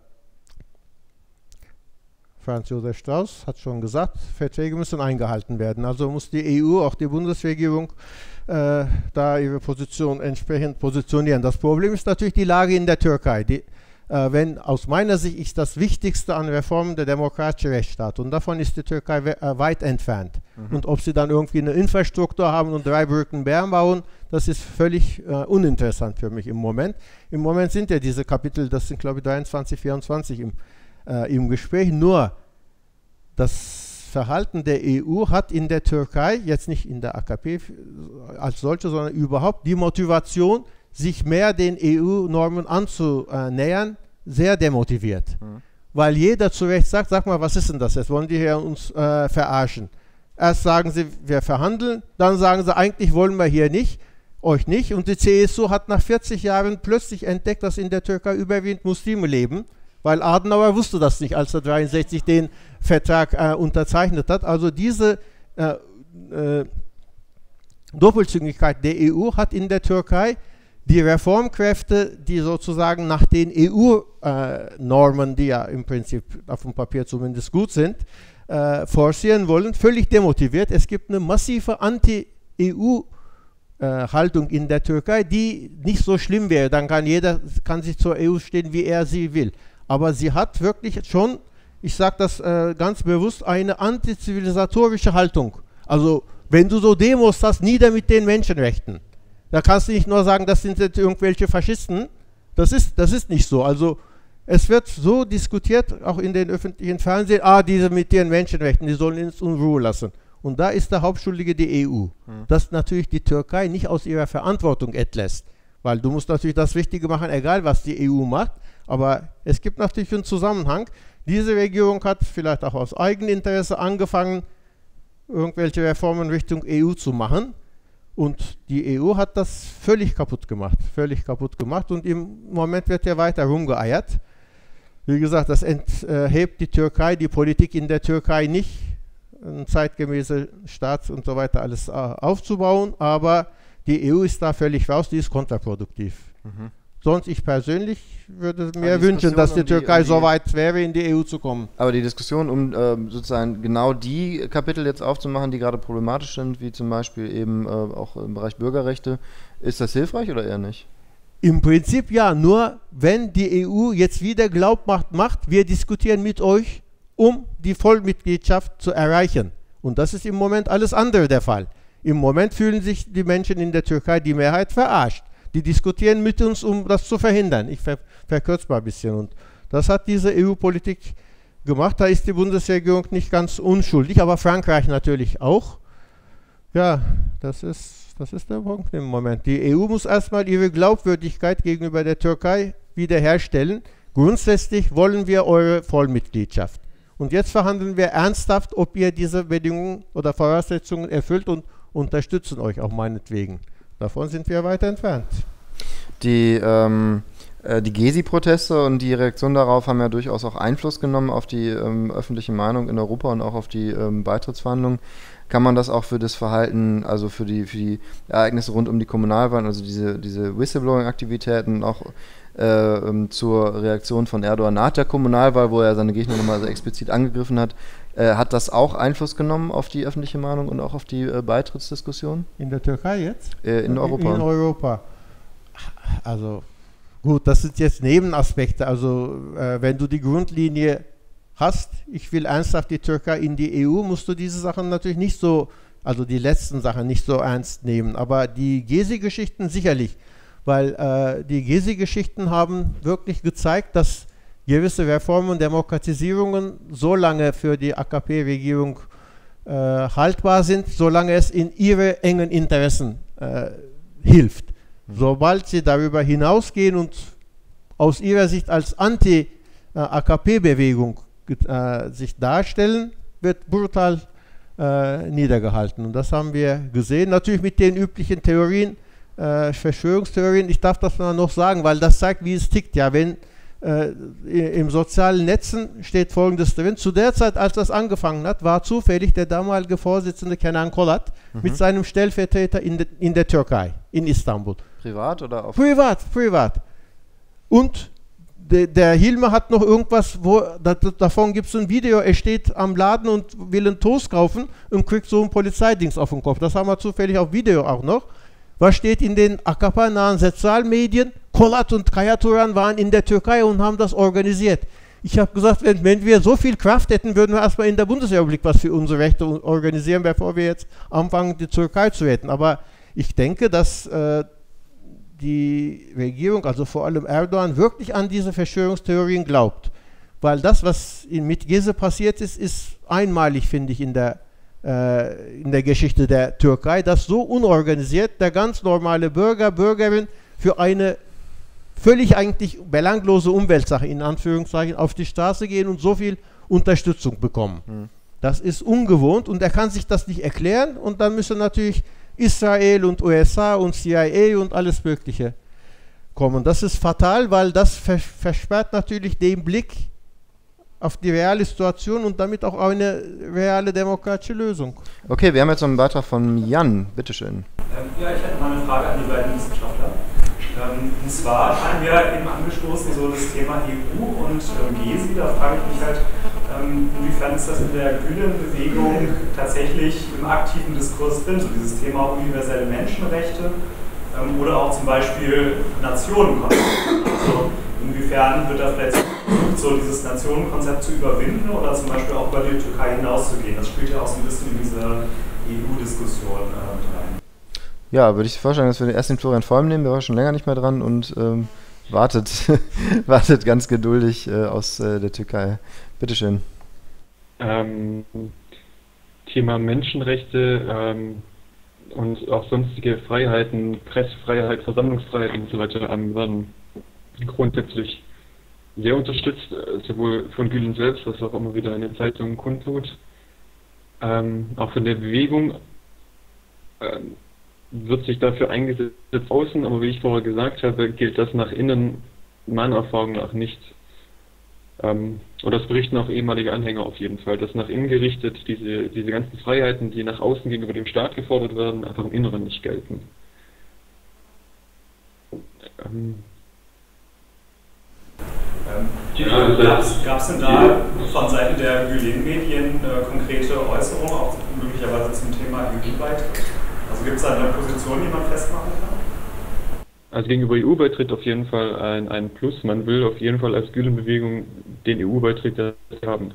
Franz Josef Strauß hat schon gesagt, Verträge müssen eingehalten werden. Also muss die E U, auch die Bundesregierung, äh, da ihre Position entsprechend positionieren. Das Problem ist natürlich die Lage in der Türkei. Die, äh, wenn aus meiner Sicht ist das Wichtigste an Reformen der demokratische Rechtsstaat und davon ist die Türkei we äh, weit entfernt. Mhm. Und ob sie dann irgendwie eine Infrastruktur haben und drei Brücken Bern bauen, das ist völlig äh, uninteressant für mich im Moment. Im Moment sind ja diese Kapitel, das sind glaube ich dreiundzwanzig, vierundzwanzig im Äh, im Gespräch, nur das Verhalten der E U hat in der Türkei, jetzt nicht in der A K P als solche, sondern überhaupt die Motivation, sich mehr den E U-Normen anzunähern, sehr demotiviert. Mhm. Weil jeder zu Recht sagt, sag mal, was ist denn das jetzt? Wollen die hier uns äh, verarschen? Erst sagen sie, wir verhandeln, dann sagen sie, eigentlich wollen wir hier nicht, euch nicht. Und die C S U hat nach vierzig Jahren plötzlich entdeckt, dass in der Türkei überwiegend Muslime leben. Weil Adenauer wusste das nicht, als er dreiundsechzig den Vertrag äh, unterzeichnet hat. Also diese äh, äh, Doppelzüngigkeit der E U hat in der Türkei die Reformkräfte, die sozusagen nach den E U-Normen, äh, die ja im Prinzip auf dem Papier zumindest gut sind, äh, forcieren wollen, völlig demotiviert. Es gibt eine massive Anti-E U-Haltung in der Türkei, die nicht so schlimm wäre. Dann kann jeder kann sich zur E U stehen, wie er sie will. Aber sie hat wirklich schon, ich sage das äh, ganz bewusst, eine antizivilisatorische Haltung. Also wenn du so Demos hast, nieder mit den Menschenrechten. Da kannst du nicht nur sagen, das sind jetzt irgendwelche Faschisten. Das ist, das ist nicht so. Also es wird so diskutiert, auch in den öffentlichen Fernsehen, ah, diese mit ihren Menschenrechten, die sollen uns in Ruhe lassen. Und da ist der Hauptschuldige die E U. Hm. Dass natürlich die Türkei nicht aus ihrer Verantwortung entlässt. Weil du musst natürlich das Richtige machen, egal was die E U macht. Aber es gibt natürlich einen Zusammenhang. Diese Regierung hat vielleicht auch aus Eigeninteresse angefangen, irgendwelche Reformen Richtung E U zu machen. Und die E U hat das völlig kaputt gemacht, völlig kaputt gemacht und im Moment wird ja weiter rumgeeiert. Wie gesagt, das enthebt die Türkei, die Politik in der Türkei nicht, ein zeitgemäßer Staat und so weiter alles aufzubauen, aber die E U ist da völlig raus, die ist kontraproduktiv. Mhm. Sonst, ich persönlich würde mir wünschen, dass die, um die Türkei um die, so weit wäre, in die E U zu kommen. Aber die Diskussion, um äh, sozusagen genau die Kapitel jetzt aufzumachen, die gerade problematisch sind, wie zum Beispiel eben äh, auch im Bereich Bürgerrechte, ist das hilfreich oder eher nicht? Im Prinzip ja, nur wenn die E U jetzt wieder Glaubmacht macht, wir diskutieren mit euch, um die Vollmitgliedschaft zu erreichen. Und das ist im Moment alles andere der Fall. Im Moment fühlen sich die Menschen in der Türkei, die Mehrheit, verarscht. Die diskutieren mit uns, um das zu verhindern. Ich ver verkürze mal ein bisschen. Und das hat diese E U-Politik gemacht. Da ist die Bundesregierung nicht ganz unschuldig, aber Frankreich natürlich auch. Ja, das ist, das ist der Punkt im Moment. Die E U muss erstmal ihre Glaubwürdigkeit gegenüber der Türkei wiederherstellen. Grundsätzlich wollen wir eure Vollmitgliedschaft. Und jetzt verhandeln wir ernsthaft, ob ihr diese Bedingungen oder Voraussetzungen erfüllt und unterstützen euch auch meinetwegen. Davon sind wir weiter entfernt. Die, ähm, äh, die Gezi-Proteste und die Reaktion darauf haben ja durchaus auch Einfluss genommen auf die ähm, öffentliche Meinung in Europa und auch auf die ähm, Beitrittsverhandlungen. Kann man das auch für das Verhalten, also für die, für die Ereignisse rund um die Kommunalwahlen, also diese, diese Whistleblowing-Aktivitäten, auch äh, ähm, zur Reaktion von Erdogan nach der Kommunalwahl, wo er seine Gegner nochmal so explizit angegriffen hat, Äh, hat das auch Einfluss genommen auf die öffentliche Meinung und auch auf die äh, Beitrittsdiskussion? In der Türkei jetzt? Äh, in Europa. In Europa. Also gut, das sind jetzt Nebenaspekte. Also äh, wenn du die Grundlinie hast, ich will ernsthaft die Türkei in die E U, musst du diese Sachen natürlich nicht so, also die letzten Sachen nicht so ernst nehmen. Aber die Gezi-Geschichten sicherlich, weil äh, die Gezi-Geschichten haben wirklich gezeigt, dass gewisse Reformen und Demokratisierungen so lange für die A K P-Regierung äh, haltbar sind, solange es in ihre engen Interessen äh, hilft. Mhm. Sobald sie darüber hinausgehen und aus ihrer Sicht als Anti-A K P-Bewegung äh, sich darstellen, wird brutal äh, niedergehalten. Und das haben wir gesehen, natürlich mit den üblichen Theorien, äh, Verschwörungstheorien. Ich darf das noch sagen, weil das zeigt, wie es tickt. Ja, wenn Äh, im sozialen Netzen steht Folgendes drin. Zu der Zeit, als das angefangen hat, war zufällig der damalige Vorsitzende Kenan Kolat mhm. mit seinem Stellvertreter in, de, in der Türkei, in Istanbul. Privat oder auf? Privat, privat. Und de, der Hilme hat noch irgendwas, wo, da, davon gibt es ein Video, er steht am Laden und will einen Toast kaufen und kriegt so ein Polizeidings auf den Kopf. Das haben wir zufällig auf Video auch noch. Was steht in den A K P-nahen Sozialmedien? Kolat und Kaya Turan waren in der Türkei und haben das organisiert. Ich habe gesagt, wenn, wenn wir so viel Kraft hätten, würden wir erstmal in der Bundesrepublik was für unsere Rechte organisieren, bevor wir jetzt anfangen, die Türkei zu retten. Aber ich denke, dass äh, die Regierung, also vor allem Erdogan, wirklich an diese Verschwörungstheorien glaubt. Weil das, was in, mit Gezi passiert ist, ist einmalig, finde ich, in der in der Geschichte der Türkei, dass so unorganisiert der ganz normale Bürger, Bürgerin für eine völlig eigentlich belanglose Umweltsache, in Anführungszeichen, auf die Straße gehen und so viel Unterstützung bekommen. Mhm. Das ist ungewohnt und er kann sich das nicht erklären und dann müssen natürlich Israel und U S A und C I A und alles Mögliche kommen. Das ist fatal, weil das vers versperrt natürlich den Blick auf die reale Situation und damit auch eine reale demokratische Lösung. Okay, wir haben jetzt noch einen Beitrag von Jan. Bitteschön. Ähm, ja, ich hätte mal eine Frage an die beiden Wissenschaftler. Ähm, und zwar haben wir eben angestoßen so das Thema E U und ähm, Gezi. Da frage ich mich halt, ähm, inwiefern ist das in der grünen Bewegung tatsächlich im aktiven Diskurs drin, so dieses Thema universelle Menschenrechte ähm, oder auch zum Beispiel Nationenkonzept. Also inwiefern wird da vielleicht versucht, so dieses Nationenkonzept zu überwinden oder zum Beispiel auch über die Türkei hinauszugehen? Das spielt ja auch so ein bisschen in diese E U-Diskussion äh, rein. Ja, würde ich vorschlagen, dass wir erst den Florian Vollm nehmen, der war schon länger nicht mehr dran und ähm, wartet, wartet ganz geduldig äh, aus äh, der Türkei. Bitteschön. Ähm, Thema Menschenrechte ähm, und auch sonstige Freiheiten, Pressefreiheit, Versammlungsfreiheit und so weiter ähm, werden grundsätzlich sehr unterstützt, sowohl von Gülen selbst, als auch immer wieder in den Zeitungen kundtut, ähm, auch von der Bewegung. Ähm, wird sich dafür eingesetzt außen, aber wie ich vorher gesagt habe, gilt das nach innen meiner Erfahrung nach nicht. Ähm, und das berichten auch ehemalige Anhänger auf jeden Fall, dass nach innen gerichtet diese, diese ganzen Freiheiten, die nach außen gegenüber dem Staat gefordert werden, einfach im Inneren nicht gelten. Ähm, Ähm, Gab es denn da von Seiten der Gülen-Medien äh, konkrete Äußerungen, auch möglicherweise zum Thema E U-Beitritt? Also gibt es da eine Position, die man festmachen kann? Also gegenüber E U-Beitritt auf jeden Fall ein, ein Plus. Man will auf jeden Fall als Gülen-Bewegung den E U-Beitritt haben.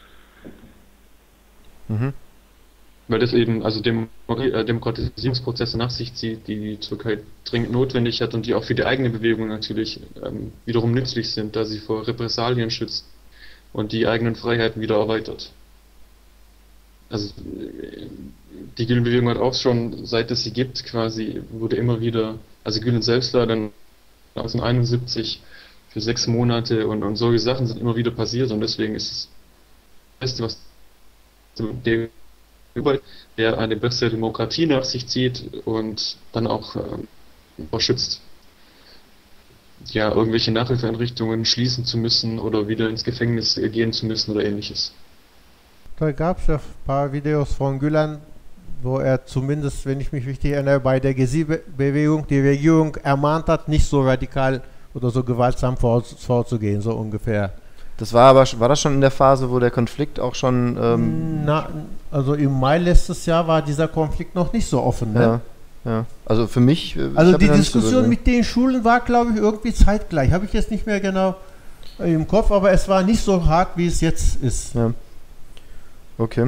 Mhm. Weil das eben also Dem äh, Demokratisierungsprozesse nach sich zieht, die die Türkei dringend notwendig hat und die auch für die eigene Bewegung natürlich ähm, wiederum nützlich sind, da sie vor Repressalien schützt und die eigenen Freiheiten wieder erweitert. Also die Gülen-Bewegung hat auch schon, seit es sie gibt, quasi wurde immer wieder, also Gülen selbst war dann neunzehnhunderteinundsiebzig für sechs Monate und, und solche Sachen sind immer wieder passiert und deswegen ist es das Beste, was der der eine bessere Demokratie nach sich zieht und dann auch äh, schützt, ja, irgendwelche Nachhilfeeinrichtungen schließen zu müssen oder wieder ins Gefängnis gehen zu müssen oder ähnliches. Da gab es ja ein paar Videos von Gülen, wo er zumindest, wenn ich mich richtig erinnere, bei der Gezi-Bewegung die Regierung ermahnt hat, nicht so radikal oder so gewaltsam vor, vorzugehen, so ungefähr. Das war aber, war das schon in der Phase, wo der Konflikt auch schon... Ähm Na, also im Mai letztes Jahr war dieser Konflikt noch nicht so offen, ne? Ja, ja. Also für mich... Also die Diskussion so mit den Schulen war, glaube ich, irgendwie zeitgleich. Habe ich jetzt nicht mehr genau im Kopf, aber es war nicht so hart, wie es jetzt ist. Ja. Okay.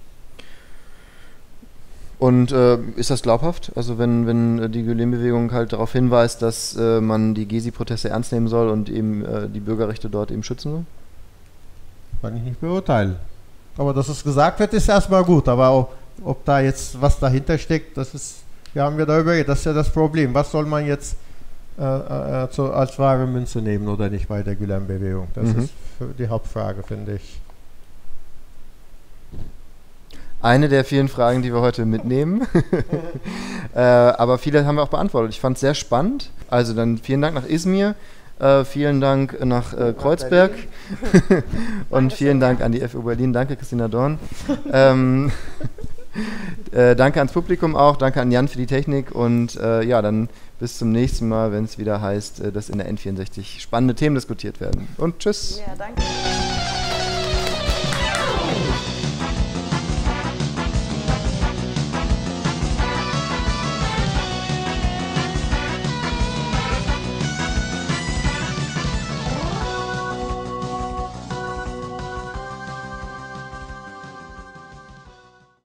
Und äh, ist das glaubhaft? Also wenn, wenn die Gülen-Bewegung halt darauf hinweist, dass äh, man die Gezi-Proteste ernst nehmen soll und eben äh, die Bürgerrechte dort eben schützen soll? Kann ich nicht beurteilen. Aber dass es gesagt wird, ist erstmal gut. Aber auch, ob da jetzt was dahinter steckt, das ist, wir haben ja darüber geredet, das ist ja das Problem. Was soll man jetzt äh, äh, zu, als wahre Münze nehmen oder nicht bei der Gülen-Bewegung? Das Mhm. ist die Hauptfrage, finde ich. Eine der vielen Fragen, die wir heute mitnehmen. äh, aber viele haben wir auch beantwortet. Ich fand es sehr spannend. Also dann vielen Dank nach Izmir, äh, vielen Dank nach äh, Kreuzberg und vielen Dank an die F U Berlin. Danke, Christina Dorn. ähm, äh, danke ans Publikum auch, danke an Jan für die Technik und äh, ja, dann bis zum nächsten Mal, wenn es wieder heißt, äh, dass in der N vierundsechzig spannende Themen diskutiert werden. Und tschüss. Ja, danke.